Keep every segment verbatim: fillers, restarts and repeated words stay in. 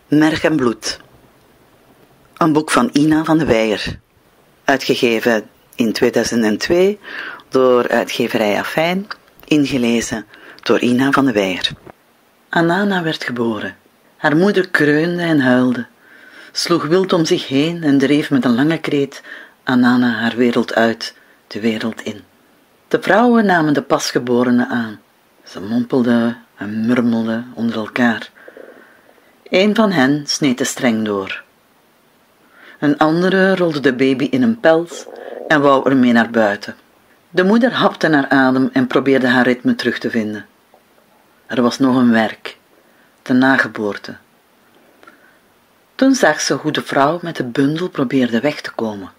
Merg en bloed. Een boek van Ina van de Weijer. Uitgegeven in tweeduizend twee door uitgeverij Afijn. Ingelezen door Ina van de Weijer. Anana werd geboren. Haar moeder kreunde en huilde, sloeg wild om zich heen en dreef met een lange kreet Anana haar wereld uit, de wereld in. De vrouwen namen de pasgeborene aan. Ze mompelden en murmelden onder elkaar. Een van hen sneed de streng door. Een andere rolde de baby in een pels en wou ermee naar buiten. De moeder hapte naar adem en probeerde haar ritme terug te vinden. Er was nog een werk, de nageboorte. Toen zag ze hoe de vrouw met de bundel probeerde weg te komen.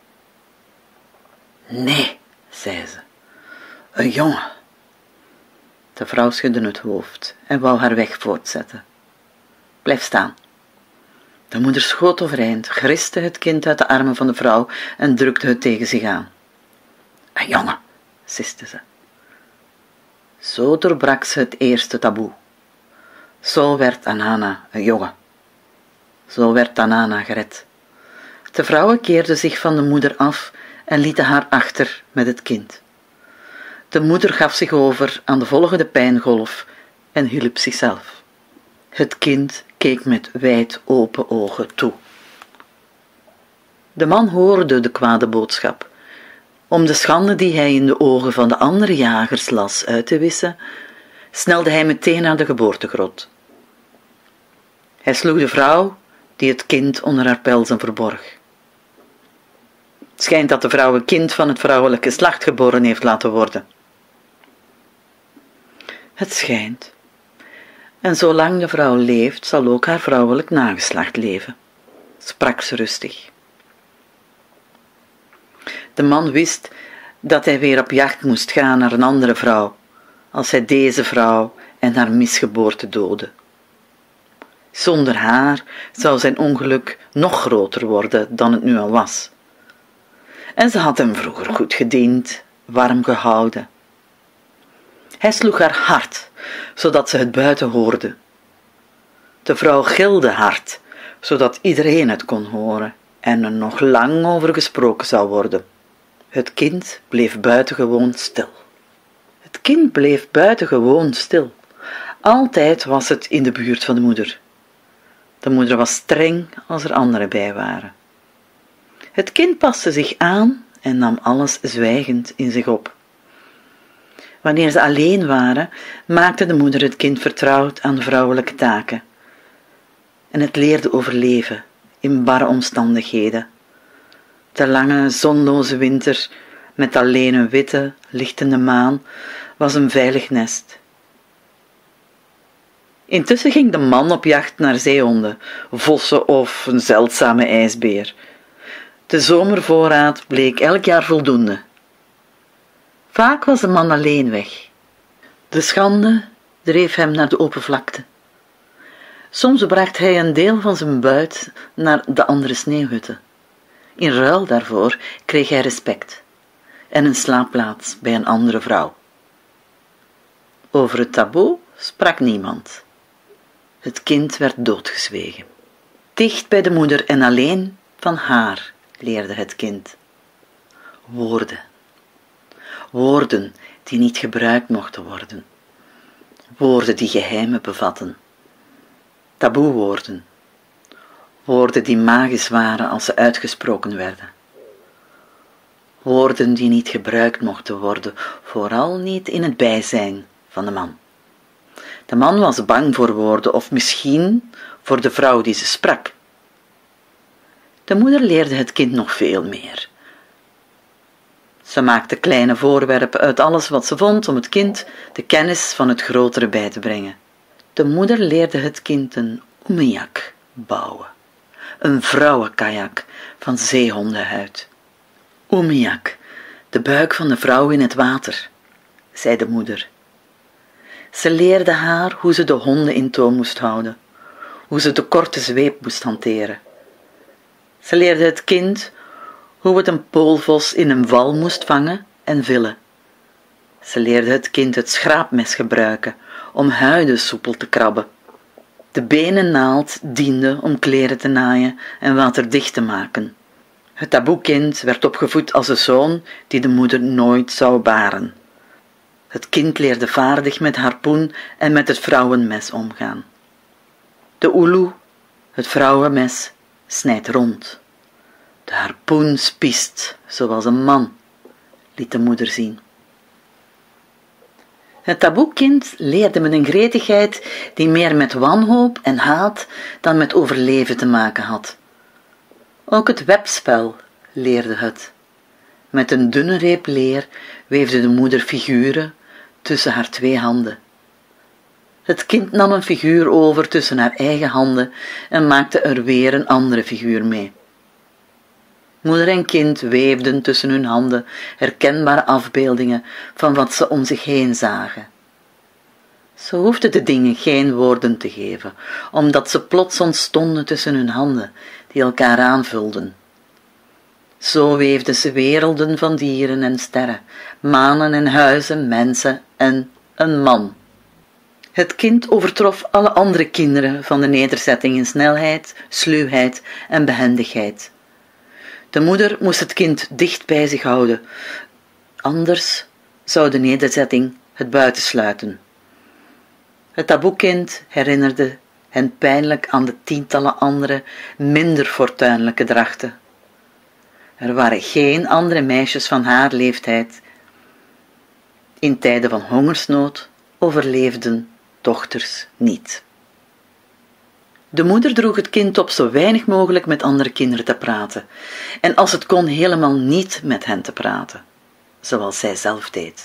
Nee, zei ze, een jongen. De vrouw schudde het hoofd en wou haar weg voortzetten. Blijf staan. De moeder schoot overeind, griste het kind uit de armen van de vrouw en drukte het tegen zich aan. Een jongen, siste ze. Zo doorbrak ze het eerste taboe. Zo werd Anana een jongen. Zo werd Anana gered. De vrouwen keerden zich van de moeder af en lieten haar achter met het kind. De moeder gaf zich over aan de volgende pijngolf en hielp zichzelf. Het kind keek met wijd open ogen toe. De man hoorde de kwade boodschap. Om de schande die hij in de ogen van de andere jagers las uit te wissen, snelde hij meteen naar de geboortegrot. Hij sloeg de vrouw die het kind onder haar pelzen verborg. Het schijnt dat de vrouw een kind van het vrouwelijke geslacht geboren heeft laten worden. Het schijnt. En zolang de vrouw leeft, zal ook haar vrouwelijk nageslacht leven, sprak ze rustig. De man wist dat hij weer op jacht moest gaan naar een andere vrouw, als hij deze vrouw en haar misgeboorte doodde. Zonder haar zou zijn ongeluk nog groter worden dan het nu al was. En ze had hem vroeger goed gediend, warm gehouden. Hij sloeg haar hard, zodat ze het buiten hoorde. De vrouw gilde hard, zodat iedereen het kon horen en er nog lang over gesproken zou worden. Het kind bleef buitengewoon stil. Het kind bleef buitengewoon stil. Altijd was het in de buurt van de moeder. De moeder was streng als er anderen bij waren. Het kind paste zich aan en nam alles zwijgend in zich op. Wanneer ze alleen waren, maakte de moeder het kind vertrouwd aan de vrouwelijke taken. En het leerde overleven in barre omstandigheden. De lange, zonloze winter, met alleen een witte, lichtende maan, was een veilig nest. Intussen ging de man op jacht naar zeehonden, vossen of een zeldzame ijsbeer. De zomervoorraad bleek elk jaar voldoende. Vaak was de man alleen weg. De schande dreef hem naar de open vlakte. Soms bracht hij een deel van zijn buit naar de andere sneeuwhutten. In ruil daarvoor kreeg hij respect en een slaapplaats bij een andere vrouw. Over het taboe sprak niemand. Het kind werd doodgezwegen. Dicht bij de moeder en alleen van haar leerde het kind. Woorden. Woorden die niet gebruikt mochten worden. Woorden die geheimen bevatten. Taboewoorden. Woorden die magisch waren als ze uitgesproken werden. Woorden die niet gebruikt mochten worden, vooral niet in het bijzijn van de man. De man was bang voor woorden, of misschien voor de vrouw die ze sprak. De moeder leerde het kind nog veel meer. Ze maakte kleine voorwerpen uit alles wat ze vond om het kind de kennis van het grotere bij te brengen. De moeder leerde het kind een umiak bouwen, een vrouwenkajak van zeehondenhuid. Umiak, de buik van de vrouw in het water, zei de moeder. Ze leerde haar hoe ze de honden in toom moest houden, hoe ze de korte zweep moest hanteren. Ze leerde het kind hoe het een poolvos in een val moest vangen en villen. Ze leerde het kind het schraapmes gebruiken om huiden soepel te krabben. De benennaald diende om kleren te naaien en waterdicht te maken. Het taboekind werd opgevoed als een zoon die de moeder nooit zou baren. Het kind leerde vaardig met harpoen en met het vrouwenmes omgaan. De ulu, het vrouwenmes, snijdt rond. De harpoen spiest, zoals een man, liet de moeder zien. Het taboekind leerde met een gretigheid die meer met wanhoop en haat dan met overleven te maken had. Ook het webspel leerde het. Met een dunne reep leer weefde de moeder figuren tussen haar twee handen. Het kind nam een figuur over tussen haar eigen handen en maakte er weer een andere figuur mee. Moeder en kind weefden tussen hun handen herkenbare afbeeldingen van wat ze om zich heen zagen. Ze hoefden de dingen geen woorden te geven, omdat ze plots ontstonden tussen hun handen, die elkaar aanvulden. Zo weefden ze werelden van dieren en sterren, manen en huizen, mensen en een man. Het kind overtrof alle andere kinderen van de nederzetting in snelheid, sluwheid en behendigheid. De moeder moest het kind dicht bij zich houden, anders zou de nederzetting het buitensluiten. Het taboekind herinnerde hen pijnlijk aan de tientallen andere, minder fortuinlijke drachten. Er waren geen andere meisjes van haar leeftijd. In tijden van hongersnood overleefden dochters niet. De moeder droeg het kind op zo weinig mogelijk met andere kinderen te praten, en als het kon helemaal niet met hen te praten, zoals zij zelf deed.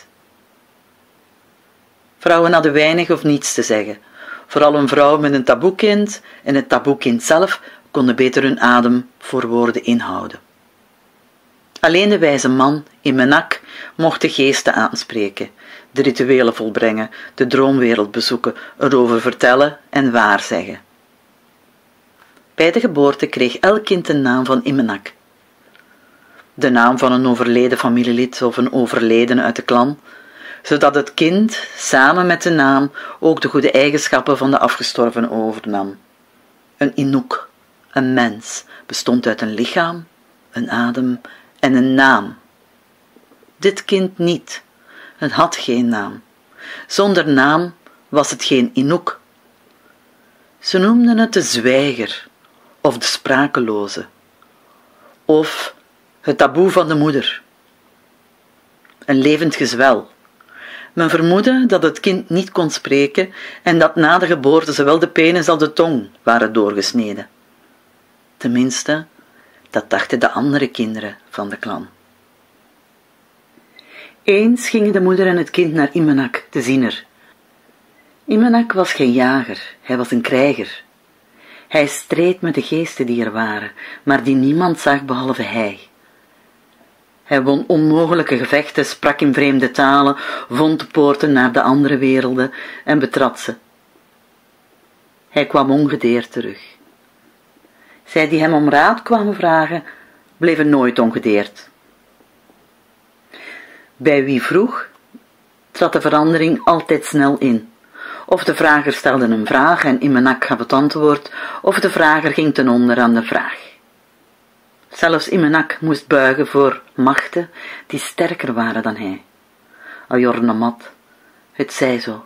Vrouwen hadden weinig of niets te zeggen. Vooral een vrouw met een taboekind en het taboekind zelf konden beter hun adem voor woorden inhouden. Alleen de wijze man, Imenak, mocht de geesten aanspreken, de rituelen volbrengen, de droomwereld bezoeken, erover vertellen en waarzeggen. Bij de geboorte kreeg elk kind de naam van Imenak. De naam van een overleden familielid of een overledene uit de klan, zodat het kind samen met de naam ook de goede eigenschappen van de afgestorvene overnam. Een Inuk, een mens, bestond uit een lichaam, een adem en een naam. Dit kind niet, het had geen naam. Zonder naam was het geen Inuk. Ze noemden het de zwijger, of de sprakeloze, of het taboe van de moeder. Een levend gezwel. Men vermoedde dat het kind niet kon spreken en dat na de geboorte zowel de penis als de tong waren doorgesneden. Tenminste, dat dachten de andere kinderen van de klan. Eens gingen de moeder en het kind naar Imenak, de ziener. Imenak was geen jager, hij was een krijger. Hij streed met de geesten die er waren, maar die niemand zag behalve hij. Hij won onmogelijke gevechten, sprak in vreemde talen, vond de poorten naar de andere werelden en betrad ze. Hij kwam ongedeerd terug. Zij die hem om raad kwamen vragen, bleven nooit ongedeerd. Bij wie vroeg, trad de verandering altijd snel in. Of de vrager stelde een vraag en Imenak gaf het antwoord, of de vrager ging ten onder aan de vraag. Zelfs Imenak moest buigen voor machten die sterker waren dan hij. Ajornamat, het zij zo.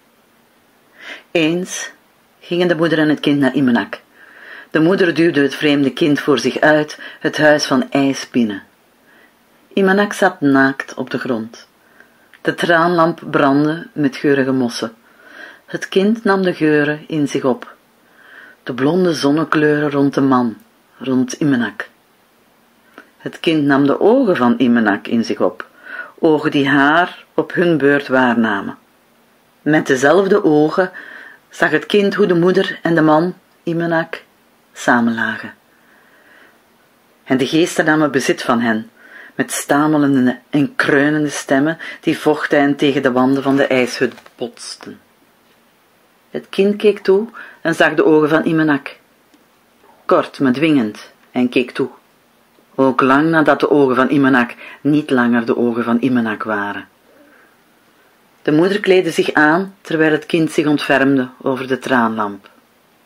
Eens gingen de moeder en het kind naar Imenak. De moeder duwde het vreemde kind voor zich uit, het huis van ijs binnen. Imenak zat naakt op de grond. De traanlamp brandde met geurige mossen. Het kind nam de geuren in zich op. De blonde zonnekleuren rond de man, rond Imenak. Het kind nam de ogen van Imenak in zich op, ogen die haar op hun beurt waarnamen. Met dezelfde ogen zag het kind hoe de moeder en de man, Imenak, samenlagen. En de geesten namen bezit van hen, met stamelende en kreunende stemmen die vochten en tegen de wanden van de ijshut botsten. Het kind keek toe en zag de ogen van Imenak. Kort, maar dwingend, en keek toe. Ook lang nadat de ogen van Imenak niet langer de ogen van Imenak waren. De moeder kleedde zich aan, terwijl het kind zich ontfermde over de traanlamp.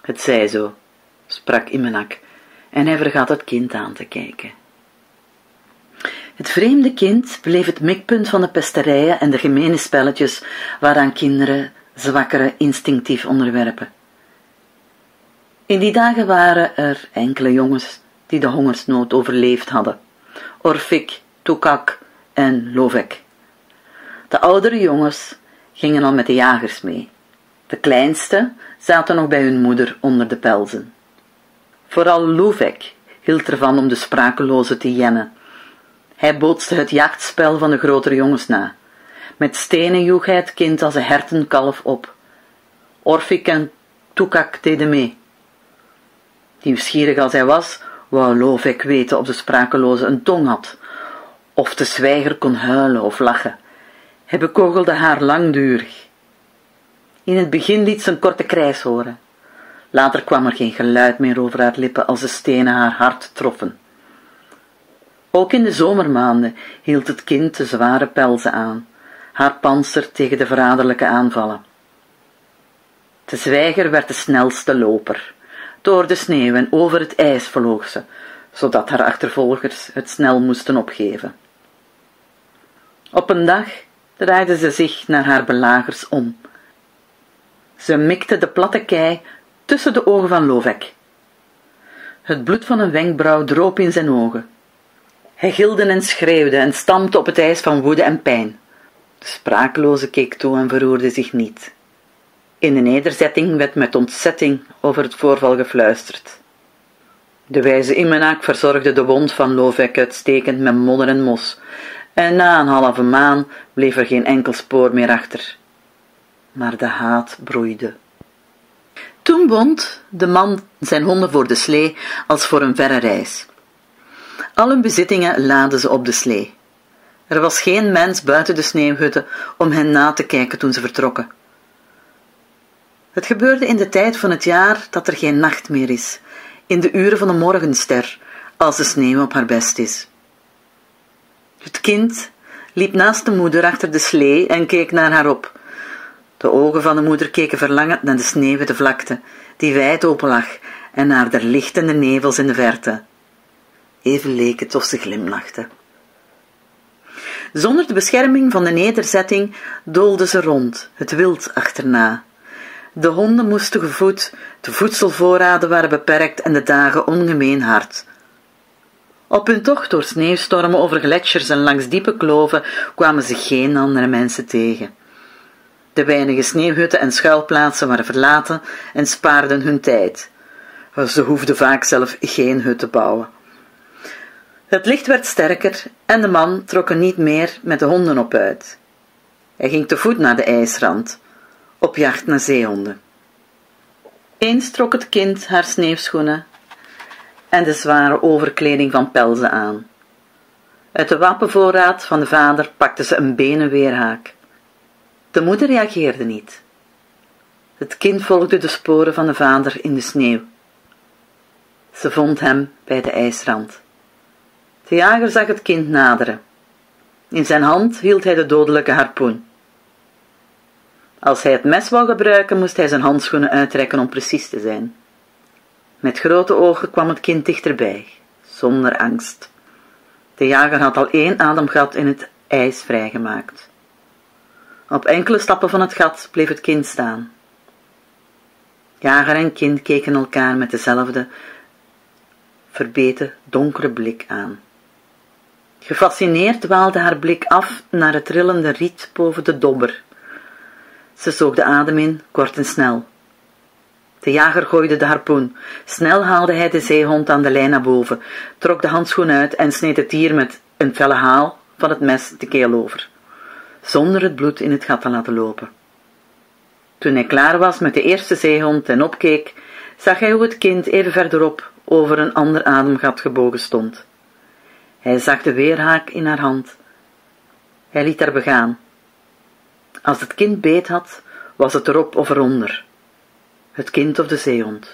Het zij zo, sprak Imenak, en hij vergat het kind aan te kijken. Het vreemde kind bleef het mikpunt van de pesterijen en de gemene spelletjes waaraan kinderen zwakkeren instinctief onderwerpen. In die dagen waren er enkele jongens die de hongersnood overleefd hadden. Orfik, Tukak en Lovek. De oudere jongens gingen al met de jagers mee. De kleinste zaten nog bij hun moeder onder de pelzen. Vooral Lovek hield ervan om de sprakeloze te jennen. Hij bootste het jachtspel van de grotere jongens na. Met stenen joeg hij het kind als een hertenkalf op. Orfik en Tukak deden mee. Nieuwsgierig als hij was, wou Lovek weten of de sprakeloze een tong had, of de zwijger kon huilen of lachen. Hij bekogelde haar langdurig. In het begin liet ze een korte krijs horen. Later kwam er geen geluid meer over haar lippen als de stenen haar hart troffen. Ook in de zomermaanden hield het kind de zware pelzen aan, haar pantser tegen de verraderlijke aanvallen. De zwijger werd de snelste loper. Door de sneeuw en over het ijs vloog ze, zodat haar achtervolgers het snel moesten opgeven. Op een dag draaide ze zich naar haar belagers om. Ze mikte de platte kei tussen de ogen van Lovek. Het bloed van een wenkbrauw droop in zijn ogen. Hij gilde en schreeuwde en stampte op het ijs van woede en pijn. De sprakeloze keek toe en verroerde zich niet. In de nederzetting werd met ontzetting over het voorval gefluisterd. De wijze Imenak verzorgde de wond van Lovek uitstekend met modder en mos, en na een halve maan bleef er geen enkel spoor meer achter. Maar de haat broeide. Toen bond de man zijn honden voor de slee als voor een verre reis. Al hun bezittingen laadden ze op de slee. Er was geen mens buiten de sneeuwhutten om hen na te kijken toen ze vertrokken. Het gebeurde in de tijd van het jaar dat er geen nacht meer is, in de uren van de morgenster, als de sneeuw op haar best is. Het kind liep naast de moeder achter de slee en keek naar haar op. De ogen van de moeder keken verlangend naar de sneeuwwitte vlakte, die wijd open lag, en naar de lichtende nevels in de verte. Even leek het of ze glimlachte. Zonder de bescherming van de nederzetting doolde ze rond, het wild achterna. De honden moesten gevoed, de voedselvoorraden waren beperkt en de dagen ongemeen hard. Op hun tocht door sneeuwstormen over gletsjers en langs diepe kloven kwamen ze geen andere mensen tegen. De weinige sneeuwhutten en schuilplaatsen waren verlaten en spaarden hun tijd. Ze hoefden vaak zelf geen hut te bouwen. Het licht werd sterker en de man trok er niet meer met de honden op uit. Hij ging te voet naar de ijsrand, op jacht naar zeehonden. Eens trok het kind haar sneeuwschoenen en de zware overkleding van pelzen aan. Uit de wapenvoorraad van de vader pakte ze een benen weerhaak. De moeder reageerde niet. Het kind volgde de sporen van de vader in de sneeuw. Ze vond hem bij de ijsrand. De jager zag het kind naderen. In zijn hand hield hij de dodelijke harpoen. Als hij het mes wou gebruiken, moest hij zijn handschoenen uittrekken om precies te zijn. Met grote ogen kwam het kind dichterbij, zonder angst. De jager had al één ademgat in het ijs vrijgemaakt. Op enkele stappen van het gat bleef het kind staan. Jager en kind keken elkaar met dezelfde verbeten, donkere blik aan. Gefascineerd dwaalde haar blik af naar het trillende riet boven de dobber. Ze zoog de adem in, kort en snel. De jager gooide de harpoen. Snel haalde hij de zeehond aan de lijn naar boven, trok de handschoen uit en sneed het dier met een felle haal van het mes de keel over, zonder het bloed in het gat te laten lopen. Toen hij klaar was met de eerste zeehond en opkeek, zag hij hoe het kind even verderop over een ander ademgat gebogen stond. Hij zag de weerhaak in haar hand. Hij liet haar begaan. Als het kind beet had, was het erop of eronder. Het kind of de zeehond.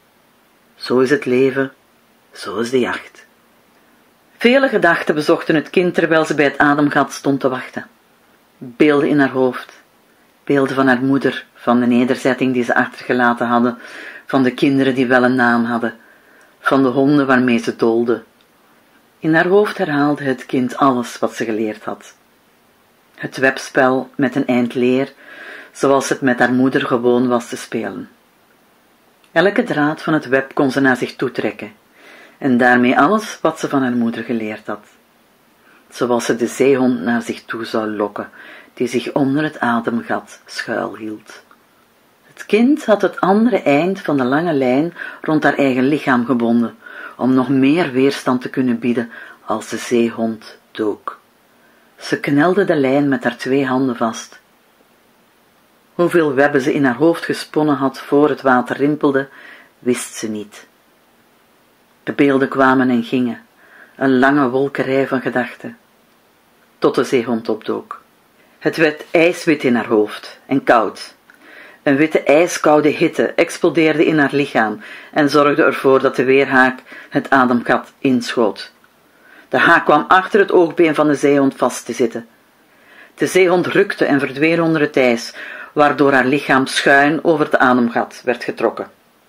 Zo is het leven, zo is de jacht. Vele gedachten bezochten het kind terwijl ze bij het ademgat stond te wachten. Beelden in haar hoofd, beelden van haar moeder, van de nederzetting die ze achtergelaten hadden, van de kinderen die wel een naam hadden, van de honden waarmee ze doolde. In haar hoofd herhaalde het kind alles wat ze geleerd had. Het webspel met een eind leer, zoals het met haar moeder gewoon was te spelen. Elke draad van het web kon ze naar zich toetrekken, en daarmee alles wat ze van haar moeder geleerd had. Zoals ze de zeehond naar zich toe zou lokken, die zich onder het ademgat schuilhield. Het kind had het andere eind van de lange lijn rond haar eigen lichaam gebonden, om nog meer weerstand te kunnen bieden als de zeehond dook. Ze knelde de lijn met haar twee handen vast. Hoeveel webben ze in haar hoofd gesponnen had voor het water rimpelde, wist ze niet. De beelden kwamen en gingen, een lange wolkerij van gedachten, tot de zeehond opdook. Het werd ijswit in haar hoofd en koud. Een witte ijskoude hitte explodeerde in haar lichaam en zorgde ervoor dat de weerhaak het ademgat inschoot. De haak kwam achter het oogbeen van de zeehond vast te zitten. De zeehond rukte en verdween onder het ijs, waardoor haar lichaam schuin over het ademgat werd getrokken.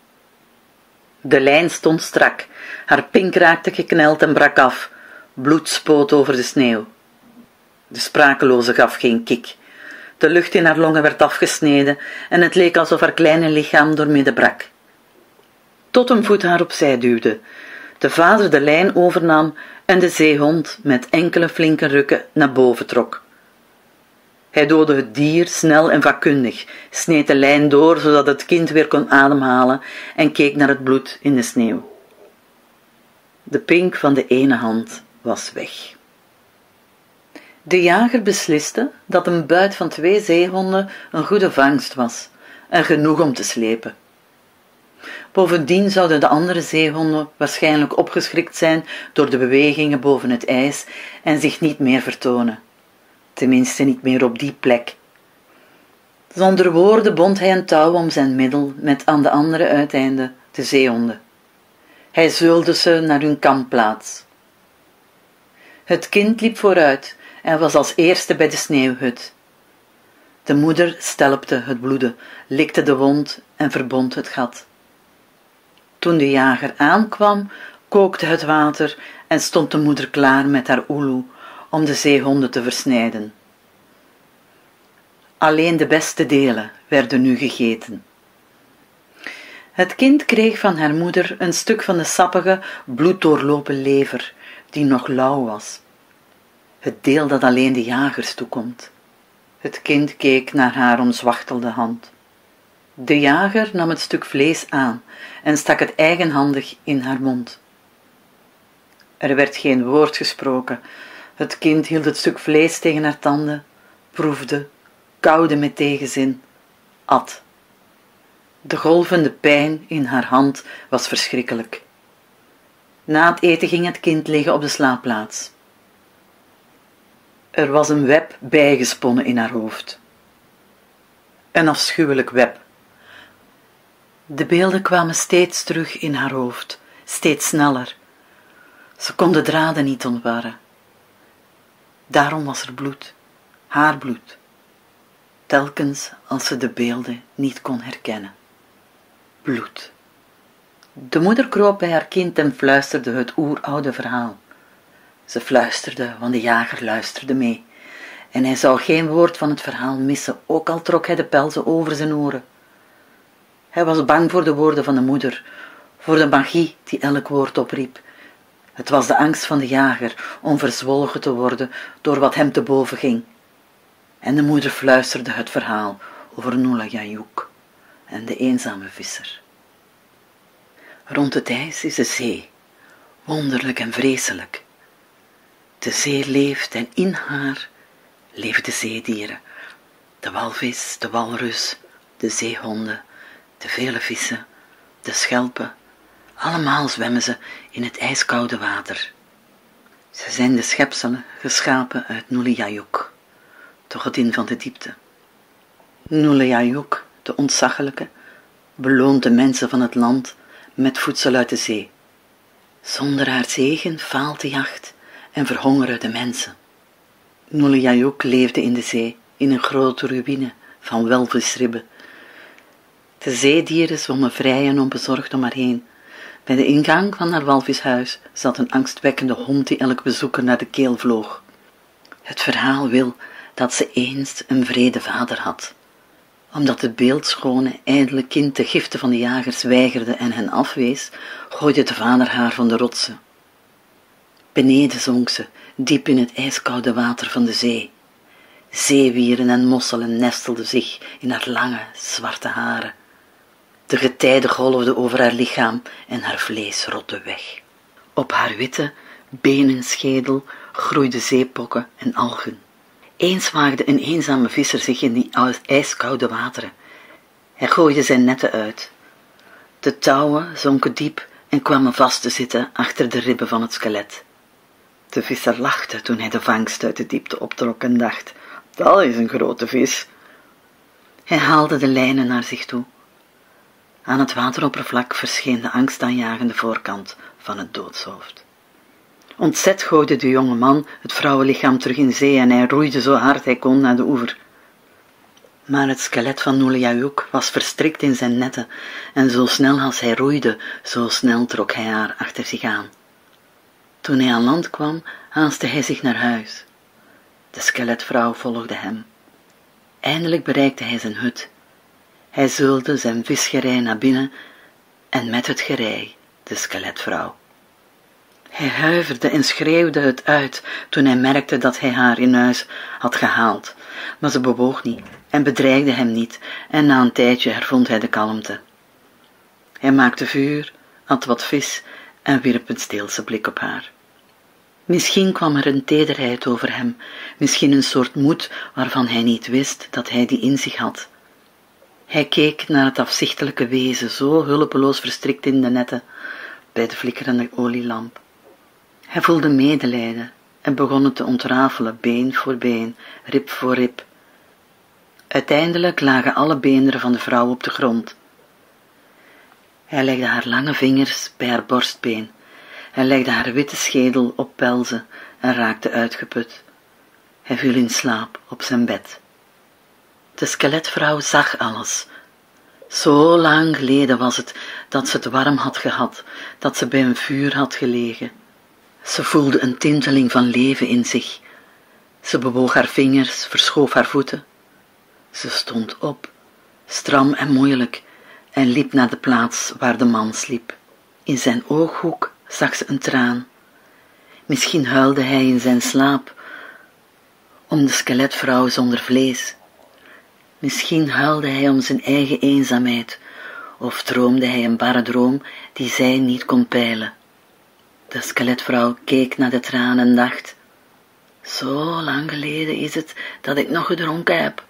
De lijn stond strak, haar pink raakte gekneld en brak af, bloed spoot over de sneeuw. De sprakeloze gaf geen kik. De lucht in haar longen werd afgesneden en het leek alsof haar kleine lichaam doormidden brak. Tot een voet haar opzij duwde, de vader de lijn overnam en de zeehond met enkele flinke rukken naar boven trok. Hij doodde het dier snel en vakkundig, sneed de lijn door zodat het kind weer kon ademhalen en keek naar het bloed in de sneeuw. De pink van de ene hand was weg. De jager besliste dat een buit van twee zeehonden een goede vangst was en genoeg om te slepen. Bovendien zouden de andere zeehonden waarschijnlijk opgeschrikt zijn door de bewegingen boven het ijs en zich niet meer vertonen. Tenminste niet meer op die plek. Zonder woorden bond hij een touw om zijn middel met aan de andere uiteinde de zeehonden. Hij zeulde ze naar hun kampplaats. Het kind liep vooruit en was als eerste bij de sneeuwhut. De moeder stelpte het bloeden, likte de wond en verbond het gat. Toen de jager aankwam, kookte het water en stond de moeder klaar met haar oeloe om de zeehonden te versnijden. Alleen de beste delen werden nu gegeten. Het kind kreeg van haar moeder een stuk van de sappige, bloeddoorlopen lever, die nog lauw was. Het deel dat alleen de jagers toekomt. Het kind keek naar haar omzwachtelde hand. De jager nam het stuk vlees aan en stak het eigenhandig in haar mond. Er werd geen woord gesproken. Het kind hield het stuk vlees tegen haar tanden, proefde, kauwde met tegenzin, at. De golvende pijn in haar hand was verschrikkelijk. Na het eten ging het kind liggen op de slaapplaats. Er was een web bijgesponnen in haar hoofd. Een afschuwelijk web. De beelden kwamen steeds terug in haar hoofd, steeds sneller. Ze kon de draden niet ontwarren. Daarom was er bloed, haar bloed, telkens als ze de beelden niet kon herkennen. Bloed. De moeder kroop bij haar kind en fluisterde het oeroude verhaal. Ze fluisterde, want de jager luisterde mee, en hij zou geen woord van het verhaal missen, ook al trok hij de pelzen over zijn oren. Hij was bang voor de woorden van de moeder, voor de magie die elk woord opriep. Het was de angst van de jager om verzwolgen te worden door wat hem te boven ging. En de moeder fluisterde het verhaal over Nulayayuk en de eenzame visser. Rond het ijs is de zee, wonderlijk en vreselijk. De zee leeft en in haar leven de zeedieren, de walvis, de walrus, de zeehonden, de vele vissen, de schelpen. Allemaal zwemmen ze in het ijskoude water. Ze zijn de schepselen geschapen uit Nulayayuk, de godin van de diepte. Nulayayuk, de ontzaglijke, beloont de mensen van het land met voedsel uit de zee. Zonder haar zegen faalt de jacht en verhongeren de mensen. Nulayayuk leefde in de zee, in een grote ruïne van walvisribben. De zeedieren zwommen vrij en onbezorgd om haar heen. Bij de ingang van haar walvishuis zat een angstwekkende hond die elk bezoeker naar de keel vloog. Het verhaal wil dat ze eens een wrede vader had. Omdat het beeldschone, ijdele kind de giften van de jagers weigerde en hen afwees, gooide de vader haar van de rotsen. Beneden zonk ze, diep in het ijskoude water van de zee. Zeewieren en mosselen nestelden zich in haar lange, zwarte haren. De getijden golfden over haar lichaam en haar vlees rotte weg. Op haar witte, benenschedel groeiden zeepokken en algen. Eens waagde een eenzame visser zich in die ijskoude wateren. Hij gooide zijn netten uit. De touwen zonken diep en kwamen vast te zitten achter de ribben van het skelet. De visser lachte toen hij de vangst uit de diepte optrok en dacht, dat is een grote vis. Hij haalde de lijnen naar zich toe. Aan het wateroppervlak verscheen de angstaanjagende voorkant van het doodshoofd. Ontzet gooide de jonge man het vrouwenlichaam terug in zee en hij roeide zo hard hij kon naar de oever. Maar het skelet van Nuliajuk was verstrikt in zijn netten en zo snel als hij roeide, zo snel trok hij haar achter zich aan. Toen hij aan land kwam, haastte hij zich naar huis. De skeletvrouw volgde hem. Eindelijk bereikte hij zijn hut. Hij zeulde zijn visgerei naar binnen en met het gerei de skeletvrouw. Hij huiverde en schreeuwde het uit toen hij merkte dat hij haar in huis had gehaald, maar ze bewoog niet en bedreigde hem niet en na een tijdje hervond hij de kalmte. Hij maakte vuur, at wat vis en wierp een steelse blik op haar. Misschien kwam er een tederheid over hem, misschien een soort moed waarvan hij niet wist dat hij die in zich had. Hij keek naar het afzichtelijke wezen, zo hulpeloos verstrikt in de netten, bij de flikkerende olielamp. Hij voelde medelijden en begon het te ontrafelen, been voor been, rib voor rib. Uiteindelijk lagen alle beenderen van de vrouw op de grond. Hij legde haar lange vingers bij haar borstbeen. Hij legde haar witte schedel op pelzen en raakte uitgeput. Hij viel in slaap op zijn bed. De skeletvrouw zag alles. Zo lang geleden was het dat ze het warm had gehad, dat ze bij een vuur had gelegen. Ze voelde een tinteling van leven in zich. Ze bewoog haar vingers, verschoof haar voeten. Ze stond op, stram en moeilijk, en liep naar de plaats waar de man sliep. In zijn ooghoek zag ze een traan. Misschien huilde hij in zijn slaap om de skeletvrouw zonder vlees. Misschien huilde hij om zijn eigen eenzaamheid, of droomde hij een barre droom die zij niet kon peilen. De skeletvrouw keek naar de traan en dacht, zo lang geleden is het dat ik nog gedronken heb.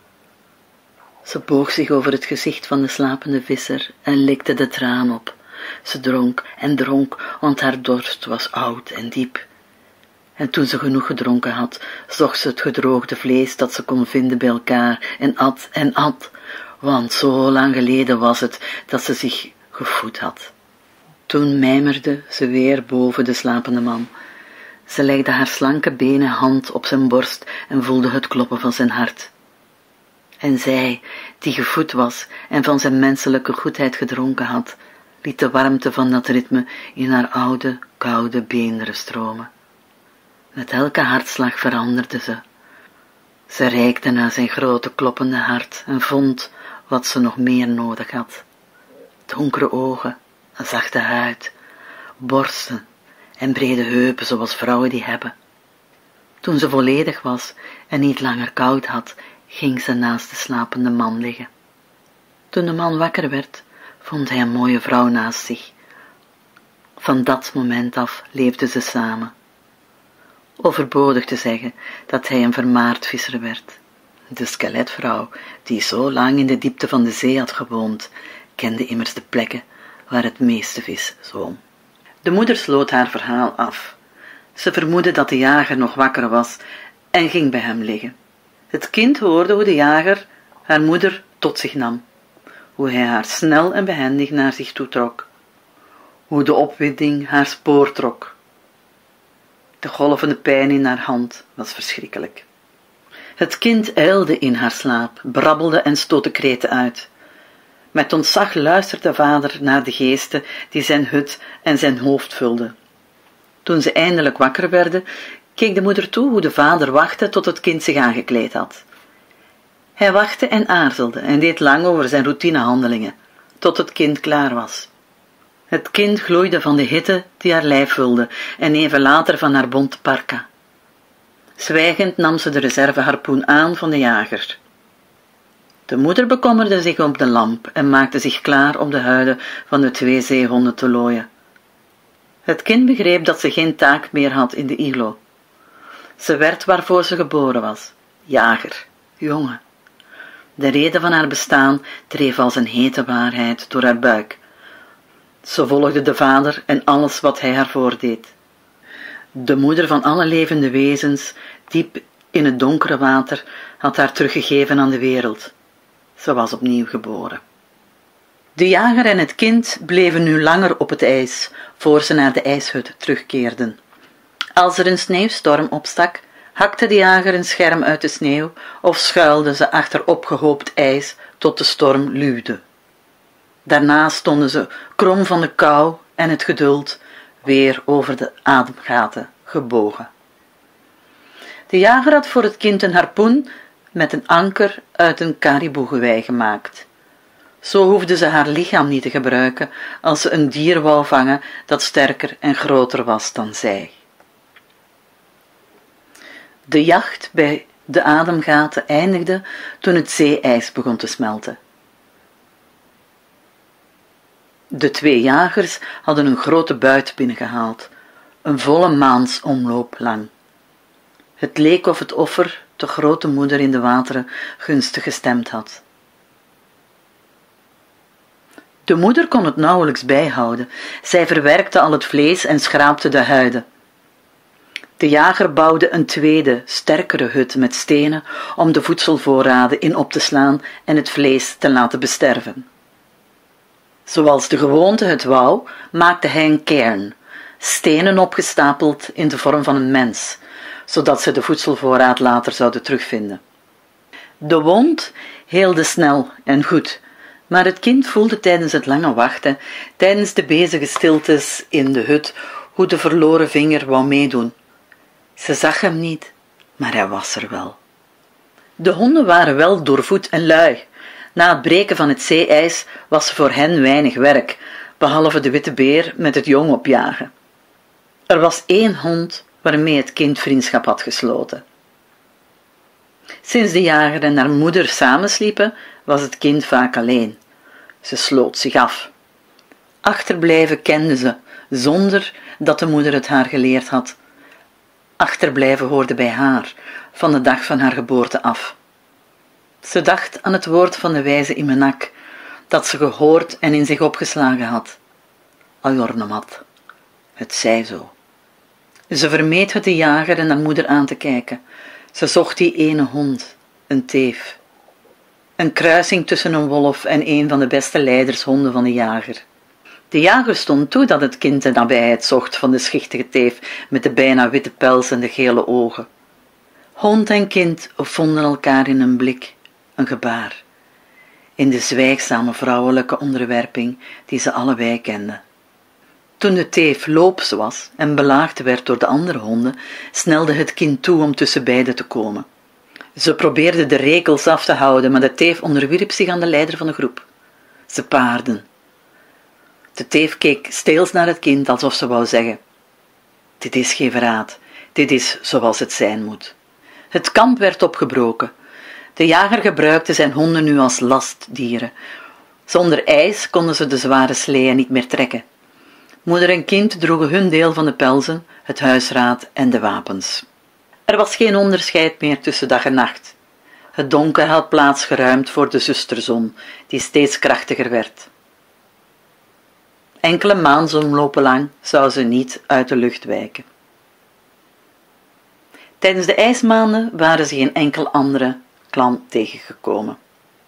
Ze boog zich over het gezicht van de slapende visser en likte de traan op. Ze dronk en dronk, want haar dorst was oud en diep. En toen ze genoeg gedronken had, zocht ze het gedroogde vlees dat ze kon vinden bij elkaar en at en at, want zo lang geleden was het dat ze zich gevoed had. Toen mijmerde ze weer boven de slapende man. Ze legde haar slanke benen hand op zijn borst en voelde het kloppen van zijn hart. En zij, die gevoed was en van zijn menselijke goedheid gedronken had, liet de warmte van dat ritme in haar oude, koude beenderen stromen. Met elke hartslag veranderde ze. Ze reikte naar zijn grote kloppende hart en vond wat ze nog meer nodig had. Donkere ogen, een zachte huid, borsten en brede heupen zoals vrouwen die hebben. Toen ze volledig was en niet langer koud had, ging ze naast de slapende man liggen. Toen de man wakker werd, vond hij een mooie vrouw naast zich. Van dat moment af leefden ze samen. Overbodig te zeggen dat hij een vermaard visser werd. De skeletvrouw, die zo lang in de diepte van de zee had gewoond, kende immers de plekken waar het meeste vis zwom. De moeder sloot haar verhaal af. Ze vermoedde dat de jager nog wakker was en ging bij hem liggen. Het kind hoorde hoe de jager haar moeder tot zich nam, hoe hij haar snel en behendig naar zich toe trok, hoe de opwinding haar spoor trok. De golvende pijn in haar hand was verschrikkelijk. Het kind ijlde in haar slaap, brabbelde en stootte kreten uit. Met ontzag luistert de vader naar de geesten die zijn hut en zijn hoofd vulden. Toen ze eindelijk wakker werden, keek de moeder toe hoe de vader wachtte tot het kind zich aangekleed had. Hij wachtte en aarzelde en deed lang over zijn routinehandelingen, tot het kind klaar was. Het kind gloeide van de hitte die haar lijf vulde en even later van haar bonte parka. Zwijgend nam ze de reserveharpoen aan van de jager. De moeder bekommerde zich om de lamp en maakte zich klaar om de huiden van de twee zeehonden te looien. Het kind begreep dat ze geen taak meer had in de iglo. Ze werd waarvoor ze geboren was, jager, jongen. De reden van haar bestaan dreef als een hete waarheid door haar buik. Ze volgde de vader en alles wat hij haar voordeed. De moeder van alle levende wezens, diep in het donkere water, had haar teruggegeven aan de wereld. Ze was opnieuw geboren. De jager en het kind bleven nu langer op het ijs, voor ze naar de ijshut terugkeerden. Als er een sneeuwstorm opstak, hakte de jager een scherm uit de sneeuw of schuilde ze achter opgehoopt ijs tot de storm luwde. Daarna stonden ze, krom van de kou en het geduld, weer over de ademgaten gebogen. De jager had voor het kind een harpoen met een anker uit een kariboegewei gemaakt. Zo hoefde ze haar lichaam niet te gebruiken als ze een dier wou vangen dat sterker en groter was dan zij. De jacht bij de ademgaten eindigde toen het zeeijs begon te smelten. De twee jagers hadden een grote buit binnengehaald, een volle maansomloop lang. Het leek of het offer de grote moeder in de wateren gunstig gestemd had. De moeder kon het nauwelijks bijhouden. Zij verwerkte al het vlees en schraapte de huiden. De jager bouwde een tweede, sterkere hut met stenen om de voedselvoorraden in op te slaan en het vlees te laten besterven. Zoals de gewoonte het wou, maakte hij een cairn, stenen opgestapeld in de vorm van een mens, zodat ze de voedselvoorraad later zouden terugvinden. De wond heelde snel en goed, maar het kind voelde tijdens het lange wachten, tijdens de bezige stiltes in de hut, hoe de verloren vinger wou meedoen. Ze zag hem niet, maar hij was er wel. De honden waren wel doorvoed en lui. Na het breken van het zeeijs was voor hen weinig werk, behalve de witte beer met het jong opjagen. Er was één hond waarmee het kind vriendschap had gesloten. Sinds de jager en haar moeder samensliepen, was het kind vaak alleen. Ze sloot zich af. Achterblijven kende ze, zonder dat de moeder het haar geleerd had. Achterblijven hoorde bij haar, van de dag van haar geboorte af. Ze dacht aan het woord van de wijze Imenak, dat ze gehoord en in zich opgeslagen had. Ajornamat, het zij zo. Ze vermeed het de jager en haar moeder aan te kijken. Ze zocht die ene hond, een teef. Een kruising tussen een wolf en een van de beste leidershonden van de jager. De jager stond toe dat het kind de nabijheid zocht van de schichtige teef met de bijna witte pels en de gele ogen. Hond en kind vonden elkaar in een blik, een gebaar, in de zwijgzame vrouwelijke onderwerping die ze allebei kenden. Toen de teef loops was en belaagd werd door de andere honden, snelde het kind toe om tussen beiden te komen. Ze probeerde de rekels af te houden, maar de teef onderwierp zich aan de leider van de groep. Ze paarden. De teef keek steels naar het kind, alsof ze wou zeggen: dit is geen verraad, dit is zoals het zijn moet. Het kamp werd opgebroken. De jager gebruikte zijn honden nu als lastdieren. Zonder ijs konden ze de zware sleeën niet meer trekken. Moeder en kind droegen hun deel van de pelzen, het huisraad en de wapens. Er was geen onderscheid meer tussen dag en nacht. Het donker had plaats geruimd voor de zusterzon, die steeds krachtiger werd. Enkele maansomlopen lang zou ze niet uit de lucht wijken. Tijdens de ijsmaanden waren ze geen enkel andere klan tegengekomen.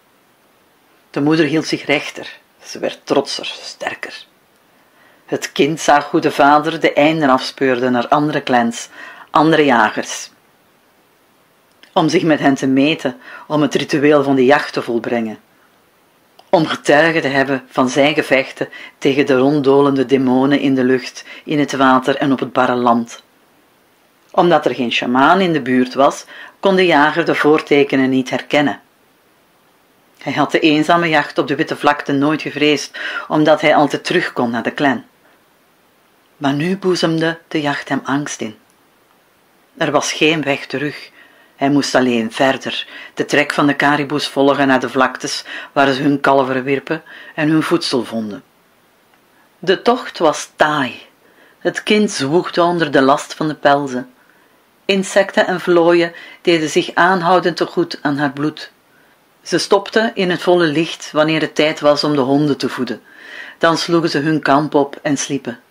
De moeder hield zich rechter, ze werd trotser, sterker. Het kind zag hoe de vader de einden afspeurde naar andere clans, andere jagers, om zich met hen te meten, om het ritueel van de jacht te volbrengen. om getuige te hebben van zijn gevechten tegen de ronddolende demonen in de lucht, in het water en op het barre land. Omdat er geen sjamaan in de buurt was, kon de jager de voortekenen niet herkennen. Hij had de eenzame jacht op de witte vlakte nooit gevreesd, omdat hij altijd terug kon naar de clan. Maar nu boezemde de jacht hem angst in. Er was geen weg terug. Hij moest alleen verder, de trek van de kariboes volgen naar de vlaktes waar ze hun kalveren wierpen en hun voedsel vonden. De tocht was taai. Het kind zwoegde onder de last van de pelzen. Insecten en vlooien deden zich aanhoudend tegoed aan haar bloed. Ze stopten in het volle licht wanneer het tijd was om de honden te voeden. Dan sloegen ze hun kamp op en sliepen.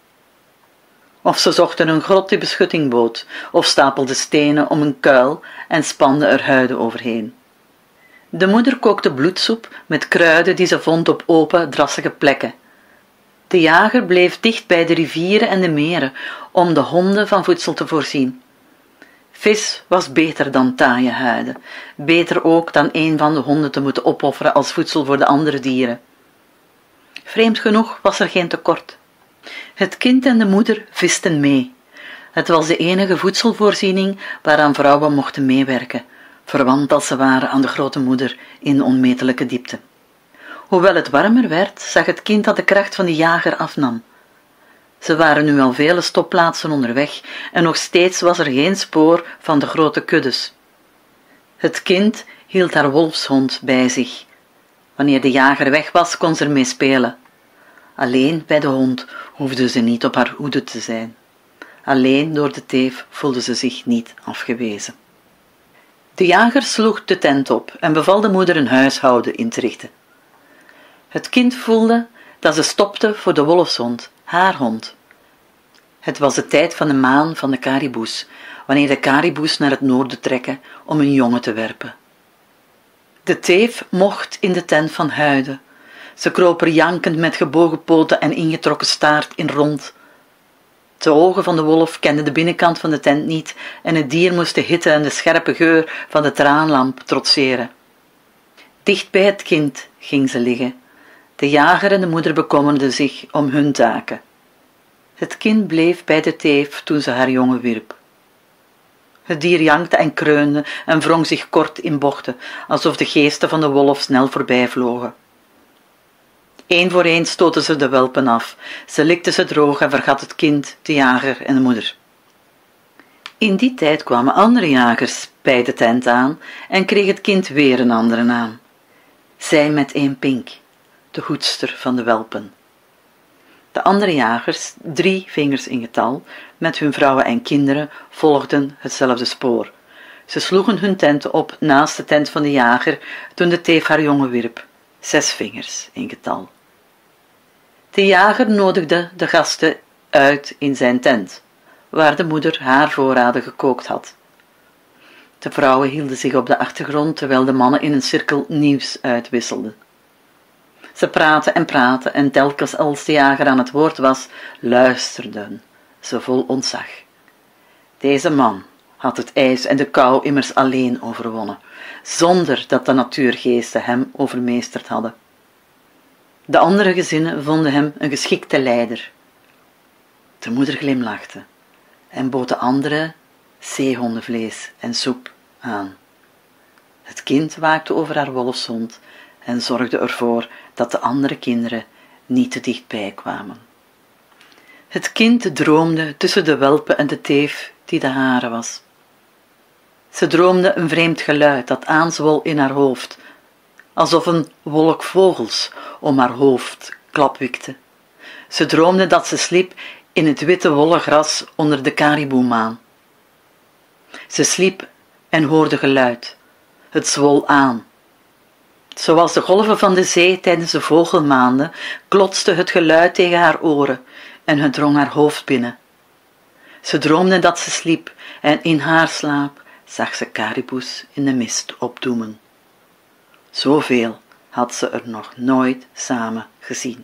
Of ze zochten een grot die beschutting bood, of stapelden stenen om een kuil en spanden er huiden overheen. De moeder kookte bloedsoep met kruiden die ze vond op open, drassige plekken. De jager bleef dicht bij de rivieren en de meren om de honden van voedsel te voorzien. Vis was beter dan taaie huiden, beter ook dan een van de honden te moeten opofferen als voedsel voor de andere dieren. Vreemd genoeg was er geen tekort. Het kind en de moeder visten mee. Het was de enige voedselvoorziening waaraan vrouwen mochten meewerken, verwant als ze waren aan de grote moeder in onmetelijke diepte. Hoewel het warmer werd, zag het kind dat de kracht van de jager afnam. Ze waren nu al vele stopplaatsen onderweg en nog steeds was er geen spoor van de grote kuddes. Het kind hield haar wolfshond bij zich. Wanneer de jager weg was, kon ze ermee spelen. Alleen bij de hond hoefde ze niet op haar hoede te zijn. Alleen door de teef voelde ze zich niet afgewezen. De jager sloeg de tent op en beval de moeder een huishouden in te richten. Het kind voelde dat ze stopte voor de wolfshond, haar hond. Het was de tijd van de maan van de kariboes, wanneer de kariboes naar het noorden trekken om hun jongen te werpen. De teef mocht in de tent van huiden. Ze kroop er jankend met gebogen poten en ingetrokken staart in rond. De ogen van de wolf kenden de binnenkant van de tent niet en het dier moest de hitte en de scherpe geur van de traanlamp trotseren. Dicht bij het kind ging ze liggen. De jager en de moeder bekommerden zich om hun taken. Het kind bleef bij de teef toen ze haar jongen wierp. Het dier jankte en kreunde en wrong zich kort in bochten, alsof de geesten van de wolf snel voorbij vlogen. Eén voor één stoten ze de welpen af. Ze likten ze droog en vergat het kind, de jager en de moeder. In die tijd kwamen andere jagers bij de tent aan en kreeg het kind weer een andere naam. Zij met één pink, de hoedster van de welpen. De andere jagers, drie vingers in getal, met hun vrouwen en kinderen, volgden hetzelfde spoor. Ze sloegen hun tenten op naast de tent van de jager toen de teef haar jongen wierp, zes vingers in getal. De jager nodigde de gasten uit in zijn tent, waar de moeder haar voorraden gekookt had. De vrouwen hielden zich op de achtergrond terwijl de mannen in een cirkel nieuws uitwisselden. Ze praten en praten en telkens als de jager aan het woord was, luisterden ze vol ontzag. Deze man had het ijs en de kou immers alleen overwonnen, zonder dat de natuurgeesten hem overmeesterd hadden. De andere gezinnen vonden hem een geschikte leider. De moeder glimlachte en bood de andere zeehondenvlees en soep aan. Het kind waakte over haar wolfshond en zorgde ervoor dat de andere kinderen niet te dichtbij kwamen. Het kind droomde tussen de welpen en de teef die de hare was. Ze droomde een vreemd geluid dat aanzwol in haar hoofd, alsof een wolk vogels om haar hoofd klapwikte. Ze droomde dat ze sliep in het witte wollen gras onder de kariboemaan. Ze sliep en hoorde geluid. Het zwol aan. Zoals de golven van de zee tijdens de vogelmaanden klotste het geluid tegen haar oren en het drong haar hoofd binnen. Ze droomde dat ze sliep en in haar slaap zag ze kariboes in de mist opdoemen. Zoveel had ze er nog nooit samen gezien.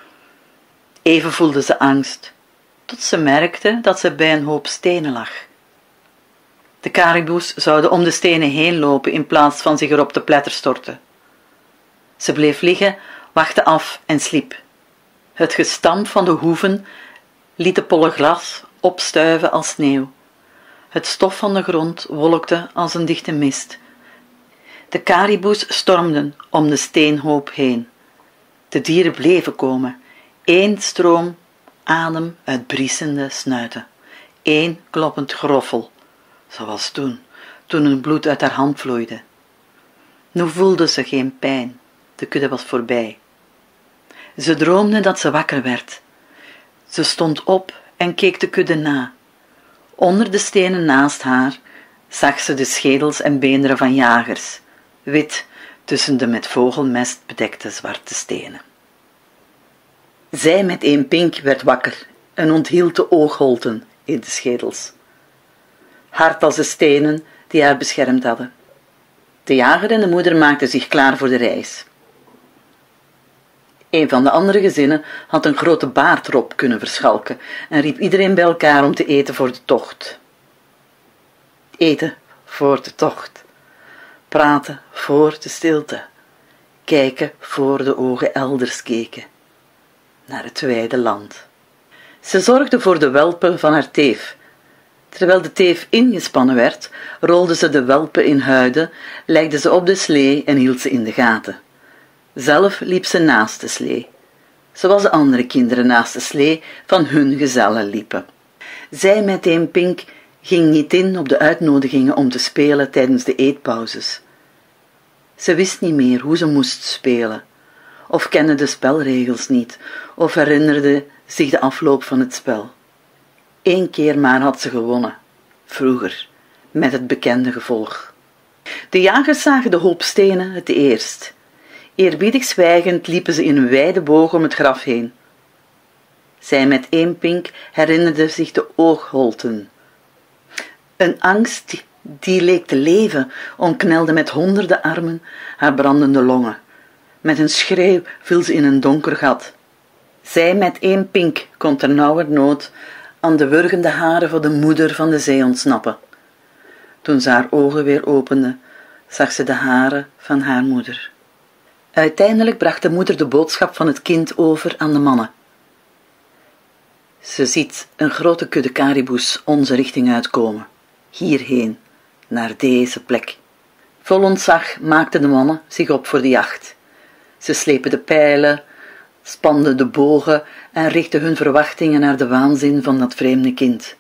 Even voelde ze angst, tot ze merkte dat ze bij een hoop stenen lag. De kariboes zouden om de stenen heen lopen in plaats van zich erop te pletter storten. Ze bleef liggen wachtte af en sliep. Het gestamp van de hoeven liet de polle gras opstuiven als sneeuw. Het stof van de grond wolkte als een dichte mist. De kariboes stormden om de steenhoop heen. De dieren bleven komen, één stroom adem uit briesende snuiten, één kloppend groffel, zoals toen, toen het bloed uit haar hand vloeide. Nu voelde ze geen pijn, de kudde was voorbij. Ze droomde dat ze wakker werd. Ze stond op en keek de kudde na. Onder de stenen naast haar zag ze de schedels en beenderen van jagers, wit tussen de met vogelmest bedekte zwarte stenen. Zij met één pink werd wakker en onthield de oogholten in de schedels, hard als de stenen die haar beschermd hadden. De jager en de moeder maakten zich klaar voor de reis. Een van de andere gezinnen had een grote baardrop kunnen verschalken en riep iedereen bij elkaar om te eten voor de tocht. Eten voor de tocht. Praten voor de stilte. Kijken voor de ogen elders keken. Naar het wijde land. Ze zorgde voor de welpen van haar teef. Terwijl de teef ingespannen werd, rolde ze de welpen in huiden, legde ze op de slee en hield ze in de gaten. Zelf liep ze naast de slee, zoals de andere kinderen naast de slee van hun gezellen liepen. Zij met een pink ging niet in op de uitnodigingen om te spelen tijdens de eetpauzes. Ze wist niet meer hoe ze moest spelen, of kende de spelregels niet, of herinnerde zich de afloop van het spel. Eén keer maar had ze gewonnen, vroeger, met het bekende gevolg. De jagers zagen de hoop stenen het eerst. Eerbiedig zwijgend liepen ze in een wijde boog om het graf heen. Zij met één pink herinnerde zich de oogholten. Een angst die leek te leven omknelde met honderden armen haar brandende longen. Met een schreeuw viel ze in een donker gat. Zij met één pink kon ternauwernood aan de wurgende haren van de moeder van de zee ontsnappen. Toen ze haar ogen weer opende, zag ze de haren van haar moeder. Uiteindelijk bracht de moeder de boodschap van het kind over aan de mannen. Ze ziet een grote kudde kariboes onze richting uitkomen, hierheen, naar deze plek. Vol ontzag maakten de mannen zich op voor de jacht. Ze slepen de pijlen, spanden de bogen en richtten hun verwachtingen naar de waanzin van dat vreemde kind.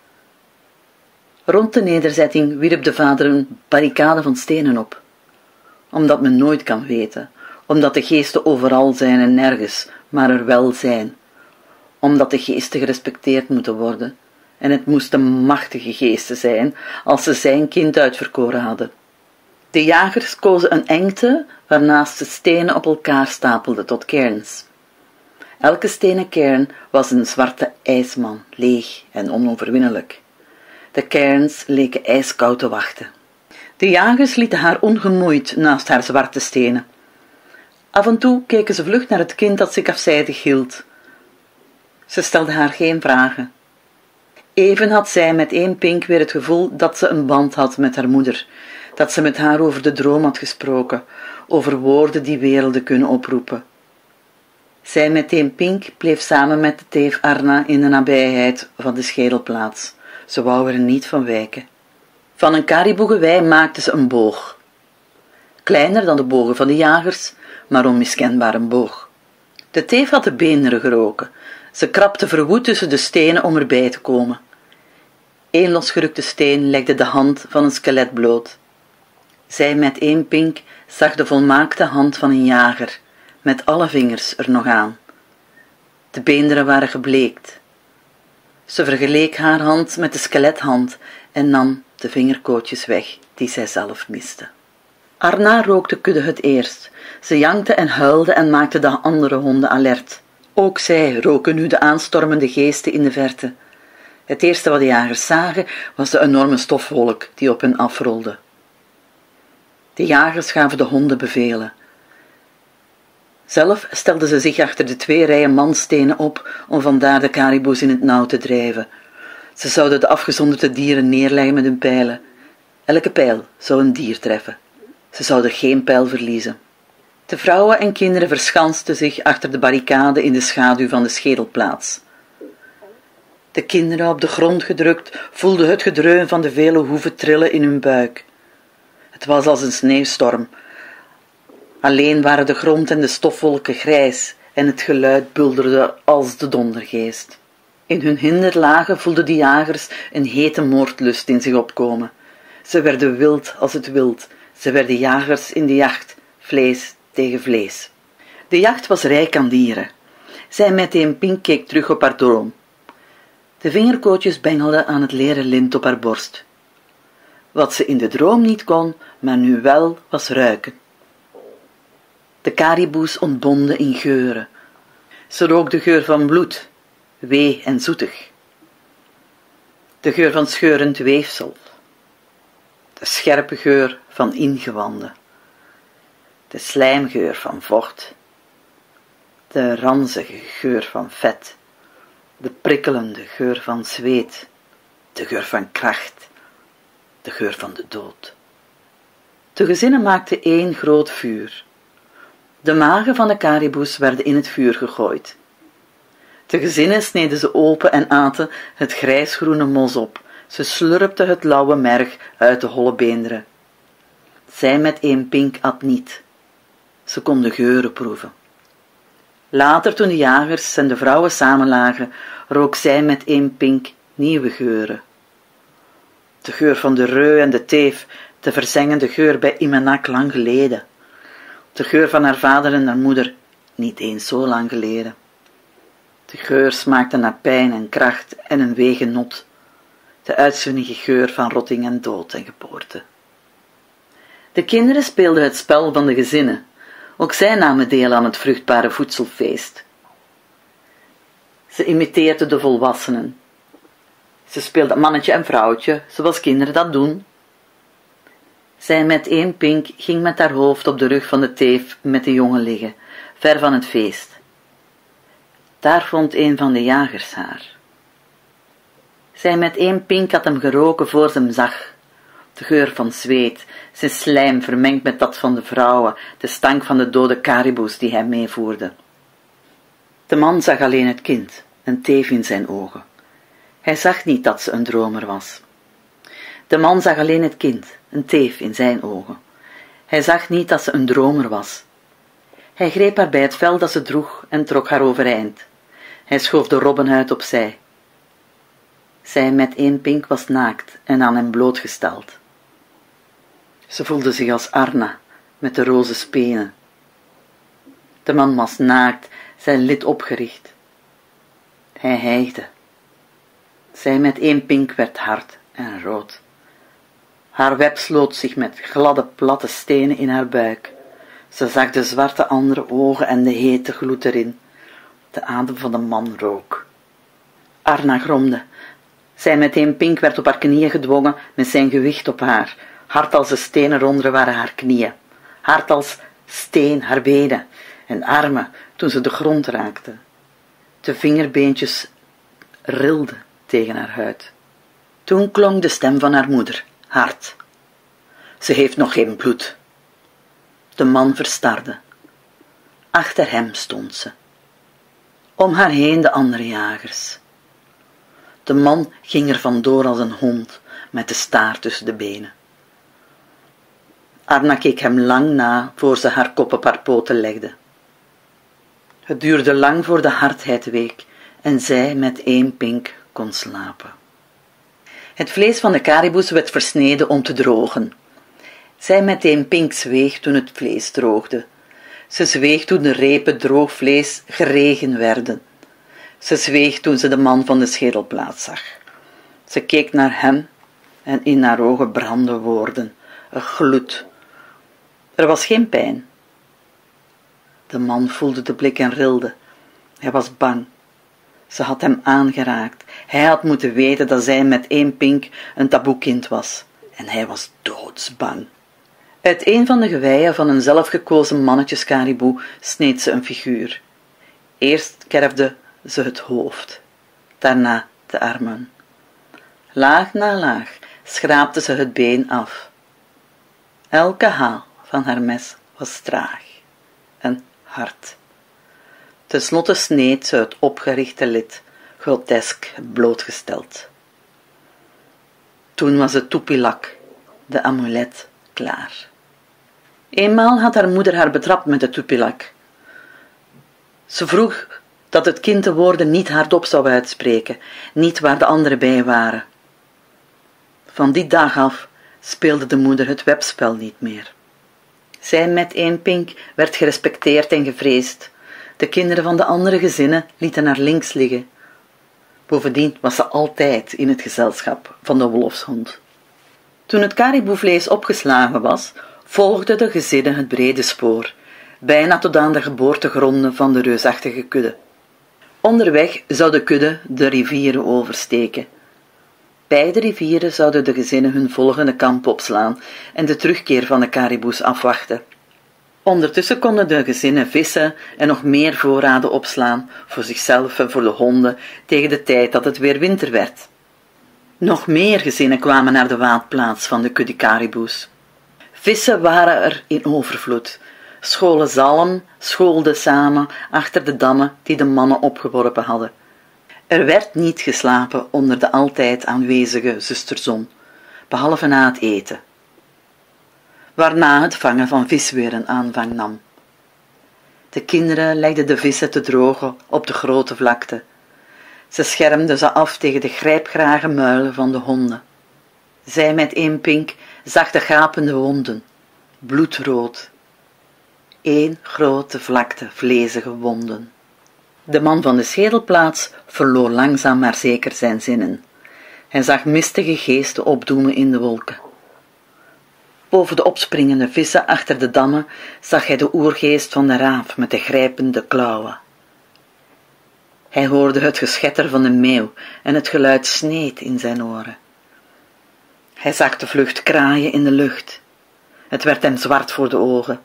Rond de nederzetting wierp de vader een barricade van stenen op, omdat men nooit kan weten, omdat de geesten overal zijn en nergens, maar er wel zijn, omdat de geesten gerespecteerd moeten worden, en het moesten machtige geesten zijn, als ze zijn kind uitverkoren hadden. De jagers kozen een engte, waarnaast de stenen op elkaar stapelden tot cairns. Elke stenen cairn was een zwarte ijsman, leeg en onoverwinnelijk. De cairns leken ijskoud te wachten. De jagers lieten haar ongemoeid naast haar zwarte stenen. Af en toe keken ze vlug naar het kind dat zich afzijdig hield. Ze stelde haar geen vragen. Even had zij met één pink weer het gevoel dat ze een band had met haar moeder, dat ze met haar over de droom had gesproken, over woorden die werelden kunnen oproepen. Zij met één pink bleef samen met de teef Arna in de nabijheid van de schedelplaats. Ze wou er niet van wijken. Van een kariboegewei maakte ze een boog. Kleiner dan de bogen van de jagers, maar onmiskenbaar een boog. De teef had de beenderen geroken. Ze krabde verwoed tussen de stenen om erbij te komen. Eén losgerukte steen legde de hand van een skelet bloot. Zij met één pink zag de volmaakte hand van een jager, met alle vingers er nog aan. De beenderen waren gebleekt. Ze vergeleek haar hand met de skelethand en nam de vingerkootjes weg die zij zelf miste. Arna rook de kudde het eerst. Ze jankte en huilde en maakte de andere honden alert. Ook zij roken nu de aanstormende geesten in de verte. Het eerste wat de jagers zagen was de enorme stofwolk die op hen afrolde. De jagers gaven de honden bevelen. Zelf stelden ze zich achter de twee rijen manstenen op om vandaar de kariboes in het nauw te drijven. Ze zouden de afgezonderde dieren neerleggen met hun pijlen. Elke pijl zou een dier treffen. Ze zouden geen pijl verliezen. De vrouwen en kinderen verschansten zich achter de barricade in de schaduw van de schedelplaats. De kinderen, op de grond gedrukt, voelden het gedreun van de vele hoeven trillen in hun buik. Het was als een sneeuwstorm. Alleen waren de grond en de stofwolken grijs en het geluid bulderde als de dondergeest. In hun hinderlagen voelden de jagers een hete moordlust in zich opkomen. Ze werden wild als het wild. Ze werden jagers in de jacht, vlees tegen vlees. De jacht was rijk aan dieren. Zij meteen Pink keek terug op haar droom. De vingerkootjes bengelden aan het leren lint op haar borst. Wat ze in de droom niet kon, maar nu wel, was ruiken. De kariboes ontbonden in geuren. Ze rook de geur van bloed, wee en zoetig. De geur van scheurend weefsel. De scherpe geur van ingewanden. De slijmgeur van vocht. De ranzige geur van vet. De prikkelende geur van zweet. De geur van kracht. De geur van de dood. De gezinnen maakten één groot vuur. De magen van de kariboes werden in het vuur gegooid. De gezinnen sneden ze open en aten het grijsgroene mos op. Ze slurpten het lauwe merg uit de holle beenderen. Zij met één Pink at niet. Ze kon de geuren proeven. Later, toen de jagers en de vrouwen samenlagen, rook zij met één Pink nieuwe geuren. De geur van de reu en de teef, de verzengende geur bij Imenak lang geleden. De geur van haar vader en haar moeder, niet eens zo lang geleden. De geur smaakte naar pijn en kracht en een wegenot. De uitzunnige geur van rotting en dood en geboorte. De kinderen speelden het spel van de gezinnen. Ook zij namen deel aan het vruchtbare voedselfeest. Ze imiteerden de volwassenen. Ze speelden mannetje en vrouwtje, zoals kinderen dat doen. Zij met één Pink ging met haar hoofd op de rug van de teef met de jongen liggen, ver van het feest. Daar vond een van de jagers haar. Zij met één Pink had hem geroken voor ze hem zag. De geur van zweet, zijn slijm vermengd met dat van de vrouwen, de stank van de dode kariboes die hij meevoerde. De man zag alleen het kind, een teef in zijn ogen. Hij zag niet dat ze een dromer was. De man zag alleen het kind, een teef in zijn ogen. Hij zag niet dat ze een dromer was. Hij greep haar bij het vel dat ze droeg en trok haar overeind. Hij schoof de robbenhuid opzij. Zij met één Pink was naakt en aan hem blootgesteld. Ze voelde zich als Arna, met de roze spenen. De man was naakt, zijn lid opgericht. Hij hijgde. Zij met één Pink werd hard en rood. Haar web sloot zich met gladde, platte stenen in haar buik. Ze zag de zwarte andere ogen en de hete gloed erin. De adem van de man rook. Arna gromde. Zij met één Pink werd op haar knieën gedwongen met zijn gewicht op haar. Hard als de stenen ronderen waren haar knieën. Hard als steen haar benen en armen toen ze de grond raakte. De vingerbeentjes rilden tegen haar huid. Toen klonk de stem van haar moeder, hard. Ze heeft nog geen bloed. De man verstarde. Achter hem stond ze. Om haar heen de andere jagers. De man ging er vandoor als een hond, met de staart tussen de benen. Arna keek hem lang na, voor ze haar kop op haar poten legde. Het duurde lang voor de hardheid week, en zij met één Pink kon slapen. Het vlees van de kariboes werd versneden om te drogen. Zij met één Pink zweeg toen het vlees droogde. Ze zweeg toen de repen droog vlees geregen werden. Ze zweeg toen ze de man van de schedelplaats zag. Ze keek naar hem en in haar ogen brandden woorden, een gloed. Er was geen pijn. De man voelde de blik en rilde. Hij was bang. Ze had hem aangeraakt. Hij had moeten weten dat zij met één Pink een taboekind was. En hij was doodsbang. Uit een van de geweien van een zelfgekozen mannetjeskariboe sneed ze een figuur. Eerst kerfde ze het hoofd, daarna de armen. Laag na laag schraapte ze het been af. Elke haal van haar mes was traag. een hart. Ten slotte sneed ze het opgerichte lid, grotesk blootgesteld. Toen was het toepilak, de amulet, klaar. Eenmaal had haar moeder haar betrapt met de toepilak. Ze vroeg dat het kind de woorden niet hardop zou uitspreken, niet waar de anderen bij waren. Van die dag af speelde de moeder het webspel niet meer. Zij met één pink werd gerespecteerd en gevreesd. De kinderen van de andere gezinnen lieten haar links liggen. Bovendien was ze altijd in het gezelschap van de wolfshond. Toen het kariboevlees opgeslagen was, volgden de gezinnen het brede spoor, bijna tot aan de geboortegronden van de reusachtige kudde. Onderweg zou de kudde de rivieren oversteken. Bij de rivieren zouden de gezinnen hun volgende kamp opslaan en de terugkeer van de kariboes afwachten. Ondertussen konden de gezinnen vissen en nog meer voorraden opslaan, voor zichzelf en voor de honden, tegen de tijd dat het weer winter werd. Nog meer gezinnen kwamen naar de waadplaats van de kudde kariboes. Vissen waren er in overvloed. Scholen zalm schoolden samen achter de dammen die de mannen opgeworpen hadden. Er werd niet geslapen onder de altijd aanwezige zusterzon, behalve na het eten, waarna het vangen van vis weer een aanvang nam. De kinderen legden de vissen te drogen op de grote vlakte. Ze schermden ze af tegen de grijpgrage muilen van de honden. Zij met één pink zag de gapende wonden, bloedrood. Eén grote vlakte vlezige wonden. De man van de schedelplaats verloor langzaam maar zeker zijn zinnen. Hij zag mistige geesten opdoemen in de wolken. Boven de opspringende vissen achter de dammen zag hij de oergeest van de raaf met de grijpende klauwen. Hij hoorde het geschetter van de meeuw en het geluid sneed in zijn oren. Hij zag de vlucht kraaien in de lucht. Het werd hem zwart voor de ogen.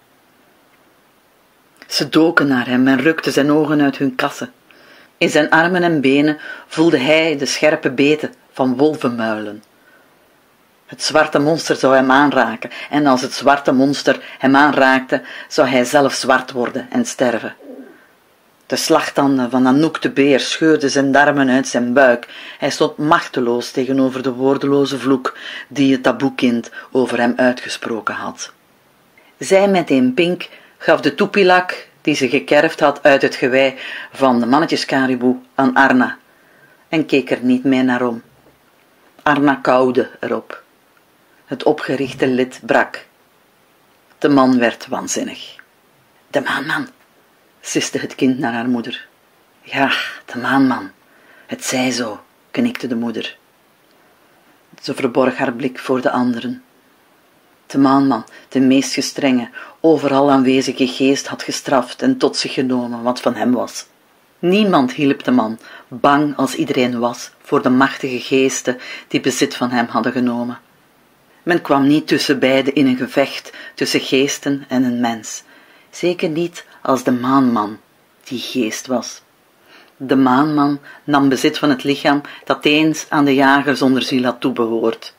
Ze doken naar hem en rukten zijn ogen uit hun kassen. In zijn armen en benen voelde hij de scherpe beten van wolvenmuilen. Het zwarte monster zou hem aanraken, en als het zwarte monster hem aanraakte, zou hij zelf zwart worden en sterven. De slagtanden van Anouk de beer scheurden zijn darmen uit zijn buik. Hij stond machteloos tegenover de woordeloze vloek die het taboekind over hem uitgesproken had. Zij met een pink gaf de toepilak die ze gekerfd had uit het gewei van de mannetjeskariboe aan Arna en keek er niet meer naar om. Arna kauwde erop. Het opgerichte lid brak. De man werd waanzinnig. De maanman, siste het kind naar haar moeder. Ja, de maanman, het zij zo, knikte de moeder. Ze verborg haar blik voor de anderen. De maanman, de meest gestrenge, overal aanwezige geest had gestraft en tot zich genomen wat van hem was. Niemand hielp de man, bang als iedereen was voor de machtige geesten die bezit van hem hadden genomen. Men kwam niet tussen beiden in een gevecht tussen geesten en een mens, zeker niet als de maanman die geest was. De maanman nam bezit van het lichaam dat eens aan de jager zonder ziel had toebehoord.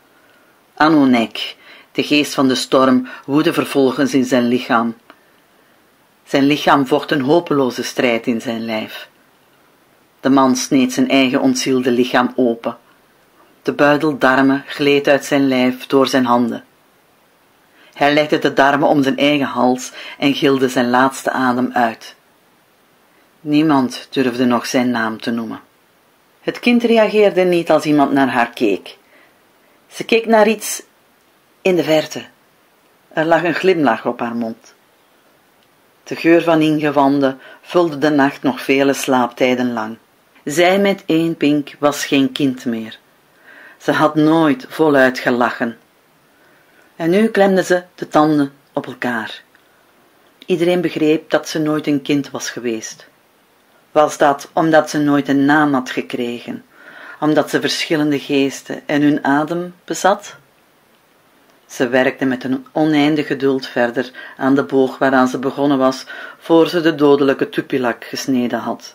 Anonek, de geest van de storm, woedde vervolgens in zijn lichaam. Zijn lichaam vocht een hopeloze strijd in zijn lijf. De man sneed zijn eigen ontzielde lichaam open. De buidel darmen gleed uit zijn lijf door zijn handen. Hij legde de darmen om zijn eigen hals en gilde zijn laatste adem uit. Niemand durfde nog zijn naam te noemen. Het kind reageerde niet als iemand naar haar keek. Ze keek naar iets in de verte. Er lag een glimlach op haar mond. De geur van ingewanden vulde de nacht nog vele slaaptijden lang. Zij met één pink was geen kind meer. Ze had nooit voluit gelachen. En nu klemde ze de tanden op elkaar. Iedereen begreep dat ze nooit een kind was geweest. Was dat omdat ze nooit een naam had gekregen, omdat ze verschillende geesten en hun adem bezat? Ze werkte met een oneindig geduld verder aan de boog waaraan ze begonnen was, voor ze de dodelijke tupilak gesneden had.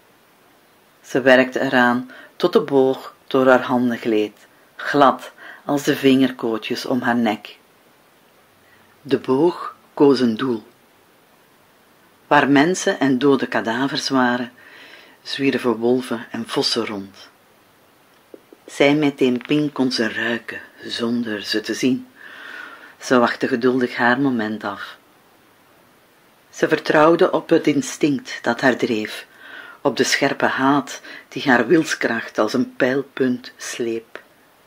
Ze werkte eraan tot de boog door haar handen gleed, glad als de vingerkootjes om haar nek. De boog koos een doel. Waar mensen en dode kadavers waren, zwierven wolven en vossen rond. Zij met een pink kon ze ruiken, zonder ze te zien. Ze wachtte geduldig haar moment af. Ze vertrouwde op het instinct dat haar dreef, op de scherpe haat die haar wilskracht als een pijlpunt sleep.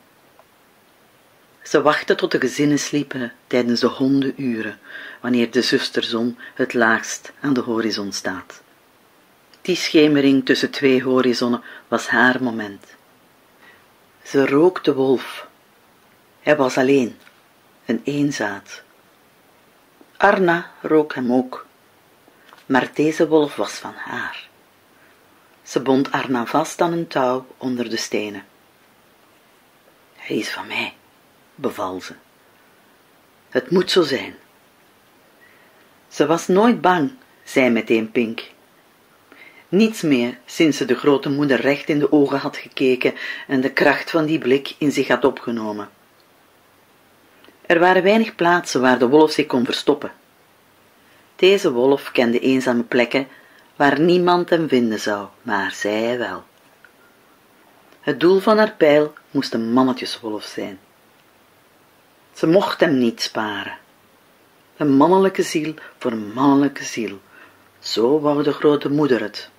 Ze wachtte tot de gezinnen sliepen tijdens de hondenuren, wanneer de zusterzon het laagst aan de horizon staat. Die schemering tussen twee horizonnen was haar moment. Ze rook de wolf. Hij was alleen, een eenzaad. Arna rook hem ook, maar deze wolf was van haar. Ze bond Arna vast aan een touw onder de stenen. Hij is van mij, beval ze. Het moet zo zijn. Ze was nooit bang, zei meteen Pink. Niets meer sinds ze de grote moeder recht in de ogen had gekeken en de kracht van die blik in zich had opgenomen. Er waren weinig plaatsen waar de wolf zich kon verstoppen. Deze wolf kende eenzame plekken waar niemand hem vinden zou, maar zij wel. Het doel van haar pijl moest een mannetjeswolf zijn. Ze mocht hem niet sparen. Een mannelijke ziel voor een mannelijke ziel. Zo wou de grote moeder het.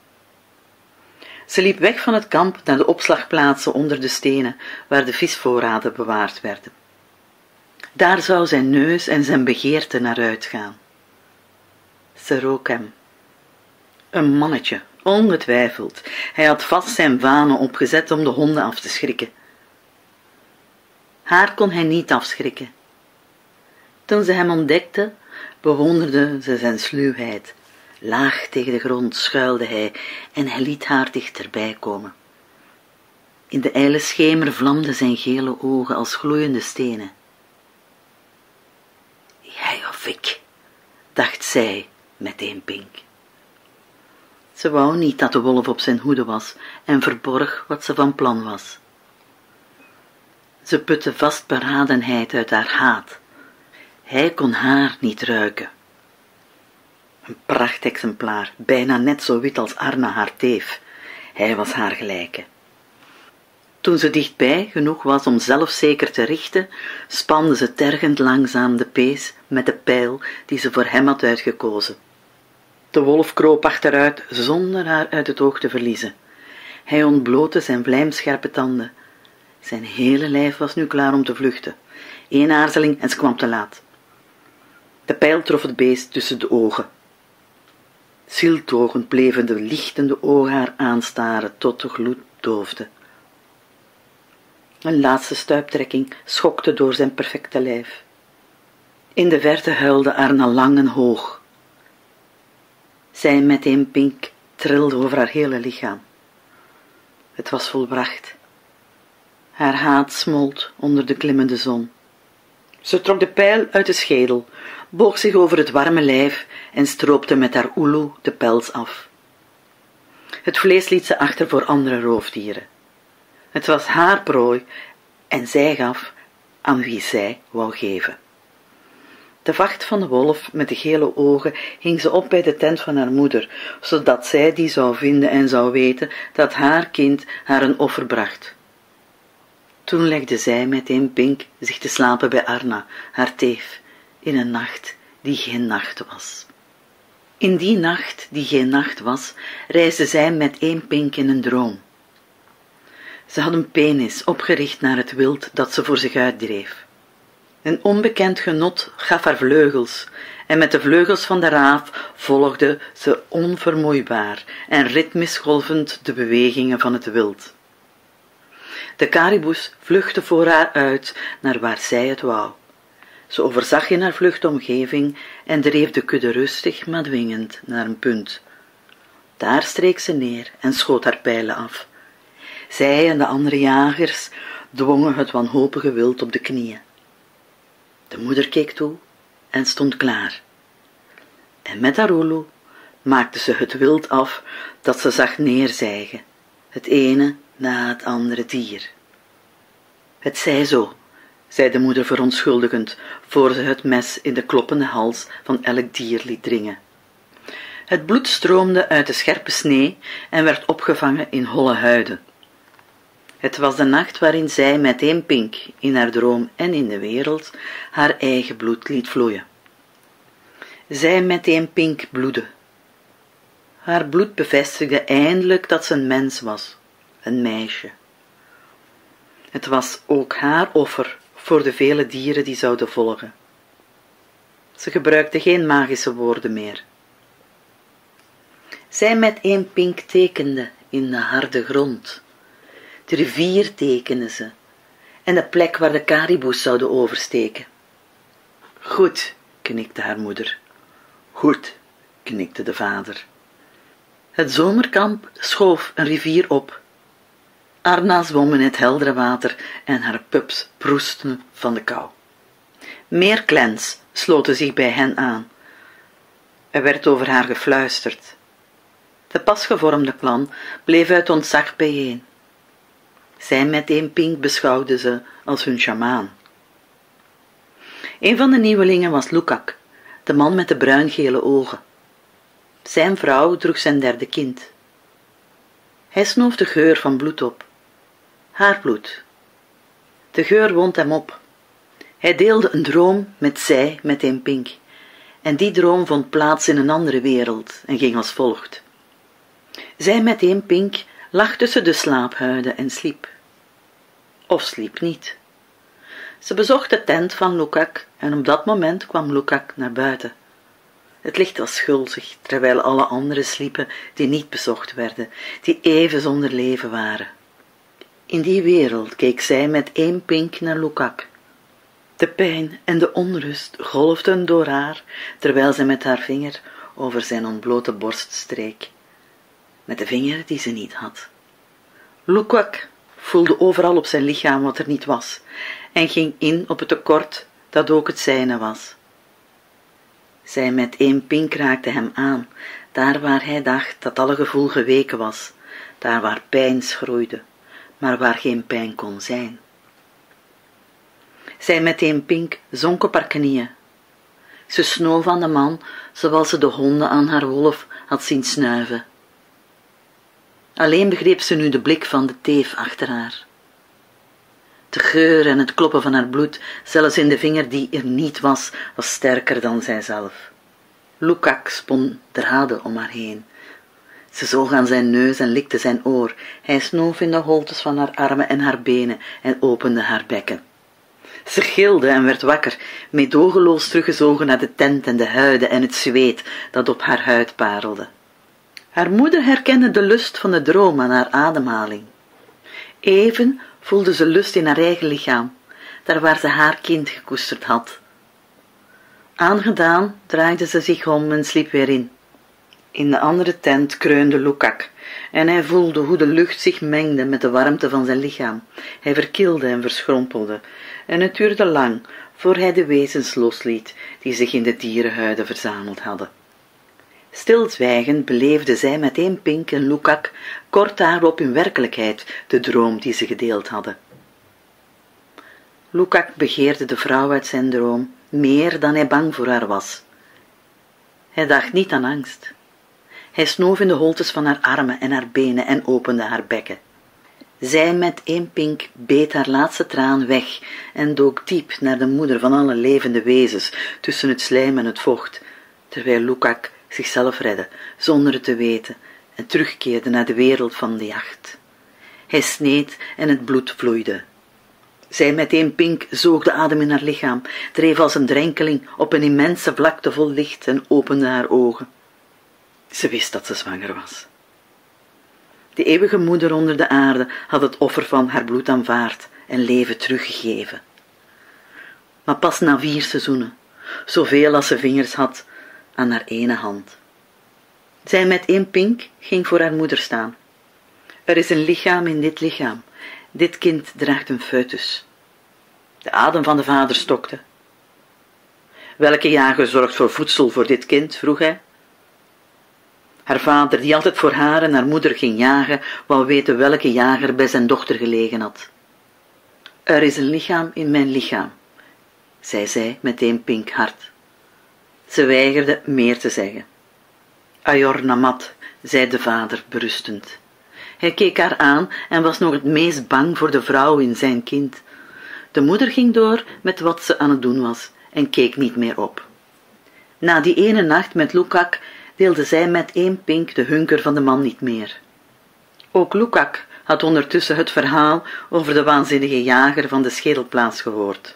Ze liep weg van het kamp naar de opslagplaatsen onder de stenen, waar de visvoorraden bewaard werden. Daar zou zijn neus en zijn begeerte naar uitgaan. Ze rook hem. Een mannetje, ongetwijfeld. Hij had vast zijn vanen opgezet om de honden af te schrikken. Haar kon hij niet afschrikken. Toen ze hem ontdekte, bewonderde ze zijn sluwheid. Laag tegen de grond schuilde hij en hij liet haar dichterbij komen. In de ijle schemer vlamden zijn gele ogen als gloeiende stenen. Jij of ik, dacht zij meteen Pink. Ze wou niet dat de wolf op zijn hoede was en verborg wat ze van plan was. Ze putte vastberadenheid uit haar haat. Hij kon haar niet ruiken. Een prachtexemplaar, bijna net zo wit als Arna haar teef. Hij was haar gelijke. Toen ze dichtbij genoeg was om zelfzeker te richten, spande ze tergend langzaam de pees met de pijl die ze voor hem had uitgekozen. De wolf kroop achteruit zonder haar uit het oog te verliezen. Hij ontblootte zijn vlijmscherpe tanden. Zijn hele lijf was nu klaar om te vluchten. Eén aarzeling en ze kwam te laat. De pijl trof het beest tussen de ogen. Zieltogend bleven de lichtende ogen haar aanstaren tot de gloed doofde. Een laatste stuiptrekking schokte door zijn perfecte lijf. In de verte huilde Arna lang en hoog. Zij meteen Pink trilde over haar hele lichaam. Het was volbracht. Haar haat smolt onder de klimmende zon. Ze trok de pijl uit de schedel, boog zich over het warme lijf en stroopte met haar oeloe de pels af. Het vlees liet ze achter voor andere roofdieren. Het was haar prooi en zij gaf aan wie zij wou geven. De vacht van de wolf met de gele ogen hing ze op bij de tent van haar moeder, zodat zij die zou vinden en zou weten dat haar kind haar een offer bracht. Toen legde zij meteen Pink zich te slapen bij Arna, haar teef, in een nacht die geen nacht was. In die nacht die geen nacht was, reisde zij met één Pink in een droom. Ze had een penis opgericht naar het wild dat ze voor zich uitdreef. Een onbekend genot gaf haar vleugels, en met de vleugels van de raaf volgde ze onvermoeibaar en ritmisch golvend de bewegingen van het wild. De kariboes vluchtte voor haar uit naar waar zij het wou. Ze overzag in haar vluchtomgeving en dreef de kudde rustig maar dwingend naar een punt. Daar streek ze neer en schoot haar pijlen af. Zij en de andere jagers dwongen het wanhopige wild op de knieën. De moeder keek toe en stond klaar. En met haar oeloe maakte ze het wild af dat ze zag neerzijgen, het ene na het andere dier. Het zij zo, zei de moeder verontschuldigend, voor ze het mes in de kloppende hals van elk dier liet dringen. Het bloed stroomde uit de scherpe snee en werd opgevangen in holle huiden. Het was de nacht waarin zij met één pink, in haar droom en in de wereld, haar eigen bloed liet vloeien. Zij met één pink bloedde. Haar bloed bevestigde eindelijk dat ze een mens was, een meisje. Het was ook haar offer voor de vele dieren die zouden volgen. Ze gebruikte geen magische woorden meer. Zij met één pink tekende in de harde grond. De rivier tekende ze en de plek waar de kariboes zouden oversteken. Goed, knikte haar moeder. Goed, knikte de vader. Het zomerkamp schoof een rivier op. Arna zwom in het heldere water en haar pups proesten van de kou. Meer clans sloten zich bij hen aan. Er werd over haar gefluisterd. De pas gevormde clan bleef uit ontzag bijeen. Zij met één pink beschouwden ze als hun sjamaan. Een van de nieuwelingen was Lukak, de man met de bruingele ogen. Zijn vrouw droeg zijn derde kind. Hij snoof de geur van bloed op. Haar bloed. De geur wond hem op. Hij deelde een droom met zij met één pink. En die droom vond plaats in een andere wereld en ging als volgt. Zij met één pink lag tussen de slaaphuiden en sliep. Of sliep niet. Ze bezocht de tent van Lukak en op dat moment kwam Lukak naar buiten. Het licht was gulzig, terwijl alle anderen sliepen die niet bezocht werden, die even zonder leven waren. In die wereld keek zij met één pink naar Lukak. De pijn en de onrust golfden door haar, terwijl zij met haar vinger over zijn ontblote borst streek. Met de vinger die ze niet had. Lukak voelde overal op zijn lichaam wat er niet was en ging in op het tekort dat ook het zijne was. Zij met één pink raakte hem aan, daar waar hij dacht dat alle gevoel geweken was, daar waar pijn schroeide, maar waar geen pijn kon zijn. Zij met één pink zonk op haar knieën. Ze snoof aan de man, zoals ze de honden aan haar wolf had zien snuiven. Alleen begreep ze nu de blik van de teef achter haar. De geur en het kloppen van haar bloed, zelfs in de vinger die er niet was, was sterker dan zijzelf. Lukak spon draden om haar heen. Ze zoog aan zijn neus en likte zijn oor. Hij snoof in de holtes van haar armen en haar benen en opende haar bekken. Ze gilde en werd wakker, meedogenloos teruggezogen naar de tent en de huiden en het zweet dat op haar huid parelde. Haar moeder herkende de lust van de droom aan haar ademhaling. Even voelde ze lust in haar eigen lichaam, daar waar ze haar kind gekoesterd had. Aangedaan draaide ze zich om en sliep weer in. In de andere tent kreunde Lukak en hij voelde hoe de lucht zich mengde met de warmte van zijn lichaam. Hij verkilde en verschrompelde en het duurde lang voor hij de wezens losliet die zich in de dierenhuiden verzameld hadden. Stilzwijgend beleefde zij met één pink en Lukak kort daarop in werkelijkheid de droom die ze gedeeld hadden. Lukak begeerde de vrouw uit zijn droom meer dan hij bang voor haar was. Hij dacht niet aan angst. Hij snoof in de holtes van haar armen en haar benen en opende haar bekken. Zij met één pink beet haar laatste traan weg en dook diep naar de moeder van alle levende wezens tussen het slijm en het vocht, terwijl Lukak zichzelf redde, zonder het te weten, en terugkeerde naar de wereld van de jacht. Hij sneed en het bloed vloeide. Zij met één pink zoog de adem in haar lichaam, dreef als een drenkeling op een immense vlakte vol licht en opende haar ogen. Ze wist dat ze zwanger was. De eeuwige moeder onder de aarde had het offer van haar bloed aanvaard en leven teruggegeven. Maar pas na vier seizoenen, zoveel als ze vingers had, aan haar ene hand. Zij met één pink ging voor haar moeder staan. Er is een lichaam in dit lichaam. Dit kind draagt een foetus. De adem van de vader stokte. Welke jager zorgt voor voedsel voor dit kind? Vroeg hij. Haar vader, die altijd voor haar en haar moeder ging jagen, wou weten welke jager bij zijn dochter gelegen had. Er is een lichaam in mijn lichaam, zei zij met één pink hart. Ze weigerde meer te zeggen. Ajor Namat, zei de vader berustend. Hij keek haar aan en was nog het meest bang voor de vrouw in zijn kind. De moeder ging door met wat ze aan het doen was en keek niet meer op. Na die ene nacht met Lukak deelde zij met één pink de hunker van de man niet meer. Ook Lukak had ondertussen het verhaal over de waanzinnige jager van de schedelplaats gehoord.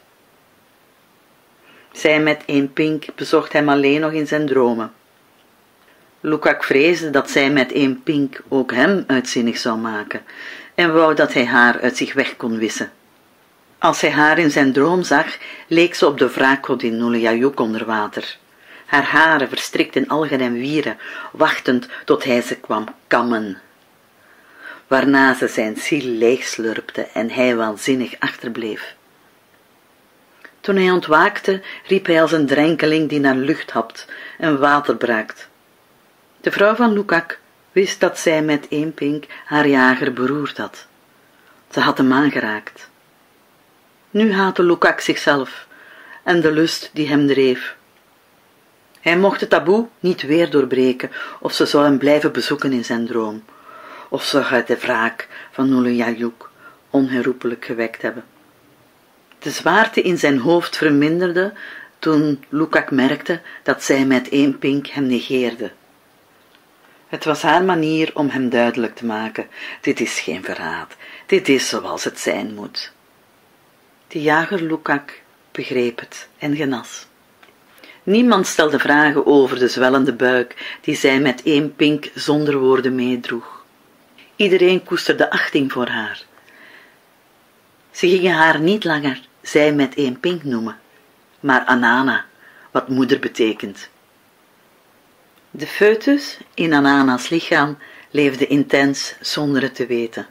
Zij met één pink bezocht hem alleen nog in zijn dromen. Lukak vreesde dat zij met één pink ook hem uitzinnig zou maken en wou dat hij haar uit zich weg kon wissen. Als hij haar in zijn droom zag, leek ze op de wraakgodin Nuliayuk onder water. Haar haren verstrikt in algen en wieren, wachtend tot hij ze kwam kammen. Waarna ze zijn ziel leegslurpte en hij waanzinnig achterbleef. Toen hij ontwaakte, riep hij als een drenkeling die naar lucht hapt en water braakt. De vrouw van Lukak wist dat zij met één pink haar jager beroerd had. Ze had hem aangeraakt. Nu haatte Lukak zichzelf en de lust die hem dreef. Hij mocht het taboe niet weer doorbreken, of ze zou hem blijven bezoeken in zijn droom, of zou hij de wraak van Nuliayuk onherroepelijk gewekt hebben. De zwaarte in zijn hoofd verminderde toen Lukak merkte dat zij met één pink hem negeerde. Het was haar manier om hem duidelijk te maken: dit is geen verraad, dit is zoals het zijn moet. De jager Lukak begreep het en genas. Niemand stelde vragen over de zwellende buik die zij met één pink zonder woorden meedroeg. Iedereen koesterde achting voor haar. Ze gingen haar niet langer zij met één pink noemen, maar Anana, wat moeder betekent. De foetus in Anana's lichaam leefde intens zonder het te weten.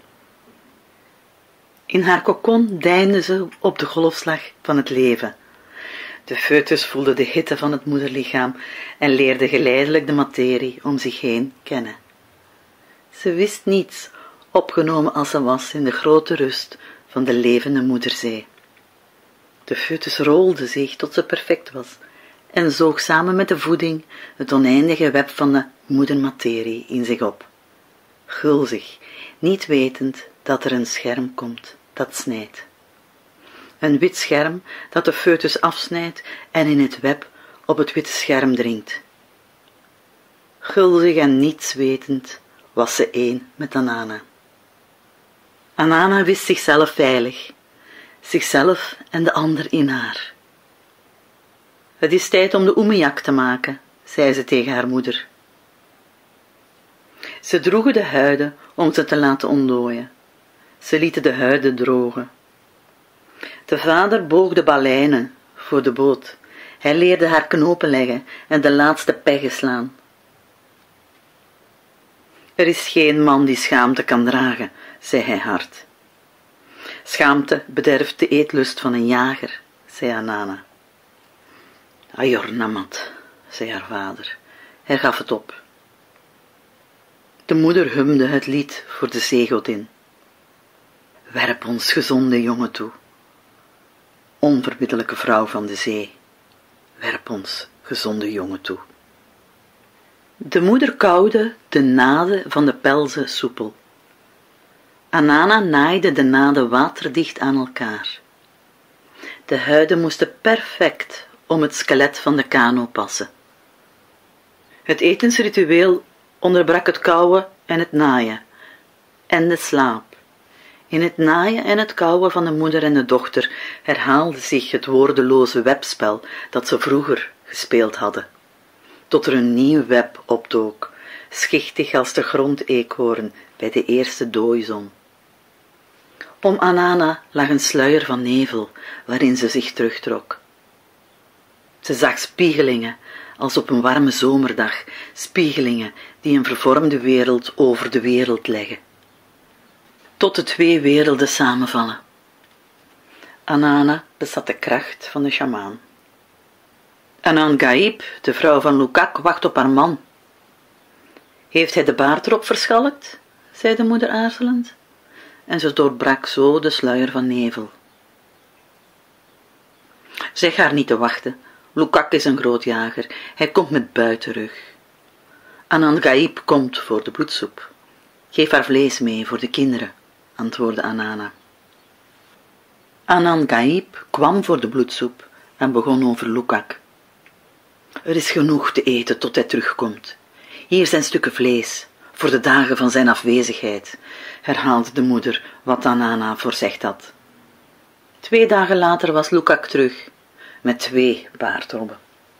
In haar kokon deinde ze op de golfslag van het leven. De foetus voelde de hitte van het moederlichaam en leerde geleidelijk de materie om zich heen kennen. Ze wist niets, opgenomen als ze was in de grote rust van de levende moederzee. De foetus rolde zich tot ze perfect was en zoog samen met de voeding het oneindige web van de moedermaterie in zich op. Gulzig, niet wetend dat er een scherm komt dat snijdt. Een wit scherm dat de foetus afsnijdt en in het web op het witte scherm dringt. Gulzig en niets wetend was ze één met Anana. Anana wist zichzelf veilig, zichzelf en de ander in haar. Het is tijd om de oemejak te maken, zei ze tegen haar moeder. Ze droegen de huiden om ze te laten ontdooien. Ze lieten de huiden drogen. De vader boog de baleinen voor de boot. Hij leerde haar knopen leggen en de laatste peggen slaan. Er is geen man die schaamte kan dragen, zei hij hard. Schaamte bederft de eetlust van een jager, zei Anana. Ajor Namat, zei haar vader. Hij gaf het op. De moeder humde het lied voor de zeegodin. Werp ons gezonde jongen toe. Onverbiddelijke vrouw van de zee, werp ons gezonde jongen toe. De moeder kauwde de naden van de pelzen soepel. Anana naaide de naden waterdicht aan elkaar. De huiden moesten perfect om het skelet van de kano passen. Het etensritueel onderbrak het kauwen en het naaien, en de slaap. In het naaien en het kauwen van de moeder en de dochter herhaalde zich het woordeloze webspel dat ze vroeger gespeeld hadden, tot er een nieuw web opdook, schichtig als de grondeekhoorn bij de eerste dooizon. Om Anana lag een sluier van nevel waarin ze zich terugtrok. Ze zag spiegelingen als op een warme zomerdag, spiegelingen die een vervormde wereld over de wereld leggen, tot de twee werelden samenvallen. Anana bezat de kracht van de sjamaan. Anan Gaib, de vrouw van Lukak, wacht op haar man. Heeft hij de baard erop verschalkt? Zei de moeder aarzelend, en ze doorbrak zo de sluier van nevel. Zeg haar niet te wachten. Lukak is een groot jager, hij komt met buit terug. Anangaïb komt voor de bloedsoep. Geef haar vlees mee voor de kinderen, antwoordde Anana. Anangaïb kwam voor de bloedsoep en begon over Lukak. Er is genoeg te eten tot hij terugkomt. Hier zijn stukken vlees, voor de dagen van zijn afwezigheid, herhaalde de moeder wat Anana voorzegd had. Twee dagen later was Lukak terug, met twee baardrobben.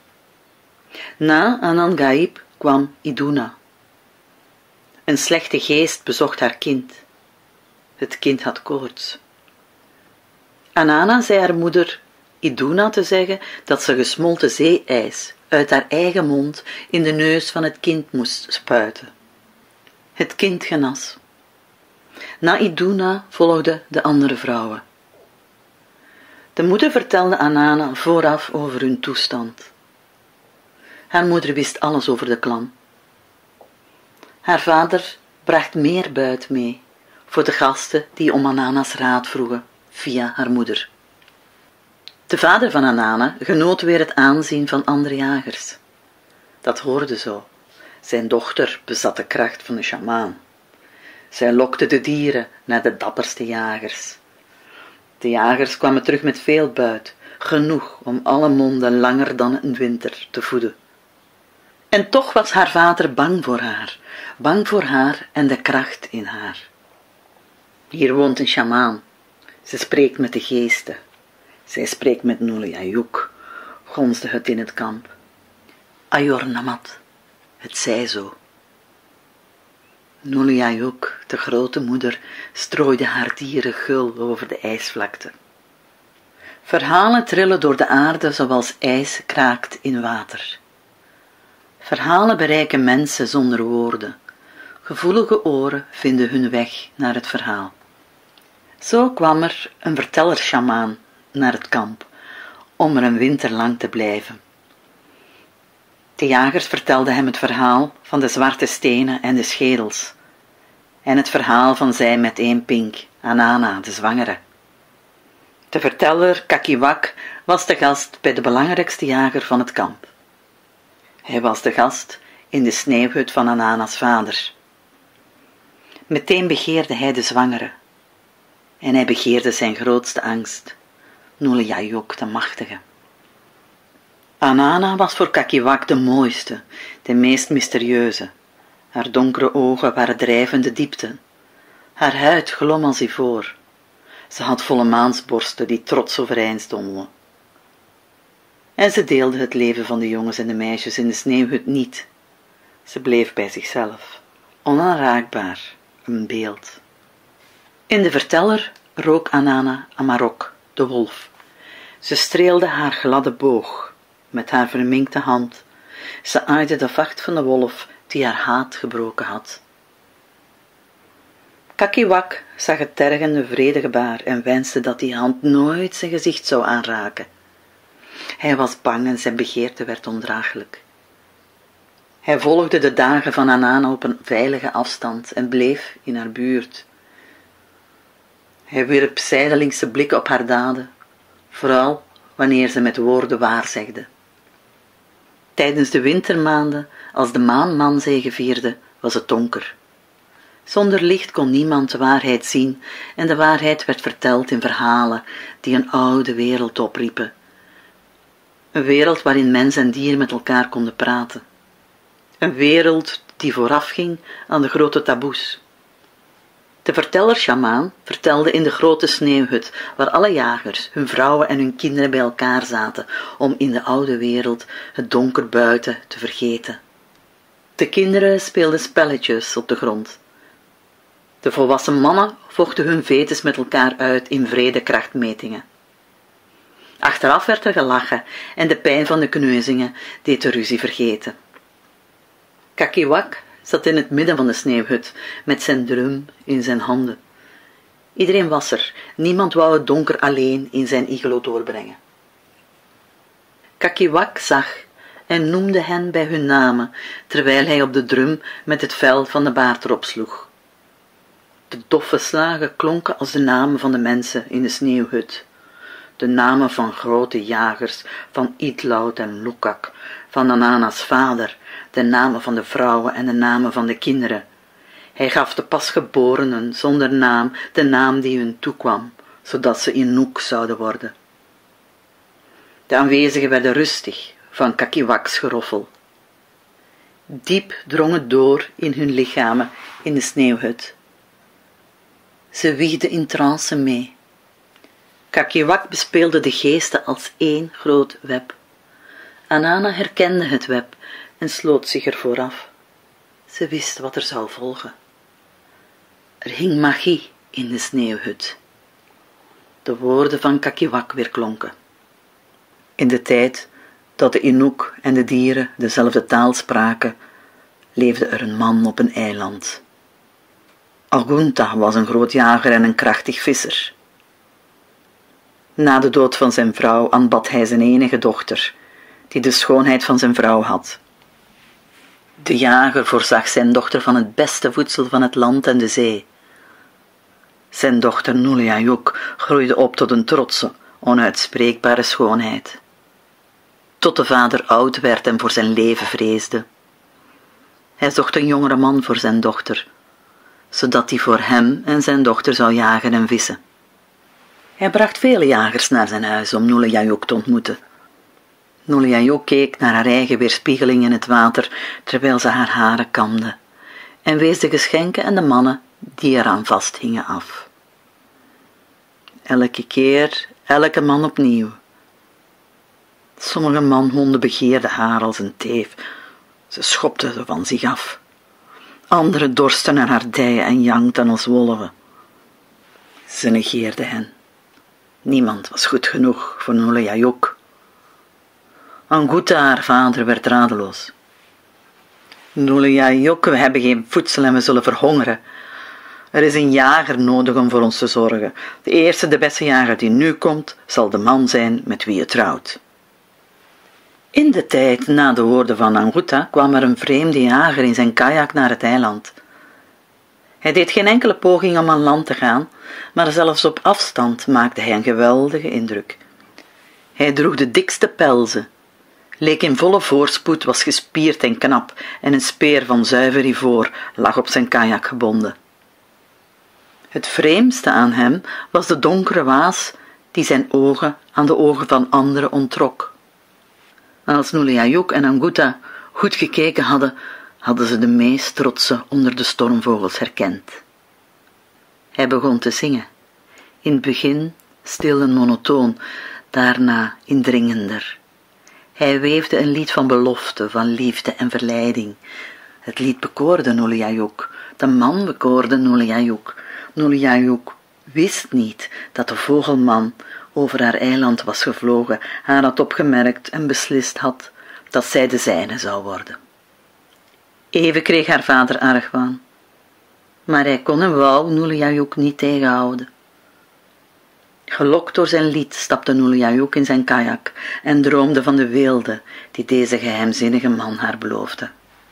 Na Anangaïb kwam Iduna. Een slechte geest bezocht haar kind. Het kind had koorts. Anana zei haar moeder Iduna te zeggen dat ze gesmolten zeeijs uit haar eigen mond in de neus van het kind moest spuiten. Het kind genas. Na Iduna volgden de andere vrouwen. De moeder vertelde Anana vooraf over hun toestand. Haar moeder wist alles over de klan. Haar vader bracht meer buit mee voor de gasten die om Anana's raad vroegen via haar moeder. De vader van Anana genoot weer het aanzien van andere jagers. Dat hoorde zo. Zijn dochter bezat de kracht van een sjamaan. Zij lokte de dieren naar de dapperste jagers. De jagers kwamen terug met veel buit, genoeg om alle monden langer dan een winter te voeden. En toch was haar vader bang voor haar, bang voor haar en de kracht in haar. Hier woont een sjamaan. Ze spreekt met de geesten. Zij spreekt met Nuliayuk, gonsde het in het kamp. Ayor Namat, het zij zo. Nuliayuk, de grote moeder, strooide haar dieren gul over de ijsvlakte. Verhalen trillen door de aarde zoals ijs kraakt in water. Verhalen bereiken mensen zonder woorden. Gevoelige oren vinden hun weg naar het verhaal. Zo kwam er een verteller-sjamaan naar het kamp, om er een winter lang te blijven. De jagers vertelden hem het verhaal van de zwarte stenen en de schedels, en het verhaal van zij met één pink, Anana, de zwangere. De verteller, Kakiwak, was de gast bij de belangrijkste jager van het kamp. Hij was de gast in de sneeuwhut van Anana's vader. Meteen begeerde hij de zwangere, en hij begeerde zijn grootste angst, Nuliayuk, de machtige. Anana was voor Kakiwak de mooiste, de meest mysterieuze. Haar donkere ogen waren drijvende diepten. Haar huid glom als ivoor. Ze had volle maansborsten die trots overeind stonden. En ze deelde het leven van de jongens en de meisjes in de sneeuwhut niet. Ze bleef bij zichzelf, onaanraakbaar, een beeld. In de verteller rook Anana Amarok, de wolf. Ze streelde haar gladde boog met haar verminkte hand. Ze aaide de vacht van de wolf die haar haat gebroken had. Kakiwak zag het tergende vredegebaar en wenste dat die hand nooit zijn gezicht zou aanraken. Hij was bang en zijn begeerte werd ondraaglijk. Hij volgde de dagen van Anana op een veilige afstand en bleef in haar buurt. Hij wierp zijdelingse blikken op haar daden, vooral wanneer ze met woorden waarzegde. Tijdens de wintermaanden, als de maan manzege vierde, was het donker. Zonder licht kon niemand de waarheid zien en de waarheid werd verteld in verhalen die een oude wereld opriepen. Een wereld waarin mens en dier met elkaar konden praten. Een wereld die voorafging aan de grote taboes. De verteller-sjamaan vertelde in de grote sneeuwhut, waar alle jagers, hun vrouwen en hun kinderen bij elkaar zaten, om in de oude wereld het donker buiten te vergeten. De kinderen speelden spelletjes op de grond. De volwassen mannen vochten hun vetes met elkaar uit in wrede krachtmetingen. Achteraf werd er gelachen en de pijn van de kneuzingen deed de ruzie vergeten. Kakiwak zat in het midden van de sneeuwhut met zijn drum in zijn handen. Iedereen was er, niemand wou het donker alleen in zijn iglo doorbrengen. Kakiwak zag en noemde hen bij hun namen, terwijl hij op de drum met het vel van de baard erop sloeg. De doffe slagen klonken als de namen van de mensen in de sneeuwhut. De namen van grote jagers, van Idlaut en Lukak, van Anana's vader, de namen van de vrouwen en de namen van de kinderen. Hij gaf de pasgeborenen zonder naam de naam die hun toekwam, zodat ze Inuk zouden worden. De aanwezigen werden rustig van Kakiwaks geroffel. Diep drong het door in hun lichamen in de sneeuwhut. Ze wiegden in trance mee. Kakiwak bespeelde de geesten als één groot web. Anana herkende het web en sloot zich ervoor af. Ze wist wat er zou volgen. Er hing magie in de sneeuwhut. De woorden van Kakiwak weerklonken. In de tijd dat de Inuk en de dieren dezelfde taal spraken, leefde er een man op een eiland. Agunta was een groot jager en een krachtig visser. Na de dood van zijn vrouw aanbad hij zijn enige dochter, die de schoonheid van zijn vrouw had. De jager voorzag zijn dochter van het beste voedsel van het land en de zee. Zijn dochter Nuliayuk groeide op tot een trotse, onuitspreekbare schoonheid. Tot de vader oud werd en voor zijn leven vreesde. Hij zocht een jongere man voor zijn dochter, zodat hij voor hem en zijn dochter zou jagen en vissen. Hij bracht vele jagers naar zijn huis om Nuliayuk te ontmoeten. Nuliayuk keek naar haar eigen weerspiegeling in het water, terwijl ze haar haren kamde, en wees de geschenken en de mannen die eraan vasthingen af. Elke keer, elke man opnieuw. Sommige manhonden begeerden haar als een teef. Ze schopten ze van zich af. Anderen dorsten naar haar dijen en jankten als wolven. Ze negeerde hen. Niemand was goed genoeg voor Nuliayuk. Anguta, haar vader, werd radeloos. Nuliayuk, we hebben geen voedsel en we zullen verhongeren. Er is een jager nodig om voor ons te zorgen. De eerste, de beste jager die nu komt, zal de man zijn met wie je trouwt. In de tijd na de woorden van Anguta kwam er een vreemde jager in zijn kajak naar het eiland. Hij deed geen enkele poging om aan land te gaan, maar zelfs op afstand maakte hij een geweldige indruk. Hij droeg de dikste pelzen, leek in volle voorspoed, was gespierd en knap en een speer van zuiver ivoor lag op zijn kajak gebonden. Het vreemdste aan hem was de donkere waas die zijn ogen aan de ogen van anderen onttrok. Als Nuliayuk en Anguta goed gekeken hadden, hadden ze de meest trotse onder de stormvogels herkend. Hij begon te zingen. In het begin stil en monotoon, daarna indringender. Hij weefde een lied van belofte, van liefde en verleiding. Het lied bekoorde Nuliayuk, de man bekoorde Nuliayuk. Nuliayuk wist niet dat de vogelman over haar eiland was gevlogen, haar had opgemerkt en beslist had dat zij de zijne zou worden. Even kreeg haar vader argwaan, maar hij kon en wou Nuliayuk niet tegenhouden. Gelokt door zijn lied stapte Nuliayuk in zijn kajak en droomde van de weelde die deze geheimzinnige man haar beloofde.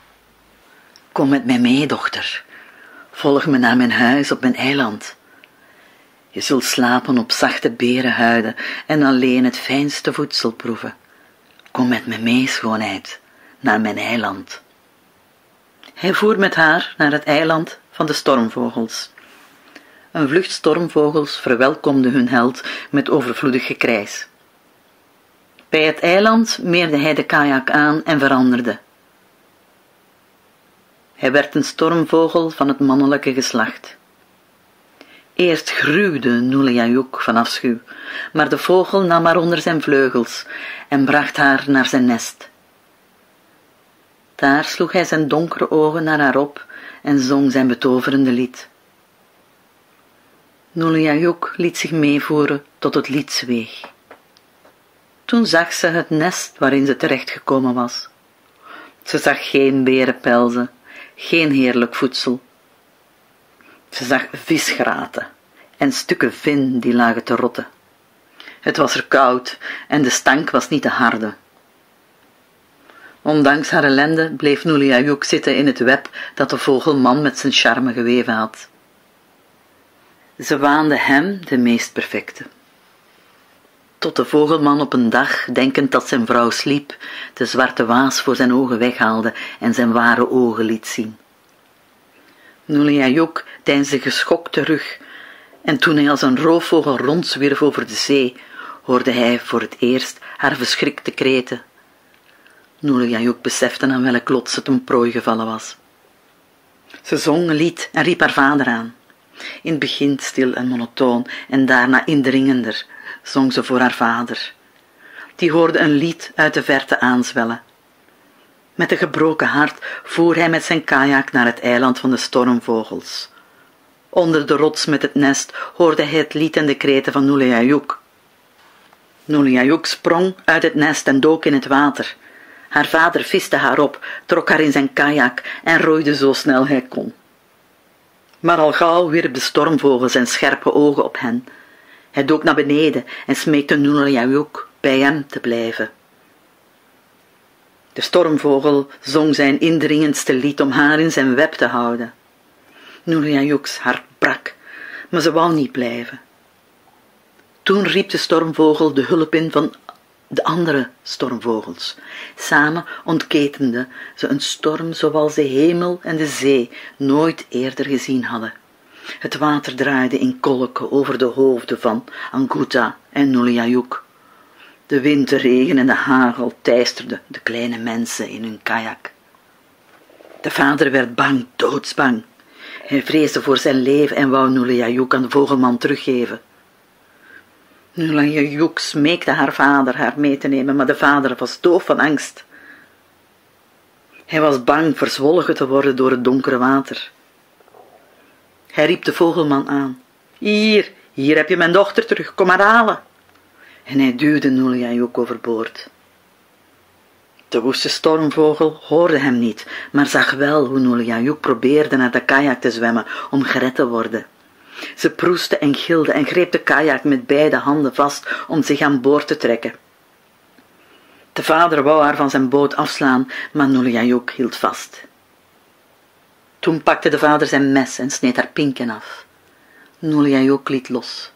Kom met mij mee, dochter. Volg me naar mijn huis op mijn eiland. Je zult slapen op zachte berenhuiden en alleen het fijnste voedsel proeven. Kom met me mee, schoonheid, naar mijn eiland. Hij voer met haar naar het eiland van de stormvogels. Een vlucht stormvogels verwelkomde hun held met overvloedig gekrijs. Bij het eiland meerde hij de kajak aan en veranderde. Hij werd een stormvogel van het mannelijke geslacht. Eerst gruwde Nuliayuk van afschuw, maar de vogel nam haar onder zijn vleugels en bracht haar naar zijn nest. Daar sloeg hij zijn donkere ogen naar haar op en zong zijn betoverende lied. Nuliayuk liet zich meevoeren tot het lied zweeg. Toen zag ze het nest waarin ze terechtgekomen was. Ze zag geen berenpelzen, geen heerlijk voedsel. Ze zag visgraten en stukken vin die lagen te rotten. Het was er koud en de stank was niet te harde. Ondanks haar ellende bleef Nuliayuk zitten in het web dat de vogelman met zijn charme geweven had. Ze waande hem de meest perfecte. tot de vogelman op een dag, denkend dat zijn vrouw sliep, de zwarte waas voor zijn ogen weghaalde en zijn ware ogen liet zien. Nuliajuk deinsde geschokt terug, en toen hij als een roofvogel rondzwierf over de zee, hoorde hij voor het eerst haar verschrikte kreten. Nuliajuk besefte aan welk lot ze ten prooi gevallen was. Ze zong een lied en riep haar vader aan. In het begin stil en monotoon en daarna indringender zong ze voor haar vader. Die hoorde een lied uit de verte aanzwellen. Met een gebroken hart voer hij met zijn kajak naar het eiland van de stormvogels. Onder de rots met het nest hoorde hij het lied en de kreten van Nuliajuk. Nuliajuk sprong uit het nest en dook in het water. Haar vader viste haar op, trok haar in zijn kajak en roeide zo snel hij kon. Maar al gauw wierp de stormvogel zijn scherpe ogen op hen. Hij dook naar beneden en smeekte Nuliajuk bij hem te blijven. De stormvogel zong zijn indringendste lied om haar in zijn web te houden. Nuliajuks hart brak, maar ze wou niet blijven. Toen riep de stormvogel de hulp in van de andere stormvogels. Samen ontketenden ze een storm zoals de hemel en de zee nooit eerder gezien hadden. Het water draaide in kolken over de hoofden van Anguta en Nuliajuk. De wind, de regen en de hagel teisterden de kleine mensen in hun kajak. De vader werd bang, doodsbang. Hij vreesde voor zijn leven en wou Nuliajuk aan de vogelman teruggeven. Nuliajuk smeekte haar vader haar mee te nemen, maar de vader was doof van angst. Hij was bang verzwolgen te worden door het donkere water. Hij riep de vogelman aan. Hier, hier heb je mijn dochter terug, kom maar halen. En hij duwde Nuliajuk overboord. De woeste stormvogel hoorde hem niet, maar zag wel hoe Nuliajuk probeerde naar de kajak te zwemmen om gered te worden. Ze proestte en gilde en greep de kajak met beide handen vast om zich aan boord te trekken. De vader wou haar van zijn boot afslaan, maar Nuliajuk hield vast. Toen pakte de vader zijn mes en sneed haar pinken af. Nuliajuk liet los.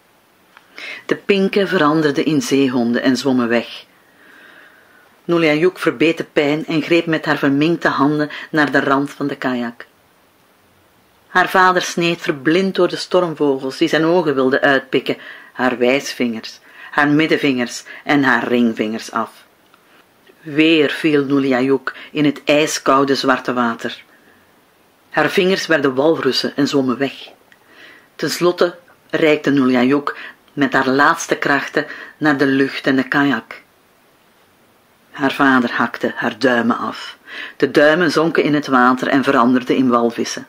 De pinken veranderden in zeehonden en zwommen weg. Nuliajuk verbeet de pijn en greep met haar verminkte handen naar de rand van de kajak. Haar vader sneed verblind door de stormvogels die zijn ogen wilden uitpikken, haar wijsvingers, haar middenvingers en haar ringvingers af. Weer viel Nuliajuk in het ijskoude zwarte water. Haar vingers werden walrussen en zwommen weg. Ten slotte reikte Nuliajuk met haar laatste krachten naar de lucht en de kajak. Haar vader hakte haar duimen af. De duimen zonken in het water en veranderden in walvissen.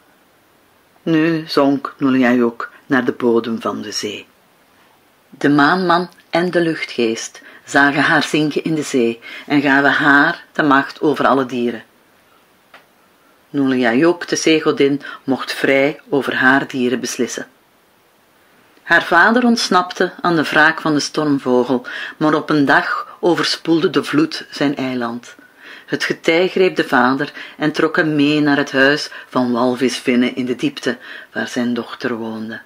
Nu zonk Nuliajuk naar de bodem van de zee. De maanman en de luchtgeest zagen haar zinken in de zee en gaven haar de macht over alle dieren. Nuliajuk, de zeegodin, mocht vrij over haar dieren beslissen. Haar vader ontsnapte aan de wraak van de stormvogel, maar op een dag overspoelde de vloed zijn eiland. Het getij greep de vader en trok hem mee naar het huis van walvisvinnen in de diepte, waar zijn dochter woonde.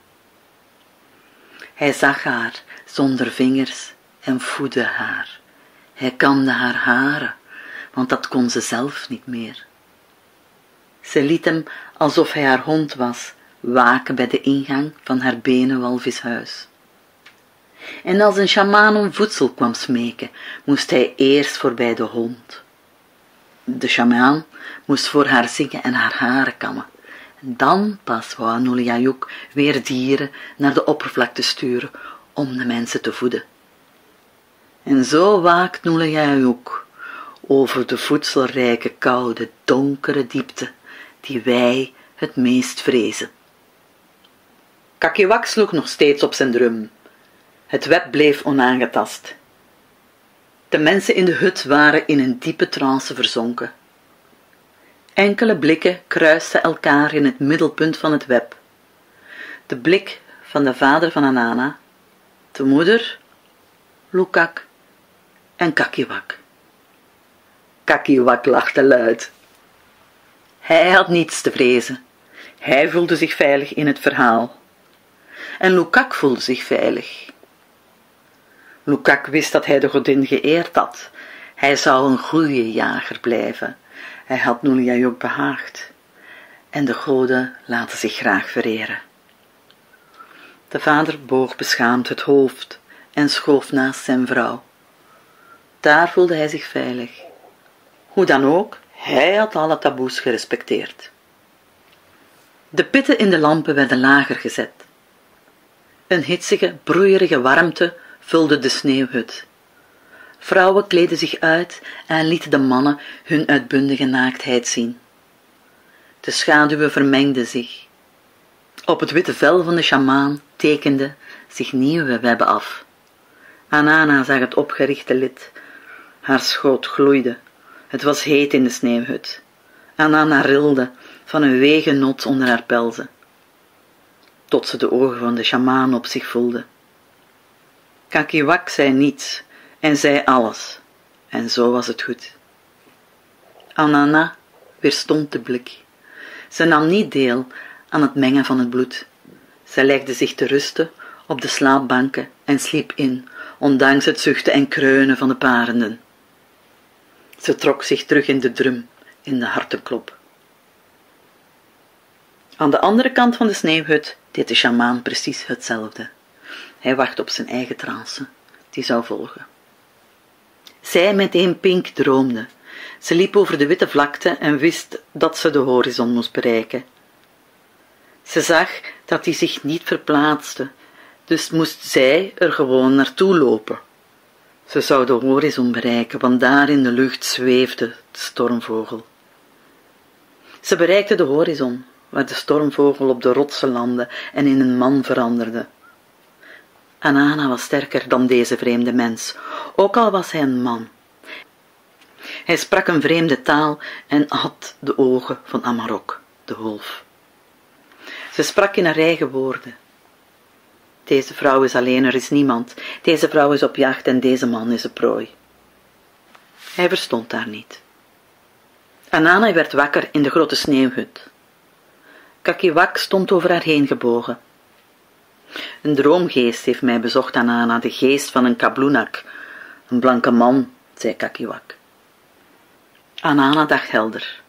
Hij zag haar zonder vingers en voedde haar. Hij kamde haar haren, want dat kon ze zelf niet meer. Ze liet hem, alsof hij haar hond was, waken bij de ingang van haar benenwalvishuis. En als een sjamaan om voedsel kwam smeken, moest hij eerst voorbij de hond. De sjamaan moest voor haar zingen en haar haren kammen. Dan pas wou Nuliajuk weer dieren naar de oppervlakte sturen om de mensen te voeden. En zo waakt Nuliajuk over de voedselrijke, koude, donkere diepte die wij het meest vrezen. Kakiwak sloeg nog steeds op zijn drum. Het web bleef onaangetast. De mensen in de hut waren in een diepe trance verzonken. Enkele blikken kruisten elkaar in het middelpunt van het web. De blik van de vader van Anana, de moeder, Lukak en Kakiwak. Kakiwak lachte luid. Hij had niets te vrezen. Hij voelde zich veilig in het verhaal. En Lukak voelde zich veilig. Lukak wist dat hij de godin geëerd had. Hij zou een goede jager blijven. Hij had Nuliai ook behaagd. En de goden laten zich graag vereren. De vader boog beschaamd het hoofd en schoof naast zijn vrouw. Daar voelde hij zich veilig. Hoe dan ook, hij had alle taboes gerespecteerd. De pitten in de lampen werden lager gezet. Een hitsige, broeierige warmte vulde de sneeuwhut. Vrouwen kleden zich uit en lieten de mannen hun uitbundige naaktheid zien. De schaduwen vermengden zich. Op het witte vel van de sjamaan tekenden zich nieuwe webben af. Anana zag het opgerichte lid. Haar schoot gloeide. Het was heet in de sneeuwhut. Anana rilde van een wegenot onder haar pelzen, tot ze de ogen van de sjamaan op zich voelde. Kakiwak zei niets en zei alles, en zo was het goed. Anana weerstond de blik. Ze nam niet deel aan het mengen van het bloed. Zij legde zich te rusten op de slaapbanken en sliep in, ondanks het zuchten en kreunen van de parenden. Ze trok zich terug in de drum, in de hartenklop. Aan de andere kant van de sneeuwhut deed de sjamaan precies hetzelfde. Hij wachtte op zijn eigen trance, die zou volgen. Zij met één pink droomde. Ze liep over de witte vlakte en wist dat ze de horizon moest bereiken. Ze zag dat die zich niet verplaatste, dus moest zij er gewoon naartoe lopen. Ze zou de horizon bereiken, want daar in de lucht zweefde de stormvogel. Ze bereikte de horizon, waar de stormvogel op de rotsen landde en in een man veranderde. Anana was sterker dan deze vreemde mens, ook al was hij een man. Hij sprak een vreemde taal en had de ogen van Amarok, de wolf. Ze sprak in haar eigen woorden. Deze vrouw is alleen, er is niemand. Deze vrouw is op jacht en deze man is een prooi. Hij verstond haar niet. Anana werd wakker in de grote sneeuwhut. Kakiwak stond over haar heen gebogen. Een droomgeest heeft mij bezocht, Anana, de geest van een kablunak, een blanke man, zei Kakiwak. Anana dacht helder.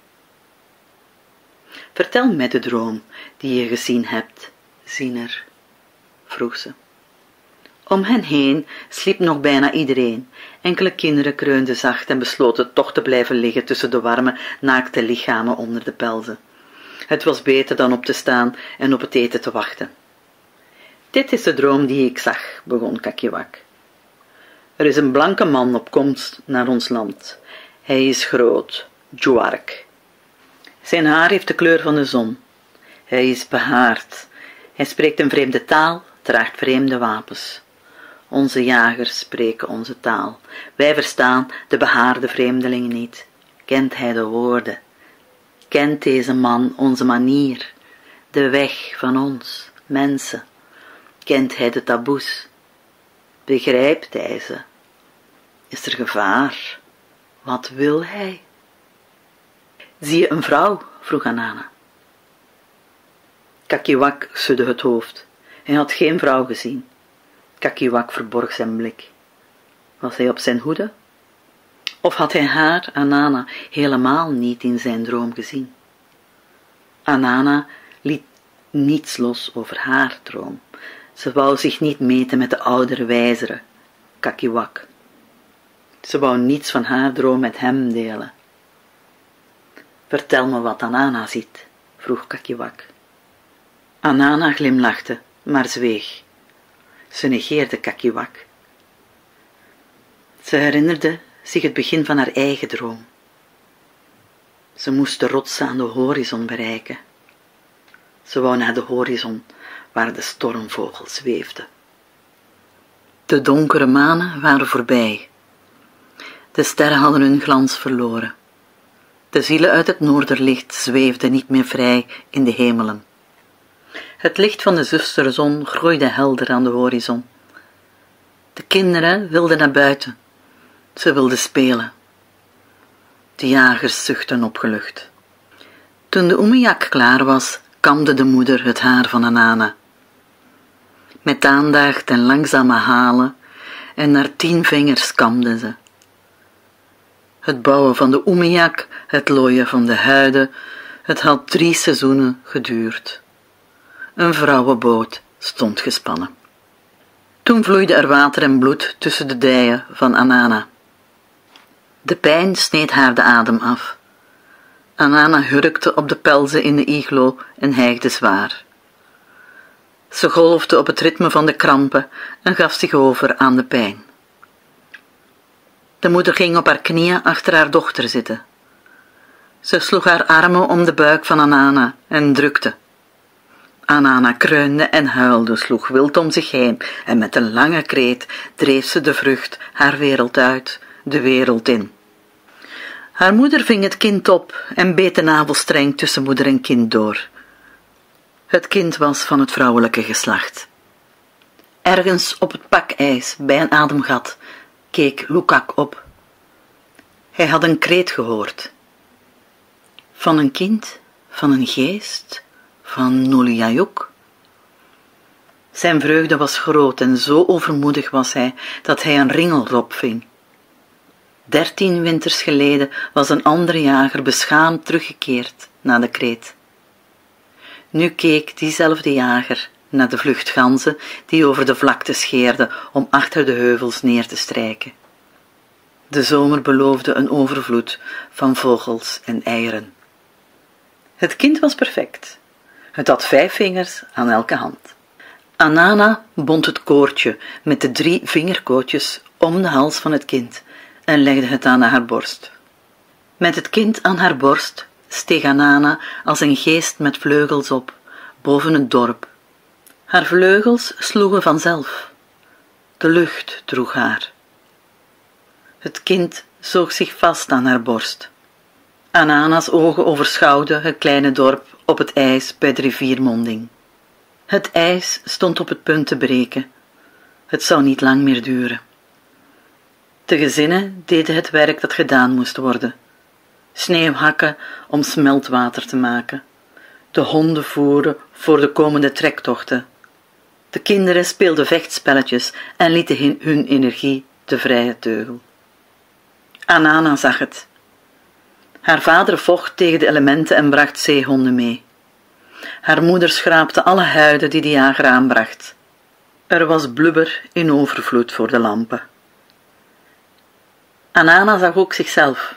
Vertel mij de droom die je gezien hebt, ziener, vroeg ze. Om hen heen sliep nog bijna iedereen. Enkele kinderen kreunden zacht en besloten toch te blijven liggen tussen de warme, naakte lichamen onder de pelzen. Het was beter dan op te staan en op het eten te wachten. Dit is de droom die ik zag, begon Kakiwak. Er is een blanke man op komst naar ons land. Hij is groot, Djuark. Zijn haar heeft de kleur van de zon. Hij is behaard. Hij spreekt een vreemde taal, draagt vreemde wapens. Onze jagers spreken onze taal. Wij verstaan de behaarde vreemdelingen niet. Kent hij de woorden? Kent deze man onze manier? De weg van ons, mensen? Kent hij de taboes? Begrijpt hij ze? Is er gevaar? Wat wil hij? Zie je een vrouw? Vroeg Anana. Kakiwak schudde het hoofd. Hij had geen vrouw gezien. Kakiwak verborg zijn blik. Was hij op zijn hoede? Of had hij haar, Anana, helemaal niet in zijn droom gezien? Anana liet niets los over haar droom. Ze wou zich niet meten met de oudere, wijzere Kakiwak. Ze wou niets van haar droom met hem delen. Vertel me wat Anana ziet, vroeg Kakiwak. Anana glimlachte, maar zweeg. Ze negeerde Kakiwak. Ze herinnerde zich het begin van haar eigen droom. Ze moest de rotsen aan de horizon bereiken. Ze wou naar de horizon, waar de stormvogel zweefde. De donkere manen waren voorbij. De sterren hadden hun glans verloren. De zielen uit het noorderlicht zweefden niet meer vrij in de hemelen. Het licht van de zusterzon groeide helder aan de horizon. De kinderen wilden naar buiten. Ze wilden spelen. De jagers zuchtten opgelucht. Toen de oemejak klaar was, kamde de moeder het haar van Anana. Met aandacht en langzame halen en naar tien vingers kamde ze. Het bouwen van de oemiak, het looien van de huiden, het had drie seizoenen geduurd. Een vrouwenboot stond gespannen. Toen vloeide er water en bloed tussen de dijen van Anana. De pijn sneed haar de adem af. Anana hurkte op de pelzen in de iglo en hijgde zwaar. Ze golfde op het ritme van de krampen en gaf zich over aan de pijn. De moeder ging op haar knieën achter haar dochter zitten. Ze sloeg haar armen om de buik van Anana en drukte. Anana kreunde en huilde, sloeg wild om zich heen en met een lange kreet dreef ze de vrucht haar wereld uit, de wereld in. Haar moeder ving het kind op en beet de navelstreng tussen moeder en kind door. Het kind was van het vrouwelijke geslacht. Ergens op het pakijs, bij een ademgat, keek Lukak op. Hij had een kreet gehoord. Van een kind, van een geest, van Nuliayuk. Zijn vreugde was groot en zo overmoedig was hij, dat hij een ringelrop ving. Dertien winters geleden was een andere jager beschaamd teruggekeerd naar de kreet. Nu keek diezelfde jager naar de vluchtganzen die over de vlakte scheerden om achter de heuvels neer te strijken. De zomer beloofde een overvloed van vogels en eieren. Het kind was perfect. Het had vijf vingers aan elke hand. Anana bond het koordje met de drie vingerkootjes om de hals van het kind en legde het aan haar borst. Met het kind aan haar borst steeg Anana als een geest met vleugels op, boven het dorp. Haar vleugels sloegen vanzelf. De lucht droeg haar. Het kind zoog zich vast aan haar borst. Anana's ogen overschouwden het kleine dorp op het ijs bij de riviermonding. Het ijs stond op het punt te breken. Het zou niet lang meer duren. De gezinnen deden het werk dat gedaan moest worden. Sneeuw hakken om smeltwater te maken. De honden voeren voor de komende trektochten. De kinderen speelden vechtspelletjes en lieten hun energie de vrije teugel. Anana zag het. Haar vader vocht tegen de elementen en bracht zeehonden mee. Haar moeder schraapte alle huiden die de jager aanbracht. Er was blubber in overvloed voor de lampen. Anana zag ook zichzelf.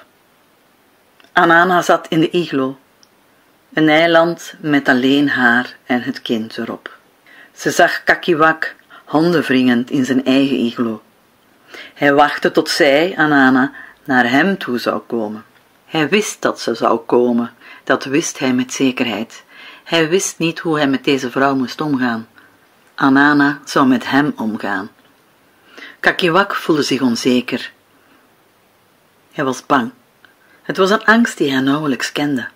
Anana zat in de iglo, een eiland met alleen haar en het kind erop. Ze zag Kakiwak handenwringend in zijn eigen iglo. Hij wachtte tot zij, Anana, naar hem toe zou komen. Hij wist dat ze zou komen, dat wist hij met zekerheid. Hij wist niet hoe hij met deze vrouw moest omgaan. Anana zou met hem omgaan. Kakiwak voelde zich onzeker. Hij was bang. Het was een angst die hij nauwelijks kende.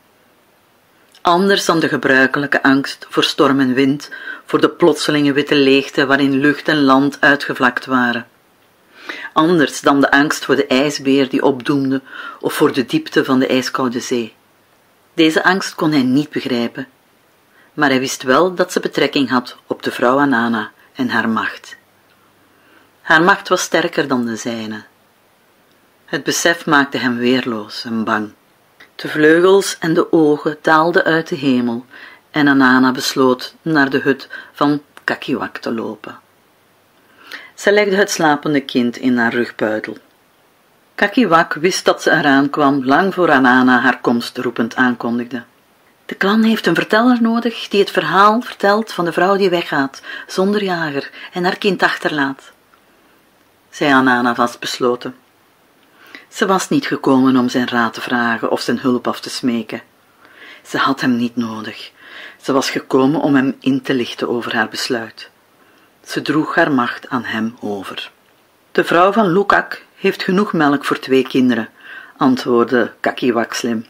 Anders dan de gebruikelijke angst voor storm en wind, voor de plotselinge witte leegte waarin lucht en land uitgevlakt waren. Anders dan de angst voor de ijsbeer die opdoemde of voor de diepte van de ijskoude zee. Deze angst kon hij niet begrijpen, maar hij wist wel dat ze betrekking had op de vrouw Anana en haar macht. Haar macht was sterker dan de zijne. Het besef maakte hem weerloos en bang. De vleugels en de ogen daalden uit de hemel en Anana besloot naar de hut van Kakiwak te lopen. Zij legde het slapende kind in haar rugbuidel. Kakiwak wist dat ze eraan kwam lang voor Anana haar komst roepend aankondigde. De klan heeft een verteller nodig die het verhaal vertelt van de vrouw die weggaat, zonder jager, en haar kind achterlaat, zei Anana vastbesloten. Ze was niet gekomen om zijn raad te vragen of zijn hulp af te smeken. Ze had hem niet nodig. Ze was gekomen om hem in te lichten over haar besluit. Ze droeg haar macht aan hem over. De vrouw van Lukak heeft genoeg melk voor twee kinderen, antwoordde Kakiwak slim.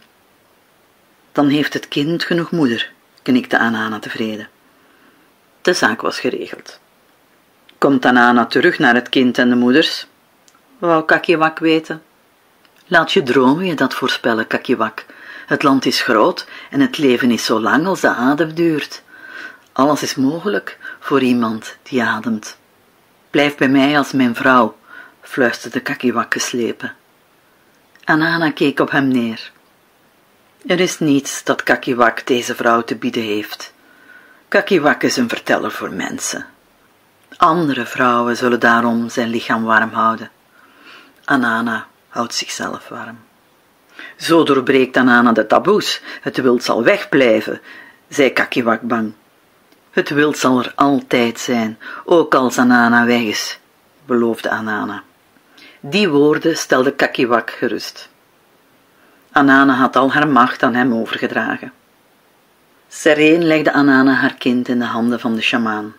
Dan heeft het kind genoeg moeder, knikte Anana tevreden. De zaak was geregeld. Komt Anana terug naar het kind en de moeders? Wou Kakiwak weten. Laat je dromen je dat voorspellen, Kakiwak. Het land is groot en het leven is zo lang als de adem duurt. Alles is mogelijk voor iemand die ademt. Blijf bij mij als mijn vrouw, fluisterde Kakiwak geslepen. Anana keek op hem neer. Er is niets dat Kakiwak deze vrouw te bieden heeft. Kakiwak is een verteller voor mensen. Andere vrouwen zullen daarom zijn lichaam warm houden. Anana houdt zichzelf warm. Zo doorbreekt Anana de taboes. Het wild zal wegblijven, zei Kakiwak bang. Het wild zal er altijd zijn, ook als Anana weg is, beloofde Anana. Die woorden stelde Kakiwak gerust. Anana had al haar macht aan hem overgedragen. Sereen legde Anana haar kind in de handen van de sjamaan.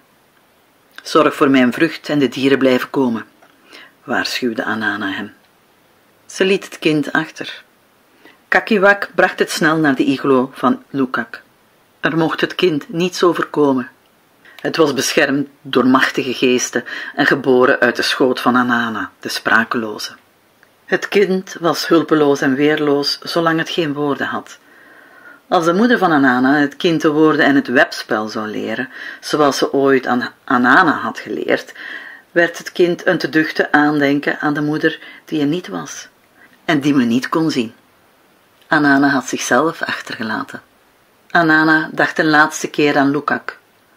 Zorg voor mijn vrucht en de dieren blijven komen, waarschuwde Anana hem. Ze liet het kind achter. Kakiwak bracht het snel naar de iglo van Lukak. Er mocht het kind niets overkomen. Het was beschermd door machtige geesten en geboren uit de schoot van Anana, de sprakeloze. Het kind was hulpeloos en weerloos zolang het geen woorden had. Als de moeder van Anana het kind de woorden en het webspel zou leren, zoals ze ooit aan Anana had geleerd, werd het kind een te duchte aandenken aan de moeder die er niet was en die men niet kon zien. Anana had zichzelf achtergelaten. Anana dacht een laatste keer aan Lukak.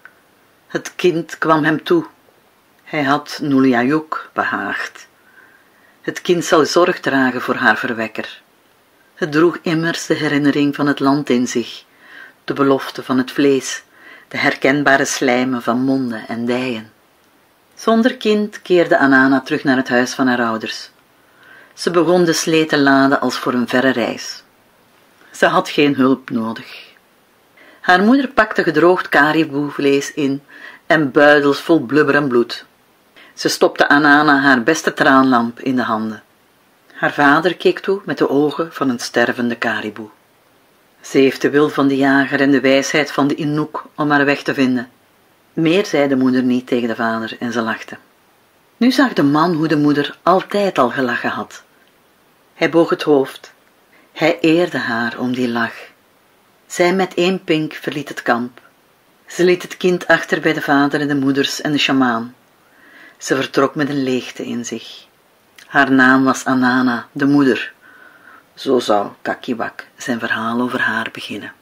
Het kind kwam hem toe. Hij had Nuliayuk behaagd. Het kind zal zorg dragen voor haar verwekker. Het droeg immers de herinnering van het land in zich, de belofte van het vlees, de herkenbare slijmen van monden en dijen. Zonder kind keerde Anana terug naar het huis van haar ouders. Ze begon de slee te laden als voor een verre reis. Ze had geen hulp nodig. Haar moeder pakte gedroogd kariboevlees in en buidels vol blubber en bloed. Ze stopte Anana haar beste traanlamp in de handen. Haar vader keek toe met de ogen van een stervende kariboe. Ze heeft de wil van de jager en de wijsheid van de Inuk om haar weg te vinden. Meer zei de moeder niet tegen de vader en ze lachte. Nu zag de man hoe de moeder altijd al gelachen had. Hij boog het hoofd. Hij eerde haar om die lach. Zij met één pink verliet het kamp. Ze liet het kind achter bij de vader en de moeders en de sjamaan. Ze vertrok met een leegte in zich. Haar naam was Anana, de moeder. Zo zou Kakiwak zijn verhaal over haar beginnen.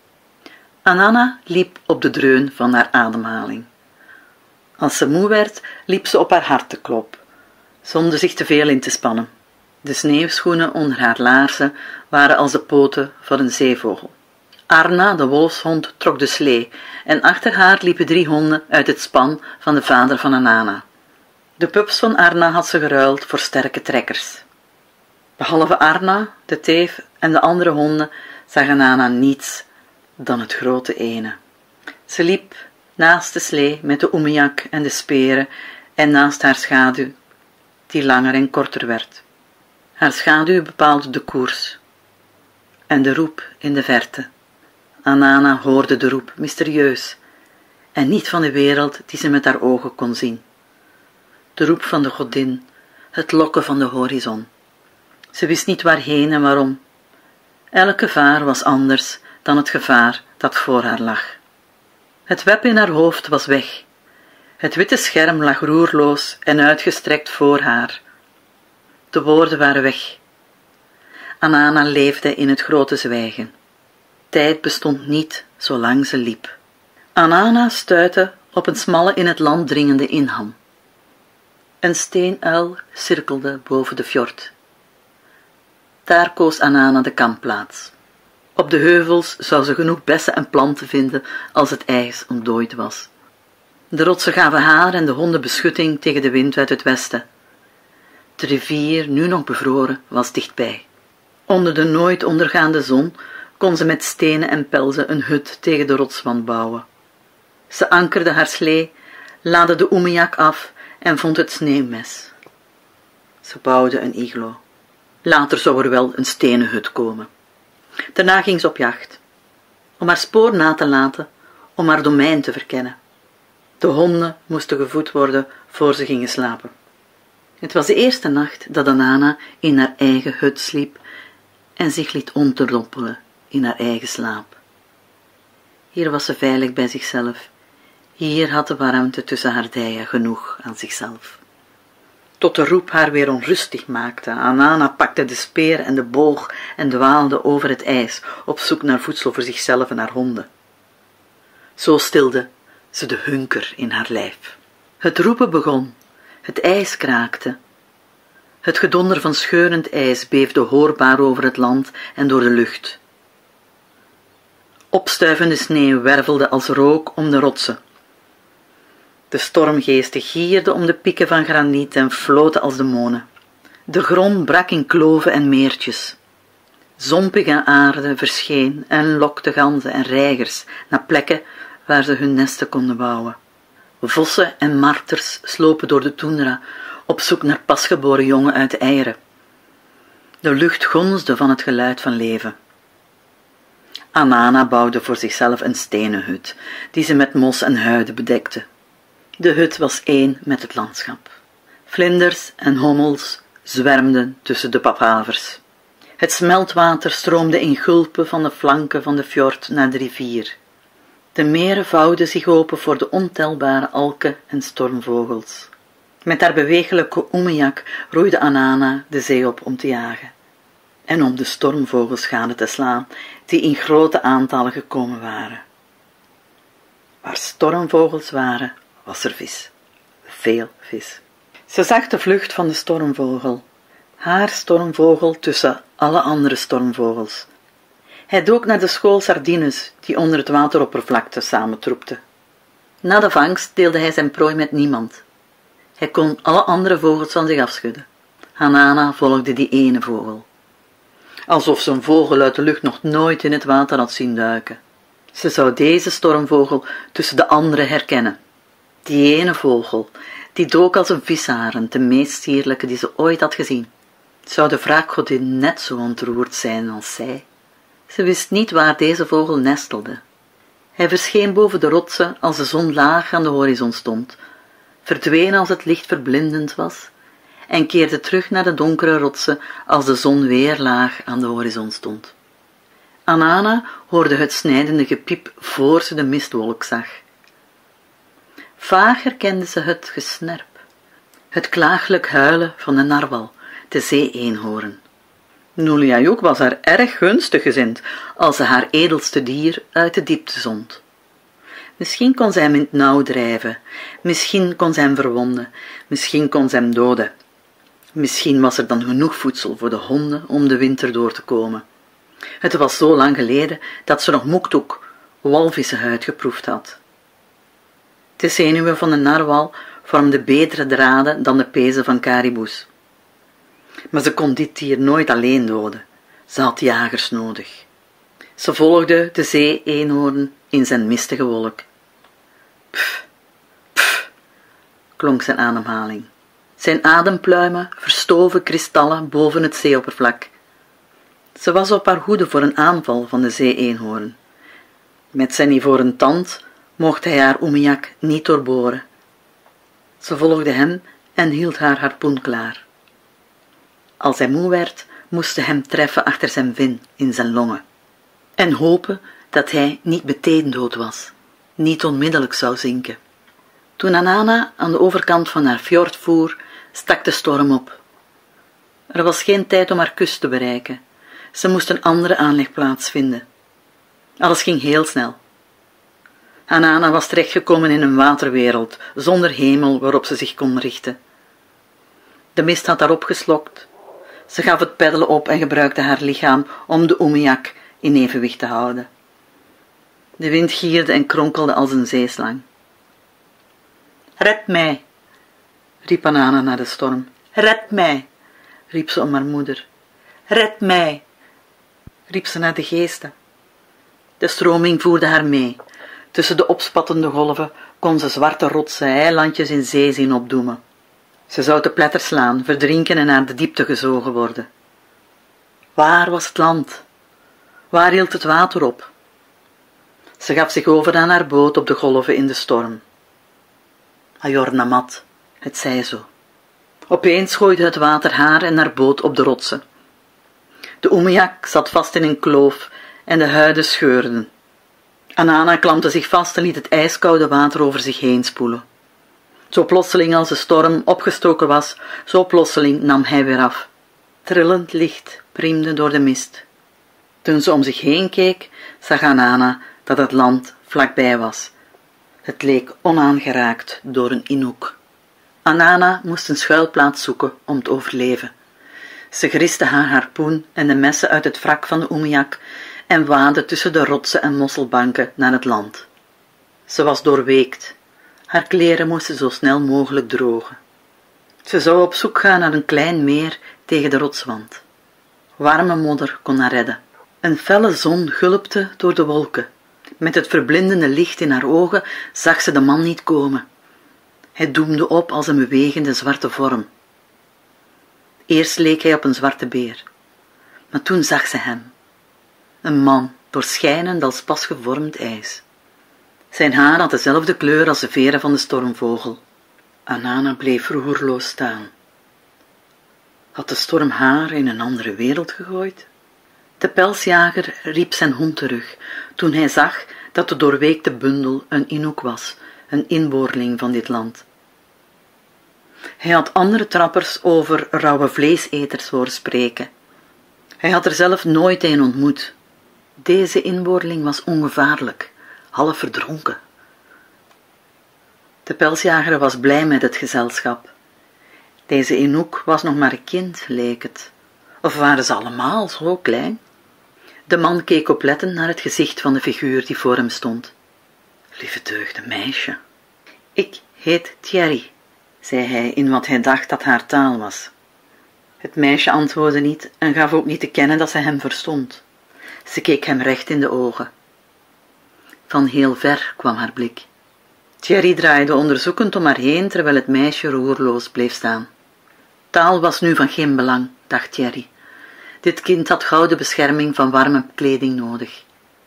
Anana liep op de dreun van haar ademhaling. Als ze moe werd, liep ze op haar hartenklop, zonder zich te veel in te spannen. De sneeuwschoenen onder haar laarzen waren als de poten van een zeevogel. Arna, de wolfshond, trok de slee en achter haar liepen drie honden uit het span van de vader van Anana. De pups van Arna had ze geruild voor sterke trekkers. Behalve Arna, de teef en de andere honden zag Anana niets dan het grote ene. Ze liep naast de slee met de oemejak en de speren en naast haar schaduw, die langer en korter werd. Haar schaduw bepaalde de koers en de roep in de verte. Anana hoorde de roep mysterieus en niet van de wereld die ze met haar ogen kon zien. De roep van de godin, het lokken van de horizon. Ze wist niet waarheen en waarom. Elk gevaar was anders dan het gevaar dat voor haar lag. Het web in haar hoofd was weg. Het witte scherm lag roerloos en uitgestrekt voor haar. De woorden waren weg. Anana leefde in het grote zwijgen. Tijd bestond niet zolang ze liep. Anana stuitte op een smalle in het land dringende inham. Een steenuil cirkelde boven de fjord. Daar koos Anana de kampplaats. Op de heuvels zou ze genoeg bessen en planten vinden als het ijs ontdooid was. De rotsen gaven haar en de honden beschutting tegen de wind uit het westen. De rivier, nu nog bevroren, was dichtbij. Onder de nooit ondergaande zon kon ze met stenen en pelzen een hut tegen de rotswand bouwen. Ze ankerde haar slee, laadde de oemejak af en vond het sneeuwmes. Ze bouwde een iglo. Later zou er wel een stenen hut komen. Daarna ging ze op jacht, om haar spoor na te laten, om haar domein te verkennen. De honden moesten gevoed worden voor ze gingen slapen. Het was de eerste nacht dat Anana in haar eigen hut sliep en zich liet onderdompelen in haar eigen slaap. Hier was ze veilig bij zichzelf, Hier had de warmte tussen haar dijen genoeg aan zichzelf. Tot de roep haar weer onrustig maakte. Anana pakte de speer en de boog en dwaalde over het ijs, op zoek naar voedsel voor zichzelf en haar honden. Zo stilde ze de hunker in haar lijf. Het roepen begon, het ijs kraakte. Het gedonder van scheurend ijs beefde hoorbaar over het land en door de lucht. Opstuivende sneeuw wervelde als rook om de rotsen. De stormgeesten gierden om de pieken van graniet en floten als demonen. De grond brak in kloven en meertjes. Zompige aarde verscheen en lokte ganzen en reigers naar plekken waar ze hun nesten konden bouwen. Vossen en marters slopen door de toendra op zoek naar pasgeboren jongen uit de eieren. De lucht gonsde van het geluid van leven. Anana bouwde voor zichzelf een stenen hut, die ze met mos en huiden bedekte. De hut was één met het landschap. Vlinders en hommels zwermden tussen de papavers. Het smeltwater stroomde in gulpen van de flanken van de fjord naar de rivier. De meren vouwden zich open voor de ontelbare alken en stormvogels. Met haar bewegelijke oemejak roeide Anana de zee op om te jagen en om de stormvogels gade te slaan die in grote aantallen gekomen waren. Waar stormvogels waren, was er vis. Veel vis. Ze zag de vlucht van de stormvogel, haar stormvogel tussen alle andere stormvogels. Hij dook naar de school sardines die onder het wateroppervlakte samentroepte. Na de vangst deelde hij zijn prooi met niemand. Hij kon alle andere vogels van zich afschudden. Anana volgde die ene vogel, alsof ze een vogel uit de lucht nog nooit in het water had zien duiken. Ze zou deze stormvogel tussen de anderen herkennen. Die ene vogel, die dook als een visarend, de meest sierlijke die ze ooit had gezien. Zou de wraakgodin net zo ontroerd zijn als zij? Ze wist niet waar deze vogel nestelde. Hij verscheen boven de rotsen als de zon laag aan de horizon stond, verdween als het licht verblindend was en keerde terug naar de donkere rotsen als de zon weer laag aan de horizon stond. Anana hoorde het snijdende gepiep voor ze de mistwolk zag. Vaag herkende ze het gesnerp, het klaaglijk huilen van de narwal, de zee-eenhoorn. Nuliajuk was haar erg gunstig gezind als ze haar edelste dier uit de diepte zond. Misschien kon ze hem in het nauw drijven, misschien kon ze hem verwonden, misschien kon ze hem doden. Misschien was er dan genoeg voedsel voor de honden om de winter door te komen. Het was zo lang geleden dat ze nog moektoek, walvissenhuid, geproefd had. De zenuwen van de narwal vormden betere draden dan de pezen van kariboes. Maar ze kon dit dier nooit alleen doden. Ze had jagers nodig. Ze volgde de zee-eenhoorn in zijn mistige wolk. Pff, pff, klonk zijn ademhaling. Zijn adempluimen verstoven kristallen boven het zeeoppervlak. Ze was op haar hoede voor een aanval van de zee-eenhoorn. Met zijn ivoren tand mocht hij haar oemejak niet doorboren. Ze volgde hem en hield haar harpoen klaar. Als hij moe werd, moest ze hem treffen achter zijn vin in zijn longen en hopen dat hij niet meteen dood was, niet onmiddellijk zou zinken. Toen Anana aan de overkant van haar fjord voer, stak de storm op. Er was geen tijd om haar kust te bereiken. Ze moest een andere aanlegplaats vinden. Alles ging heel snel. Anana was terechtgekomen in een waterwereld, zonder hemel waarop ze zich kon richten. De mist had haar opgeslokt. Ze gaf het peddelen op en gebruikte haar lichaam om de oemejak in evenwicht te houden. De wind gierde en kronkelde als een zeeslang. Red mij, riep Anana naar de storm. Red mij, riep ze om haar moeder. Red mij, riep ze naar de geesten. De stroming voerde haar mee. Tussen de opspattende golven kon ze zwarte rotsen, eilandjes in zee zien opdoemen. Ze zou te pletter slaan, verdrinken en naar de diepte gezogen worden. Waar was het land? Waar hield het water op? Ze gaf zich over aan haar boot op de golven in de storm. Ajornamat, het zei zo. Opeens gooide het water haar en haar boot op de rotsen. De oemejak zat vast in een kloof en de huiden scheurden. Anana klampte zich vast en liet het ijskoude water over zich heen spoelen. Zo plotseling als de storm opgestoken was, zo plotseling nam hij weer af. Trillend licht priemde door de mist. Toen ze om zich heen keek, zag Anana dat het land vlakbij was. Het leek onaangeraakt door een Inuk. Anana moest een schuilplaats zoeken om te overleven. Ze griste haar harpoen en de messen uit het wrak van de Umiak en waadde tussen de rotsen en mosselbanken naar het land. Ze was doorweekt. Haar kleren moesten zo snel mogelijk drogen. Ze zou op zoek gaan naar een klein meer tegen de rotswand. Warme modder kon haar redden. Een felle zon gulpte door de wolken. Met het verblindende licht in haar ogen zag ze de man niet komen. Hij doemde op als een bewegende zwarte vorm. Eerst leek hij op een zwarte beer, maar toen zag ze hem. Een man, doorschijnend als pas gevormd ijs. Zijn haar had dezelfde kleur als de veren van de stormvogel. Anana bleef roerloos staan. Had de storm haar in een andere wereld gegooid? De pelsjager riep zijn hond terug, toen hij zag dat de doorweekte bundel een Inuk was, een inboorling van dit land. Hij had andere trappers over rauwe vleeseters horen spreken. Hij had er zelf nooit een ontmoet. Deze inboorling was ongevaarlijk, half verdronken. De pelsjager was blij met het gezelschap. Deze Inuk was nog maar een kind, leek het. Of waren ze allemaal zo klein? De man keek oplettend naar het gezicht van de figuur die voor hem stond. Lieve deugde meisje. Ik heet Thierry, zei hij in wat hij dacht dat haar taal was. Het meisje antwoordde niet en gaf ook niet te kennen dat ze hem verstond. Ze keek hem recht in de ogen. Van heel ver kwam haar blik. Thierry draaide onderzoekend om haar heen, terwijl het meisje roerloos bleef staan. Taal was nu van geen belang, dacht Thierry. Dit kind had gouden bescherming van warme kleding nodig.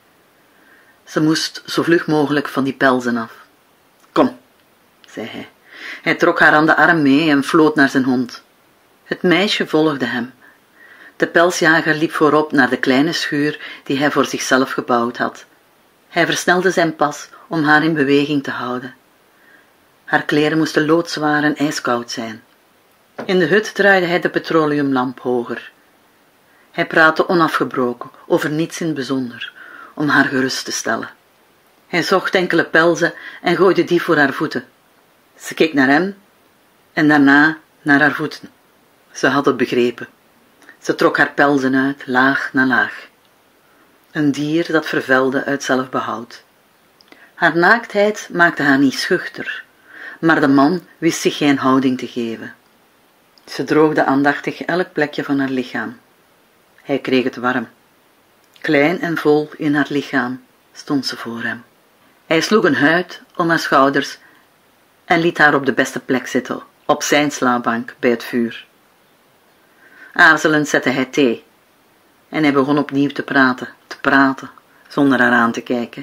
Ze moest zo vlug mogelijk van die pelzen af. Kom, zei hij. Hij trok haar aan de arm mee en floot naar zijn hond. Het meisje volgde hem. De pelsjager liep voorop naar de kleine schuur die hij voor zichzelf gebouwd had. Hij versnelde zijn pas om haar in beweging te houden. Haar kleren moesten loodzwaar en ijskoud zijn. In de hut draaide hij de petroleumlamp hoger. Hij praatte onafgebroken over niets in het bijzonder, om haar gerust te stellen. Hij zocht enkele pelzen en gooide die voor haar voeten. Ze keek naar hem en daarna naar haar voeten. Ze had het begrepen. Ze trok haar pelzen uit, laag na laag. Een dier dat vervelde uit zelfbehoud. Haar naaktheid maakte haar niet schuchter, maar de man wist zich geen houding te geven. Ze droogde aandachtig elk plekje van haar lichaam. Hij kreeg het warm. Klein en vol in haar lichaam stond ze voor hem. Hij sloeg een huid om haar schouders en liet haar op de beste plek zitten, op zijn slaapbank bij het vuur. Aarzelend zette hij thee en hij begon opnieuw te praten, te praten, zonder haar aan te kijken.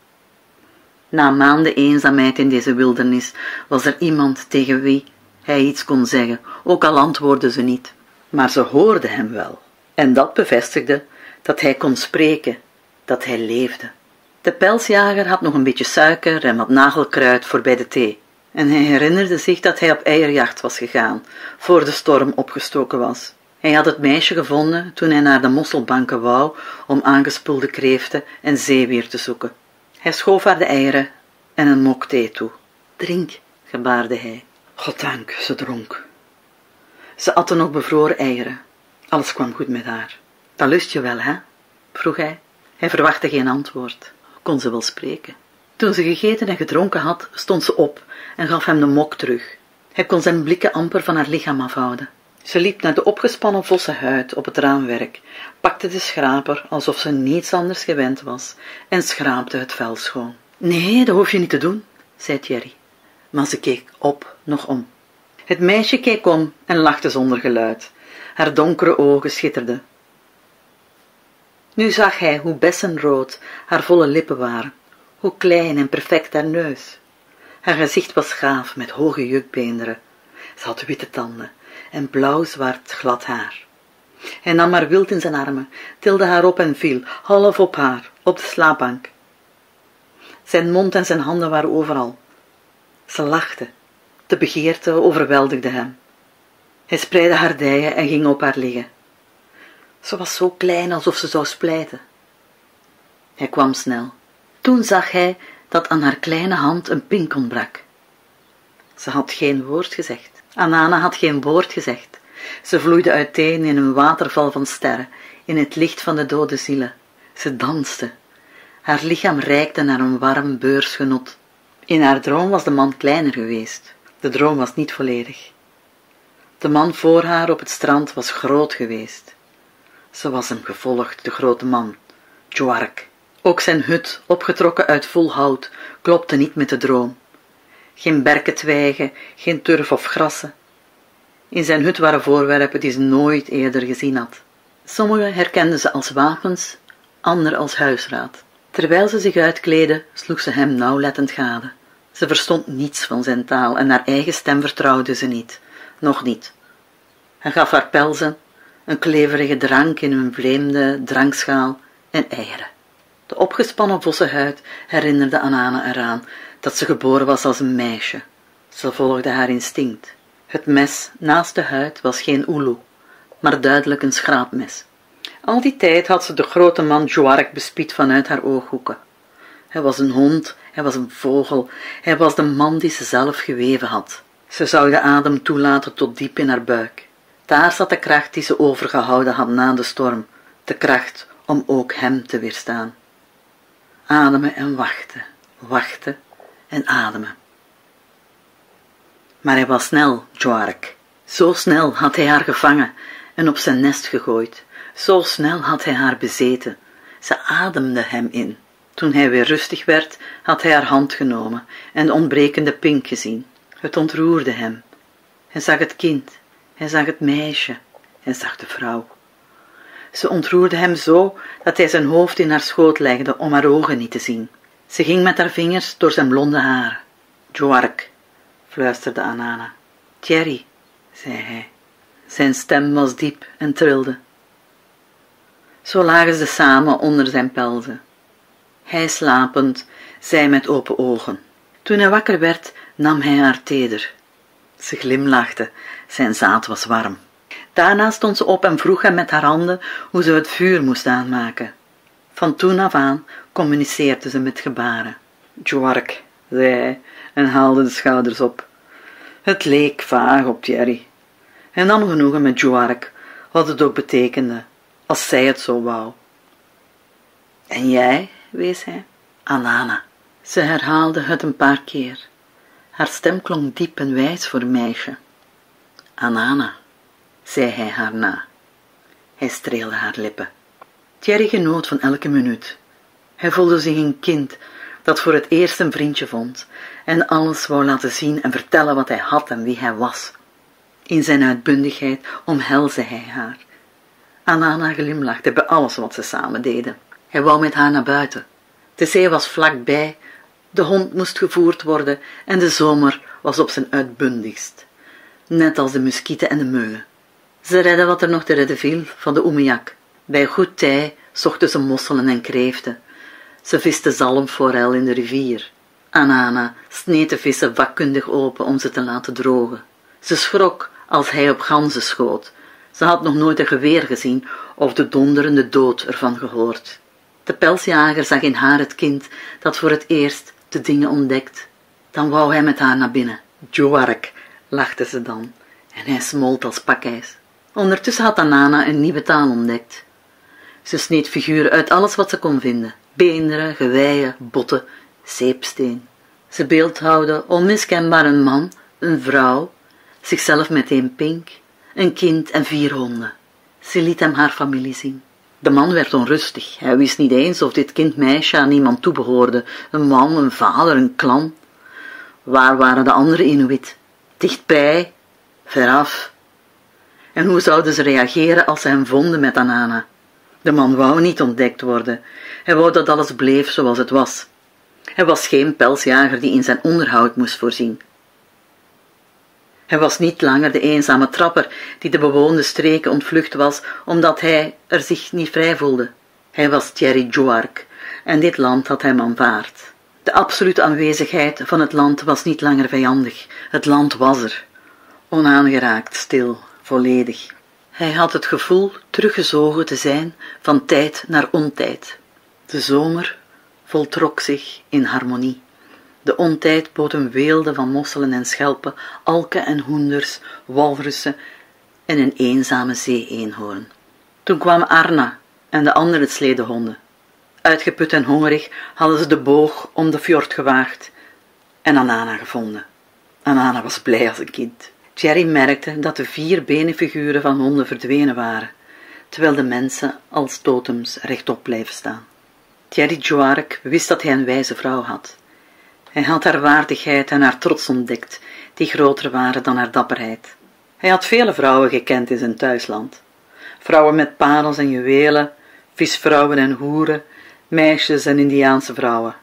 Na maanden eenzaamheid in deze wildernis was er iemand tegen wie hij iets kon zeggen, ook al antwoordde ze niet. Maar ze hoorde hem wel, en dat bevestigde dat hij kon spreken, dat hij leefde. De pelsjager had nog een beetje suiker en wat nagelkruid voor bij de thee, en hij herinnerde zich dat hij op eierjacht was gegaan, voor de storm opgestoken was. Hij had het meisje gevonden toen hij naar de mosselbanken wou om aangespoelde kreeften en zeewier te zoeken. Hij schoof haar de eieren en een mok thee toe. Drink, gebaarde hij. Goddank, ze dronk. Ze atte nog bevroren eieren. Alles kwam goed met haar. Dat lust je wel, hè? Vroeg hij. Hij verwachtte geen antwoord. Kon ze wel spreken? Toen ze gegeten en gedronken had, stond ze op en gaf hem de mok terug. Hij kon zijn blikken amper van haar lichaam afhouden. Ze liep naar de opgespannen vossenhuid op het raamwerk, pakte de schraper alsof ze niets anders gewend was en schraapte het vel schoon. Nee, dat hoef je niet te doen, zei Thierry, maar ze keek op, nog om. Het meisje keek om en lachte zonder geluid. Haar donkere ogen schitterden. Nu zag hij hoe bessenrood haar volle lippen waren, hoe klein en perfect haar neus. Haar gezicht was gaaf met hoge jukbeenderen. Ze had witte tanden en blauw-zwart glad haar. Hij nam haar wild in zijn armen, tilde haar op en viel, half op haar, op de slaapbank. Zijn mond en zijn handen waren overal. Ze lachte. De begeerte overweldigde hem. Hij spreidde haar dijen en ging op haar liggen. Ze was zo klein alsof ze zou splijten. Hij kwam snel. Toen zag hij dat aan haar kleine hand een pink ontbrak. Ze had geen woord gezegd. Anana had geen woord gezegd. Ze vloeide uiteen in een waterval van sterren, in het licht van de dode zielen. Ze danste. Haar lichaam reikte naar een warm beursgenot. In haar droom was de man kleiner geweest. De droom was niet volledig. De man voor haar op het strand was groot geweest. Ze was hem gevolgd, de grote man, Djoark. Ook zijn hut, opgetrokken uit vol hout, klopte niet met de droom. Geen berkentwijgen, geen turf of grassen. In zijn hut waren voorwerpen die ze nooit eerder gezien had. Sommige herkende ze als wapens, ander als huisraad. Terwijl ze zich uitkleedde, sloeg ze hem nauwlettend gade. Ze verstond niets van zijn taal en haar eigen stem vertrouwde ze niet. Nog niet. Hij gaf haar pelzen, een kleverige drank in een vreemde drankschaal en eieren. De opgespannen vossenhuid herinnerde Anana eraan dat ze geboren was als een meisje. Ze volgde haar instinct. Het mes naast de huid was geen oeloe, maar duidelijk een schraapmes. Al die tijd had ze de grote man Djoark bespied vanuit haar ooghoeken. Hij was een hond, hij was een vogel, hij was de man die ze zelf geweven had. Ze zou de adem toelaten tot diep in haar buik. Daar zat de kracht die ze overgehouden had na de storm, de kracht om ook hem te weerstaan. Ademen en wachten, wachten en ademen. Maar hij was snel, Djoark. Zo snel had hij haar gevangen en op zijn nest gegooid. Zo snel had hij haar bezeten. Ze ademde hem in. Toen hij weer rustig werd, had hij haar hand genomen en de ontbrekende pink gezien. Het ontroerde hem. Hij zag het kind, hij zag het meisje, hij zag de vrouw. Ze ontroerde hem zo dat hij zijn hoofd in haar schoot legde om haar ogen niet te zien. Ze ging met haar vingers door zijn blonde haren. Djoark, fluisterde Anana. Thierry, zei hij. Zijn stem was diep en trilde. Zo lagen ze samen onder zijn pelzen. Hij slapend, zij met open ogen. Toen hij wakker werd, nam hij haar teder. Ze glimlachte, zijn zaad was warm. Daarna stond ze op en vroeg hem met haar handen hoe ze het vuur moest aanmaken. Van toen af aan communiceerde ze met gebaren. Djoark, zei hij en haalde de schouders op. Het leek vaag op Thierry. Hij nam genoegen met Djoark, wat het ook betekende, als zij het zo wou. En jij, wees hij? Anana. Ze herhaalde het een paar keer. Haar stem klonk diep en wijs voor een meisje. Anana, zei hij haar na. Hij streelde haar lippen. Thierry genoot van elke minuut. Hij voelde zich een kind dat voor het eerst een vriendje vond en alles wou laten zien en vertellen wat hij had en wie hij was. In zijn uitbundigheid omhelsde hij haar. Anana glimlachte bij alles wat ze samen deden. Hij wou met haar naar buiten. De zee was vlakbij, de hond moest gevoerd worden en de zomer was op zijn uitbundigst, net als de muskieten en de muggen. Ze redden wat er nog te redden viel van de oemejak. Bij goed tij zochten ze mosselen en kreeften. Ze visten zalmforel in de rivier. Anana sneed de vissen vakkundig open om ze te laten drogen. Ze schrok als hij op ganzen schoot. Ze had nog nooit een geweer gezien of de donderende dood ervan gehoord. De pelsjager zag in haar het kind dat voor het eerst de dingen ontdekt. Dan wou hij met haar naar binnen. Djoark, lachte ze dan, en hij smolt als pakijs. Ondertussen had Anana een nieuwe taal ontdekt. Ze sneed figuren uit alles wat ze kon vinden. Beenderen, geweien, botten, zeepsteen. Ze beeldhouwde onmiskenbaar een man, een vrouw, zichzelf met een pink, een kind en vier honden. Ze liet hem haar familie zien. De man werd onrustig. Hij wist niet eens of dit kind meisje aan iemand toebehoorde. Een man, een vader, een clan. Waar waren de andere Inuit? Dichtbij? Veraf? En hoe zouden ze reageren als ze hem vonden met Anana? De man wou niet ontdekt worden. Hij wou dat alles bleef zoals het was. Hij was geen pelsjager die in zijn onderhoud moest voorzien. Hij was niet langer de eenzame trapper die de bewoonde streken ontvlucht was, omdat hij er zich niet vrij voelde. Hij was Thierry Djoark en dit land had hem aanvaard. De absolute aanwezigheid van het land was niet langer vijandig. Het land was er, onaangeraakt, stil, volledig. Hij had het gevoel teruggezogen te zijn van tijd naar ontijd. De zomer voltrok zich in harmonie. De ontijd bood een weelde van mosselen en schelpen, alken en hoenders, walrussen en een eenzame zee-eenhoorn. Toen kwamen Arna en de andere sledehonden. Uitgeput en hongerig hadden ze de boog om de fjord gewaagd en Anana gevonden. Anana was blij als een kind. Thierry merkte dat de vier benenfiguren van honden verdwenen waren, terwijl de mensen als totems rechtop bleven staan. Thierry Joarc wist dat hij een wijze vrouw had. Hij had haar waardigheid en haar trots ontdekt, die groter waren dan haar dapperheid. Hij had vele vrouwen gekend in zijn thuisland. Vrouwen met parels en juwelen, visvrouwen en hoeren, meisjes en Indiaanse vrouwen.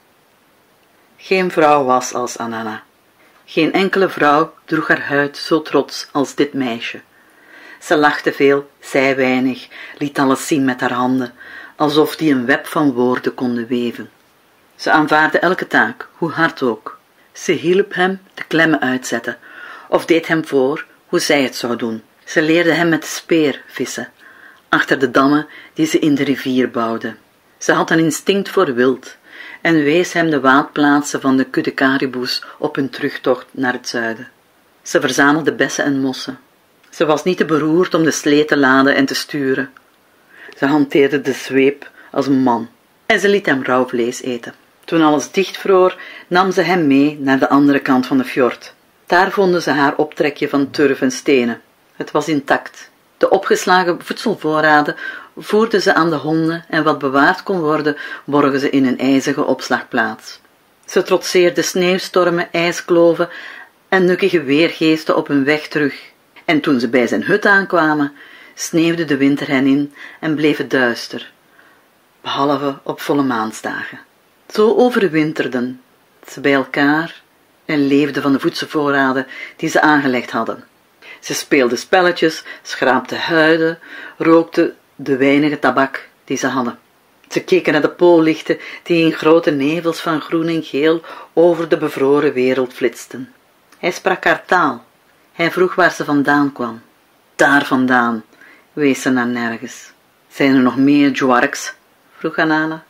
Geen vrouw was als Anana. Geen enkele vrouw droeg haar huid zo trots als dit meisje. Ze lachte veel, zei weinig, liet alles zien met haar handen, alsof die een web van woorden konden weven. Ze aanvaarde elke taak, hoe hard ook. Ze hielp hem de klemmen uitzetten, of deed hem voor hoe zij het zou doen. Ze leerde hem met de speer vissen, achter de dammen die ze in de rivier bouwde. Ze had een instinct voor wild en wees hem de waadplaatsen van de kudde kariboes op hun terugtocht naar het zuiden. Ze verzamelde bessen en mossen. Ze was niet te beroerd om de slee te laden en te sturen. Ze hanteerde de zweep als een man en ze liet hem rauw vlees eten. Toen alles dichtvroor, nam ze hem mee naar de andere kant van de fjord. Daar vonden ze haar optrekje van turf en stenen. Het was intact. De opgeslagen voedselvoorraden voerden ze aan de honden en wat bewaard kon worden, borgen ze in een ijzige opslagplaats. Ze trotseerden sneeuwstormen, ijskloven en nukkige weergeesten op hun weg terug. En toen ze bij zijn hut aankwamen, sneeuwde de winter hen in en bleef het duister, behalve op volle maansdagen. Zo overwinterden ze bij elkaar en leefden van de voedselvoorraden die ze aangelegd hadden. Ze speelden spelletjes, schraapten huiden, rookten de weinige tabak die ze hadden. Ze keken naar de poollichten die in grote nevels van groen en geel over de bevroren wereld flitsten. Hij sprak haar taal. Hij vroeg waar ze vandaan kwam. Daar vandaan, wees ze naar nergens. Zijn er nog meer Joarcs? Vroeg Anana.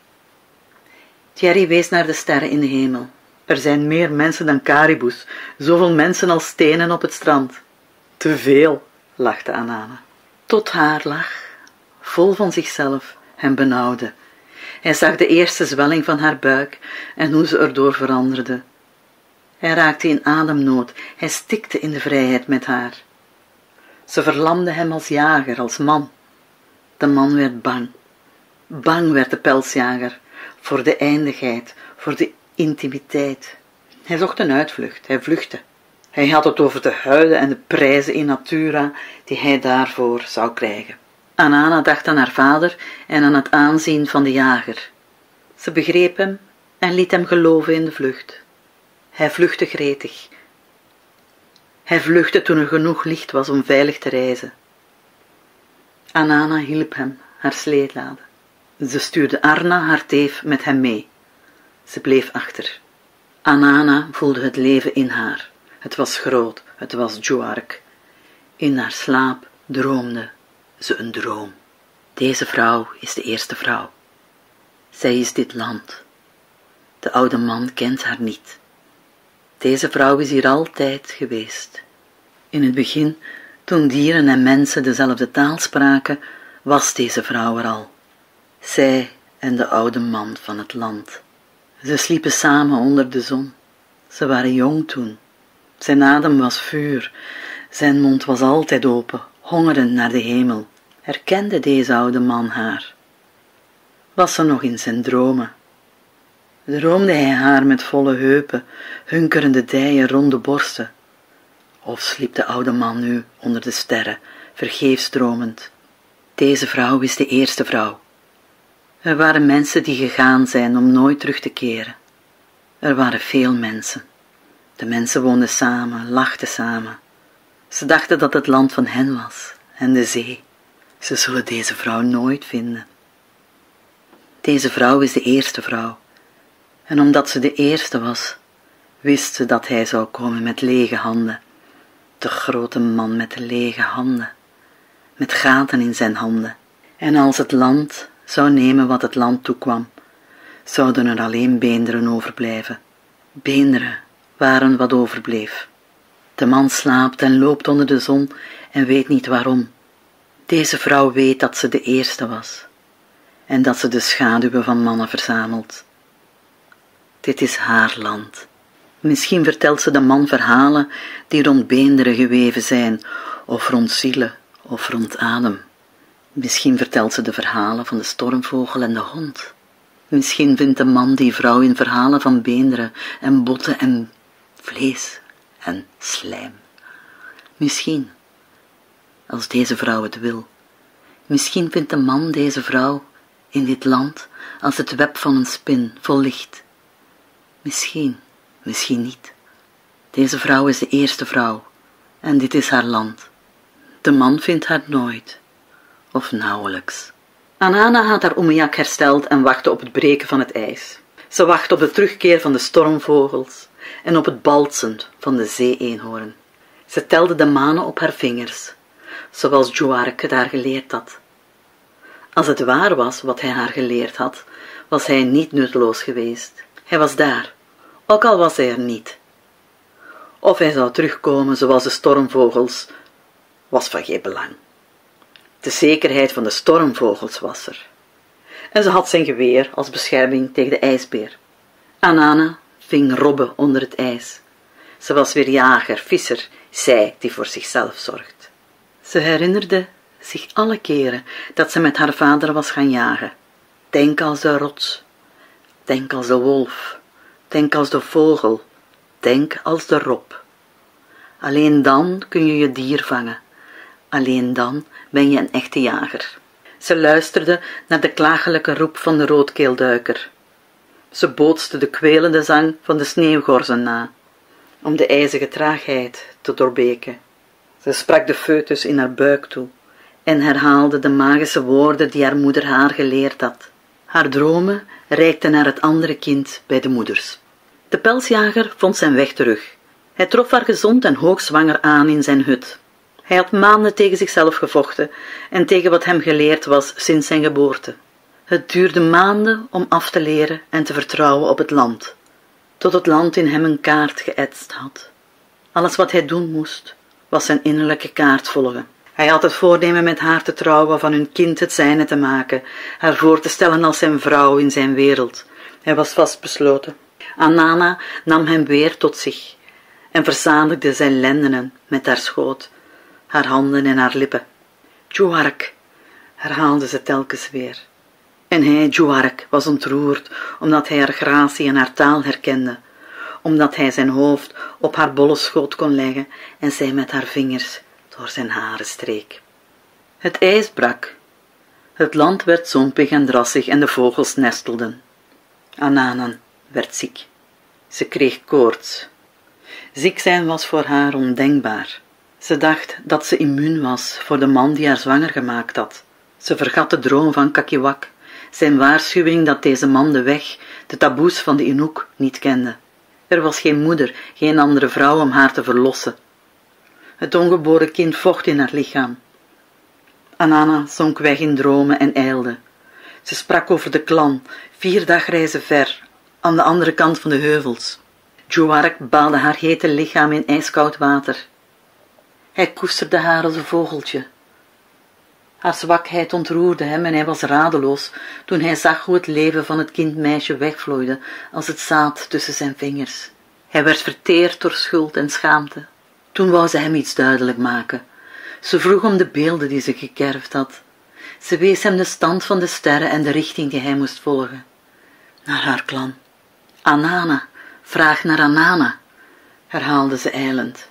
Thierry wees naar de sterren in de hemel. Er zijn meer mensen dan kariboes, zoveel mensen als stenen op het strand. Te veel, lachte Anana. Tot haar lach, vol van zichzelf, hem benauwde. Hij zag de eerste zwelling van haar buik en hoe ze erdoor veranderde. Hij raakte in ademnood, hij stikte in de vrijheid met haar. Ze verlamde hem als jager, als man. De man werd bang. Bang werd de pelsjager, voor de eindigheid, voor de intimiteit. Hij zocht een uitvlucht, hij vluchtte. Hij had het over de huiden en de prijzen in natura die hij daarvoor zou krijgen. Anana dacht aan haar vader en aan het aanzien van de jager. Ze begreep hem en liet hem geloven in de vlucht. Hij vluchtte gretig. Hij vluchtte toen er genoeg licht was om veilig te reizen. Anana hielp hem haar slee laden. Ze stuurde Arna haar teef met hem mee. Ze bleef achter. Anana voelde het leven in haar. Het was groot, het was Joarc. In haar slaap droomde ze een droom. Deze vrouw is de eerste vrouw. Zij is dit land. De oude man kent haar niet. Deze vrouw is hier altijd geweest. In het begin, toen dieren en mensen dezelfde taal spraken, was deze vrouw er al. Zij en de oude man van het land. Ze sliepen samen onder de zon. Ze waren jong toen. Zijn adem was vuur. Zijn mond was altijd open, hongerend naar de hemel. Herkende deze oude man haar? Was ze nog in zijn dromen? Droomde hij haar met volle heupen, hunkerende dijen, ronde borsten? Of sliep de oude man nu onder de sterren, vergeefs dromend? Deze vrouw is de eerste vrouw. Er waren mensen die gegaan zijn om nooit terug te keren. Er waren veel mensen. De mensen woonden samen, lachten samen. Ze dachten dat het land van hen was, en de zee. Ze zullen deze vrouw nooit vinden. Deze vrouw is de eerste vrouw. En omdat ze de eerste was, wist ze dat hij zou komen met lege handen. De grote man met de lege handen, met gaten in zijn handen. En als het land zou nemen wat het land toekwam, zouden er alleen beenderen overblijven. Beenderen waren wat overbleef. De man slaapt en loopt onder de zon en weet niet waarom. Deze vrouw weet dat ze de eerste was en dat ze de schaduwen van mannen verzamelt. Dit is haar land. Misschien vertelt ze de man verhalen die rond beenderen geweven zijn, of rond zielen, of rond adem. Misschien vertelt ze de verhalen van de stormvogel en de hond. Misschien vindt de man die vrouw in verhalen van beenderen en botten en vlees en slijm. Misschien, als deze vrouw het wil. Misschien vindt de man deze vrouw in dit land als het web van een spin vol licht. Misschien, misschien niet. Deze vrouw is de eerste vrouw en dit is haar land. De man vindt haar nooit, of nauwelijks. Anana had haar oemejak hersteld en wachtte op het breken van het ijs. Ze wachtte op de terugkeer van de stormvogels en op het balsen van de zee-eenhoorn. Ze telde de manen op haar vingers, zoals Djoarik het haar geleerd had. Als het waar was wat hij haar geleerd had, was hij niet nutteloos geweest. Hij was daar, ook al was hij er niet. Of hij zou terugkomen zoals de stormvogels, was van geen belang. De zekerheid van de stormvogels was er. En ze had zijn geweer als bescherming tegen de ijsbeer. Anana ving robben onder het ijs. Ze was weer jager, visser, zij die voor zichzelf zorgt. Ze herinnerde zich alle keren dat ze met haar vader was gaan jagen. Denk als de rots, denk als de wolf, denk als de vogel, denk als de rob. Alleen dan kun je je dier vangen. Alleen dan ben je een echte jager. Ze luisterde naar de klagelijke roep van de roodkeelduiker. Ze bootste de kwelende zang van de sneeuwgorzen na, om de ijzige traagheid te doorbreken. Ze sprak de foetus in haar buik toe en herhaalde de magische woorden die haar moeder haar geleerd had. Haar dromen reikten naar het andere kind bij de moeders. De pelsjager vond zijn weg terug. Hij trof haar gezond en hoogzwanger aan in zijn hut. Hij had maanden tegen zichzelf gevochten en tegen wat hem geleerd was sinds zijn geboorte. Het duurde maanden om af te leren en te vertrouwen op het land, tot het land in hem een kaart geëtst had. Alles wat hij doen moest, was zijn innerlijke kaart volgen. Hij had het voornemen met haar te trouwen, van hun kind het zijne te maken, haar voor te stellen als zijn vrouw in zijn wereld. Hij was vastbesloten. Anana nam hem weer tot zich en verzadigde zijn lendenen met haar schoot, haar handen en haar lippen. Djoarik, herhaalde ze telkens weer. En hij, Djoarik, was ontroerd, omdat hij haar gratie en haar taal herkende, omdat hij zijn hoofd op haar bolle schoot kon leggen en zij met haar vingers door zijn haren streek. Het ijs brak. Het land werd zompig en drassig en de vogels nestelden. Anana werd ziek. Ze kreeg koorts. Ziek zijn was voor haar ondenkbaar. Ze dacht dat ze immuun was voor de man die haar zwanger gemaakt had. Ze vergat de droom van Kakiwak, zijn waarschuwing dat deze man de weg, de taboes van de Inuk, niet kende. Er was geen moeder, geen andere vrouw om haar te verlossen. Het ongeboren kind vocht in haar lichaam. Anana zonk weg in dromen en ijlde. Ze sprak over de klan, vier dagreizen ver, aan de andere kant van de heuvels. Djoarik baadde haar hete lichaam in ijskoud water. Hij koesterde haar als een vogeltje. Haar zwakheid ontroerde hem en hij was radeloos toen hij zag hoe het leven van het kindmeisje wegvloeide als het zaad tussen zijn vingers. Hij werd verteerd door schuld en schaamte. Toen wou ze hem iets duidelijk maken. Ze vroeg om de beelden die ze gekerfd had. Ze wees hem de stand van de sterren en de richting die hij moest volgen. Naar haar klan. Anana, vraag naar Anana, herhaalde ze ijlend.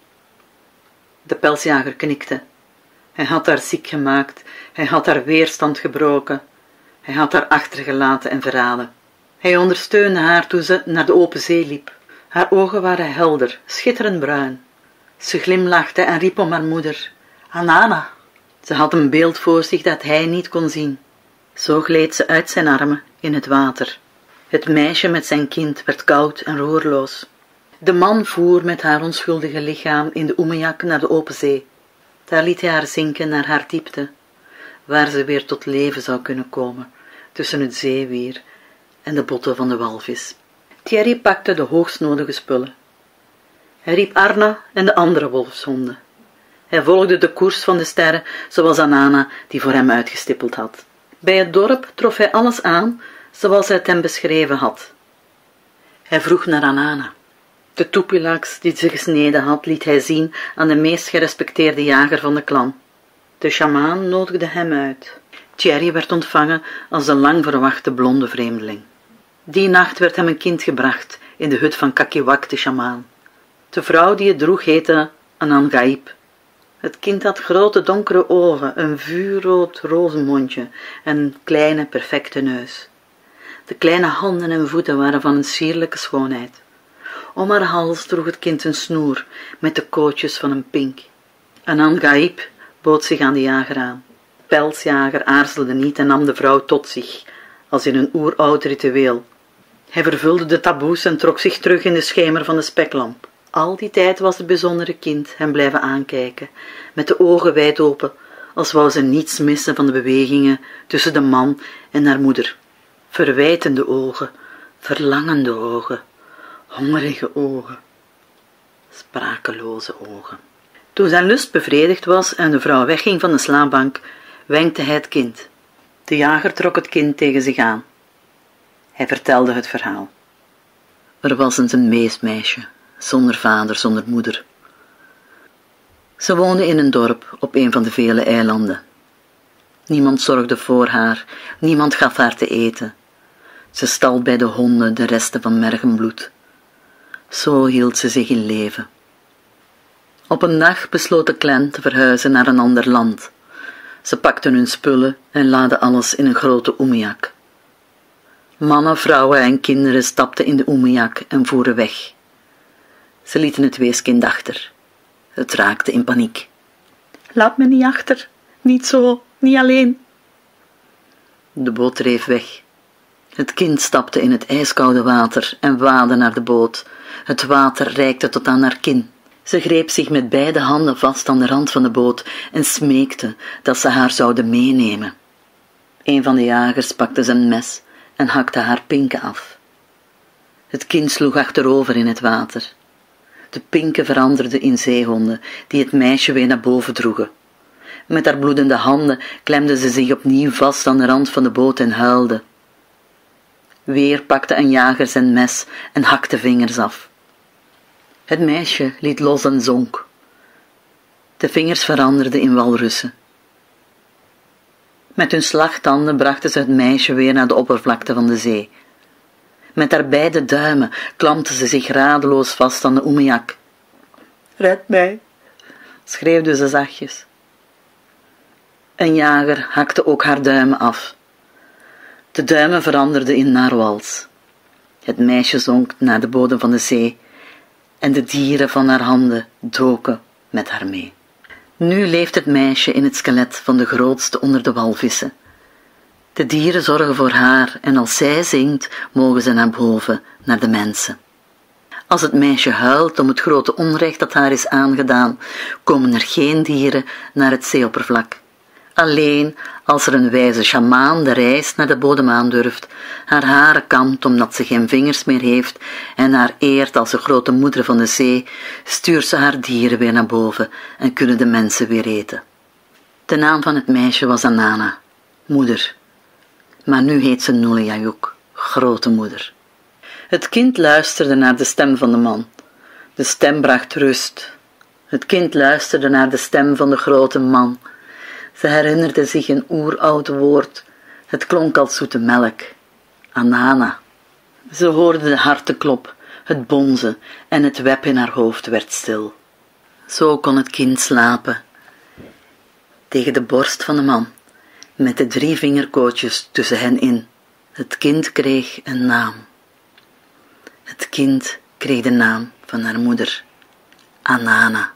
De pelsjager knikte. Hij had haar ziek gemaakt, hij had haar weerstand gebroken, hij had haar achtergelaten en verraden. Hij ondersteunde haar toen ze naar de open zee liep. Haar ogen waren helder, schitterend bruin. Ze glimlachte en riep om haar moeder. Anana! Ze had een beeld voor zich dat hij niet kon zien. Zo gleed ze uit zijn armen in het water. Het meisje met zijn kind werd koud en roerloos. De man voer met haar onschuldige lichaam in de Umayak naar de open zee. Daar liet hij haar zinken naar haar diepte, waar ze weer tot leven zou kunnen komen, tussen het zeewier en de botten van de walvis. Thierry pakte de hoogst nodige spullen. Hij riep Arna en de andere wolfshonden. Hij volgde de koers van de sterren, zoals Anana die voor hem uitgestippeld had. Bij het dorp trof hij alles aan, zoals hij het hem beschreven had. Hij vroeg naar Anana. De toepilaks die ze gesneden had, liet hij zien aan de meest gerespecteerde jager van de clan. De sjamaan nodigde hem uit. Thierry werd ontvangen als de lang verwachte blonde vreemdeling. Die nacht werd hem een kind gebracht in de hut van Kakiwak, de sjamaan. De vrouw die het droeg heette Anangaip. Het kind had grote donkere ogen, een vuurrood rozenmondje en een kleine perfecte neus. De kleine handen en voeten waren van een sierlijke schoonheid. Om haar hals droeg het kind een snoer met de kootjes van een pink. Anangaip bood zich aan de jager aan. De pelsjager aarzelde niet en nam de vrouw tot zich, als in een oeroud ritueel. Hij vervulde de taboes en trok zich terug in de schemer van de speklamp. Al die tijd was het bijzondere kind hem blijven aankijken, met de ogen wijd open, als wou ze niets missen van de bewegingen tussen de man en haar moeder. Verwijtende ogen, verlangende ogen, hongerige ogen, sprakeloze ogen. Toen zijn lust bevredigd was en de vrouw wegging van de slaapbank, wenkte hij het kind. De jager trok het kind tegen zich aan. Hij vertelde het verhaal. Er was eens een meisje, zonder vader, zonder moeder. Ze woonde in een dorp op een van de vele eilanden. Niemand zorgde voor haar, niemand gaf haar te eten. Ze stal bij de honden de resten van merg en bloed. Zo hield ze zich in leven. Op een dag besloot de clan te verhuizen naar een ander land. Ze pakten hun spullen en laadden alles in een grote Umayak. Mannen, vrouwen en kinderen stapten in de Umayak en voeren weg. Ze lieten het weeskind achter. Het raakte in paniek. Laat me niet achter, niet zo, niet alleen. De boot dreef weg. Het kind stapte in het ijskoude water en waadde naar de boot. Het water reikte tot aan haar kin. Ze greep zich met beide handen vast aan de rand van de boot en smeekte dat ze haar zouden meenemen. Een van de jagers pakte zijn mes en hakte haar pinken af. Het kind sloeg achterover in het water. De pinken veranderden in zeehonden, die het meisje weer naar boven droegen. Met haar bloedende handen klemde ze zich opnieuw vast aan de rand van de boot en huilde. Weer pakte een jager zijn mes en hakte vingers af. Het meisje liet los en zonk. De vingers veranderden in walrussen. Met hun slagtanden brachten ze het meisje weer naar de oppervlakte van de zee. Met haar beide duimen klampte ze zich radeloos vast aan de Umayak. Red mij, schreeuwde ze zachtjes. Een jager hakte ook haar duimen af. De duimen veranderden in narwals. Het meisje zonk naar de bodem van de zee en de dieren van haar handen doken met haar mee. Nu leeft het meisje in het skelet van de grootste onder de walvissen. De dieren zorgen voor haar en als zij zingt, mogen ze naar boven, naar de mensen. Als het meisje huilt om het grote onrecht dat haar is aangedaan, komen er geen dieren naar het zeeoppervlak. Alleen als er een wijze sjamaan de reis naar de bodem aandurft, haar haren kamt omdat ze geen vingers meer heeft en haar eert als de grote moeder van de zee, stuurt ze haar dieren weer naar boven en kunnen de mensen weer eten. De naam van het meisje was Anana, moeder. Maar nu heet ze Nuliayuk, grote moeder. Het kind luisterde naar de stem van de man. De stem bracht rust. Het kind luisterde naar de stem van de grote man. Ze herinnerde zich een oeroud woord. Het klonk als zoete melk. Anana. Ze hoorde de hartenklop, het bonzen en het web in haar hoofd werd stil. Zo kon het kind slapen. Tegen de borst van de man, met de drie vingerkootjes tussen hen in. Het kind kreeg een naam. Het kind kreeg de naam van haar moeder, Anana.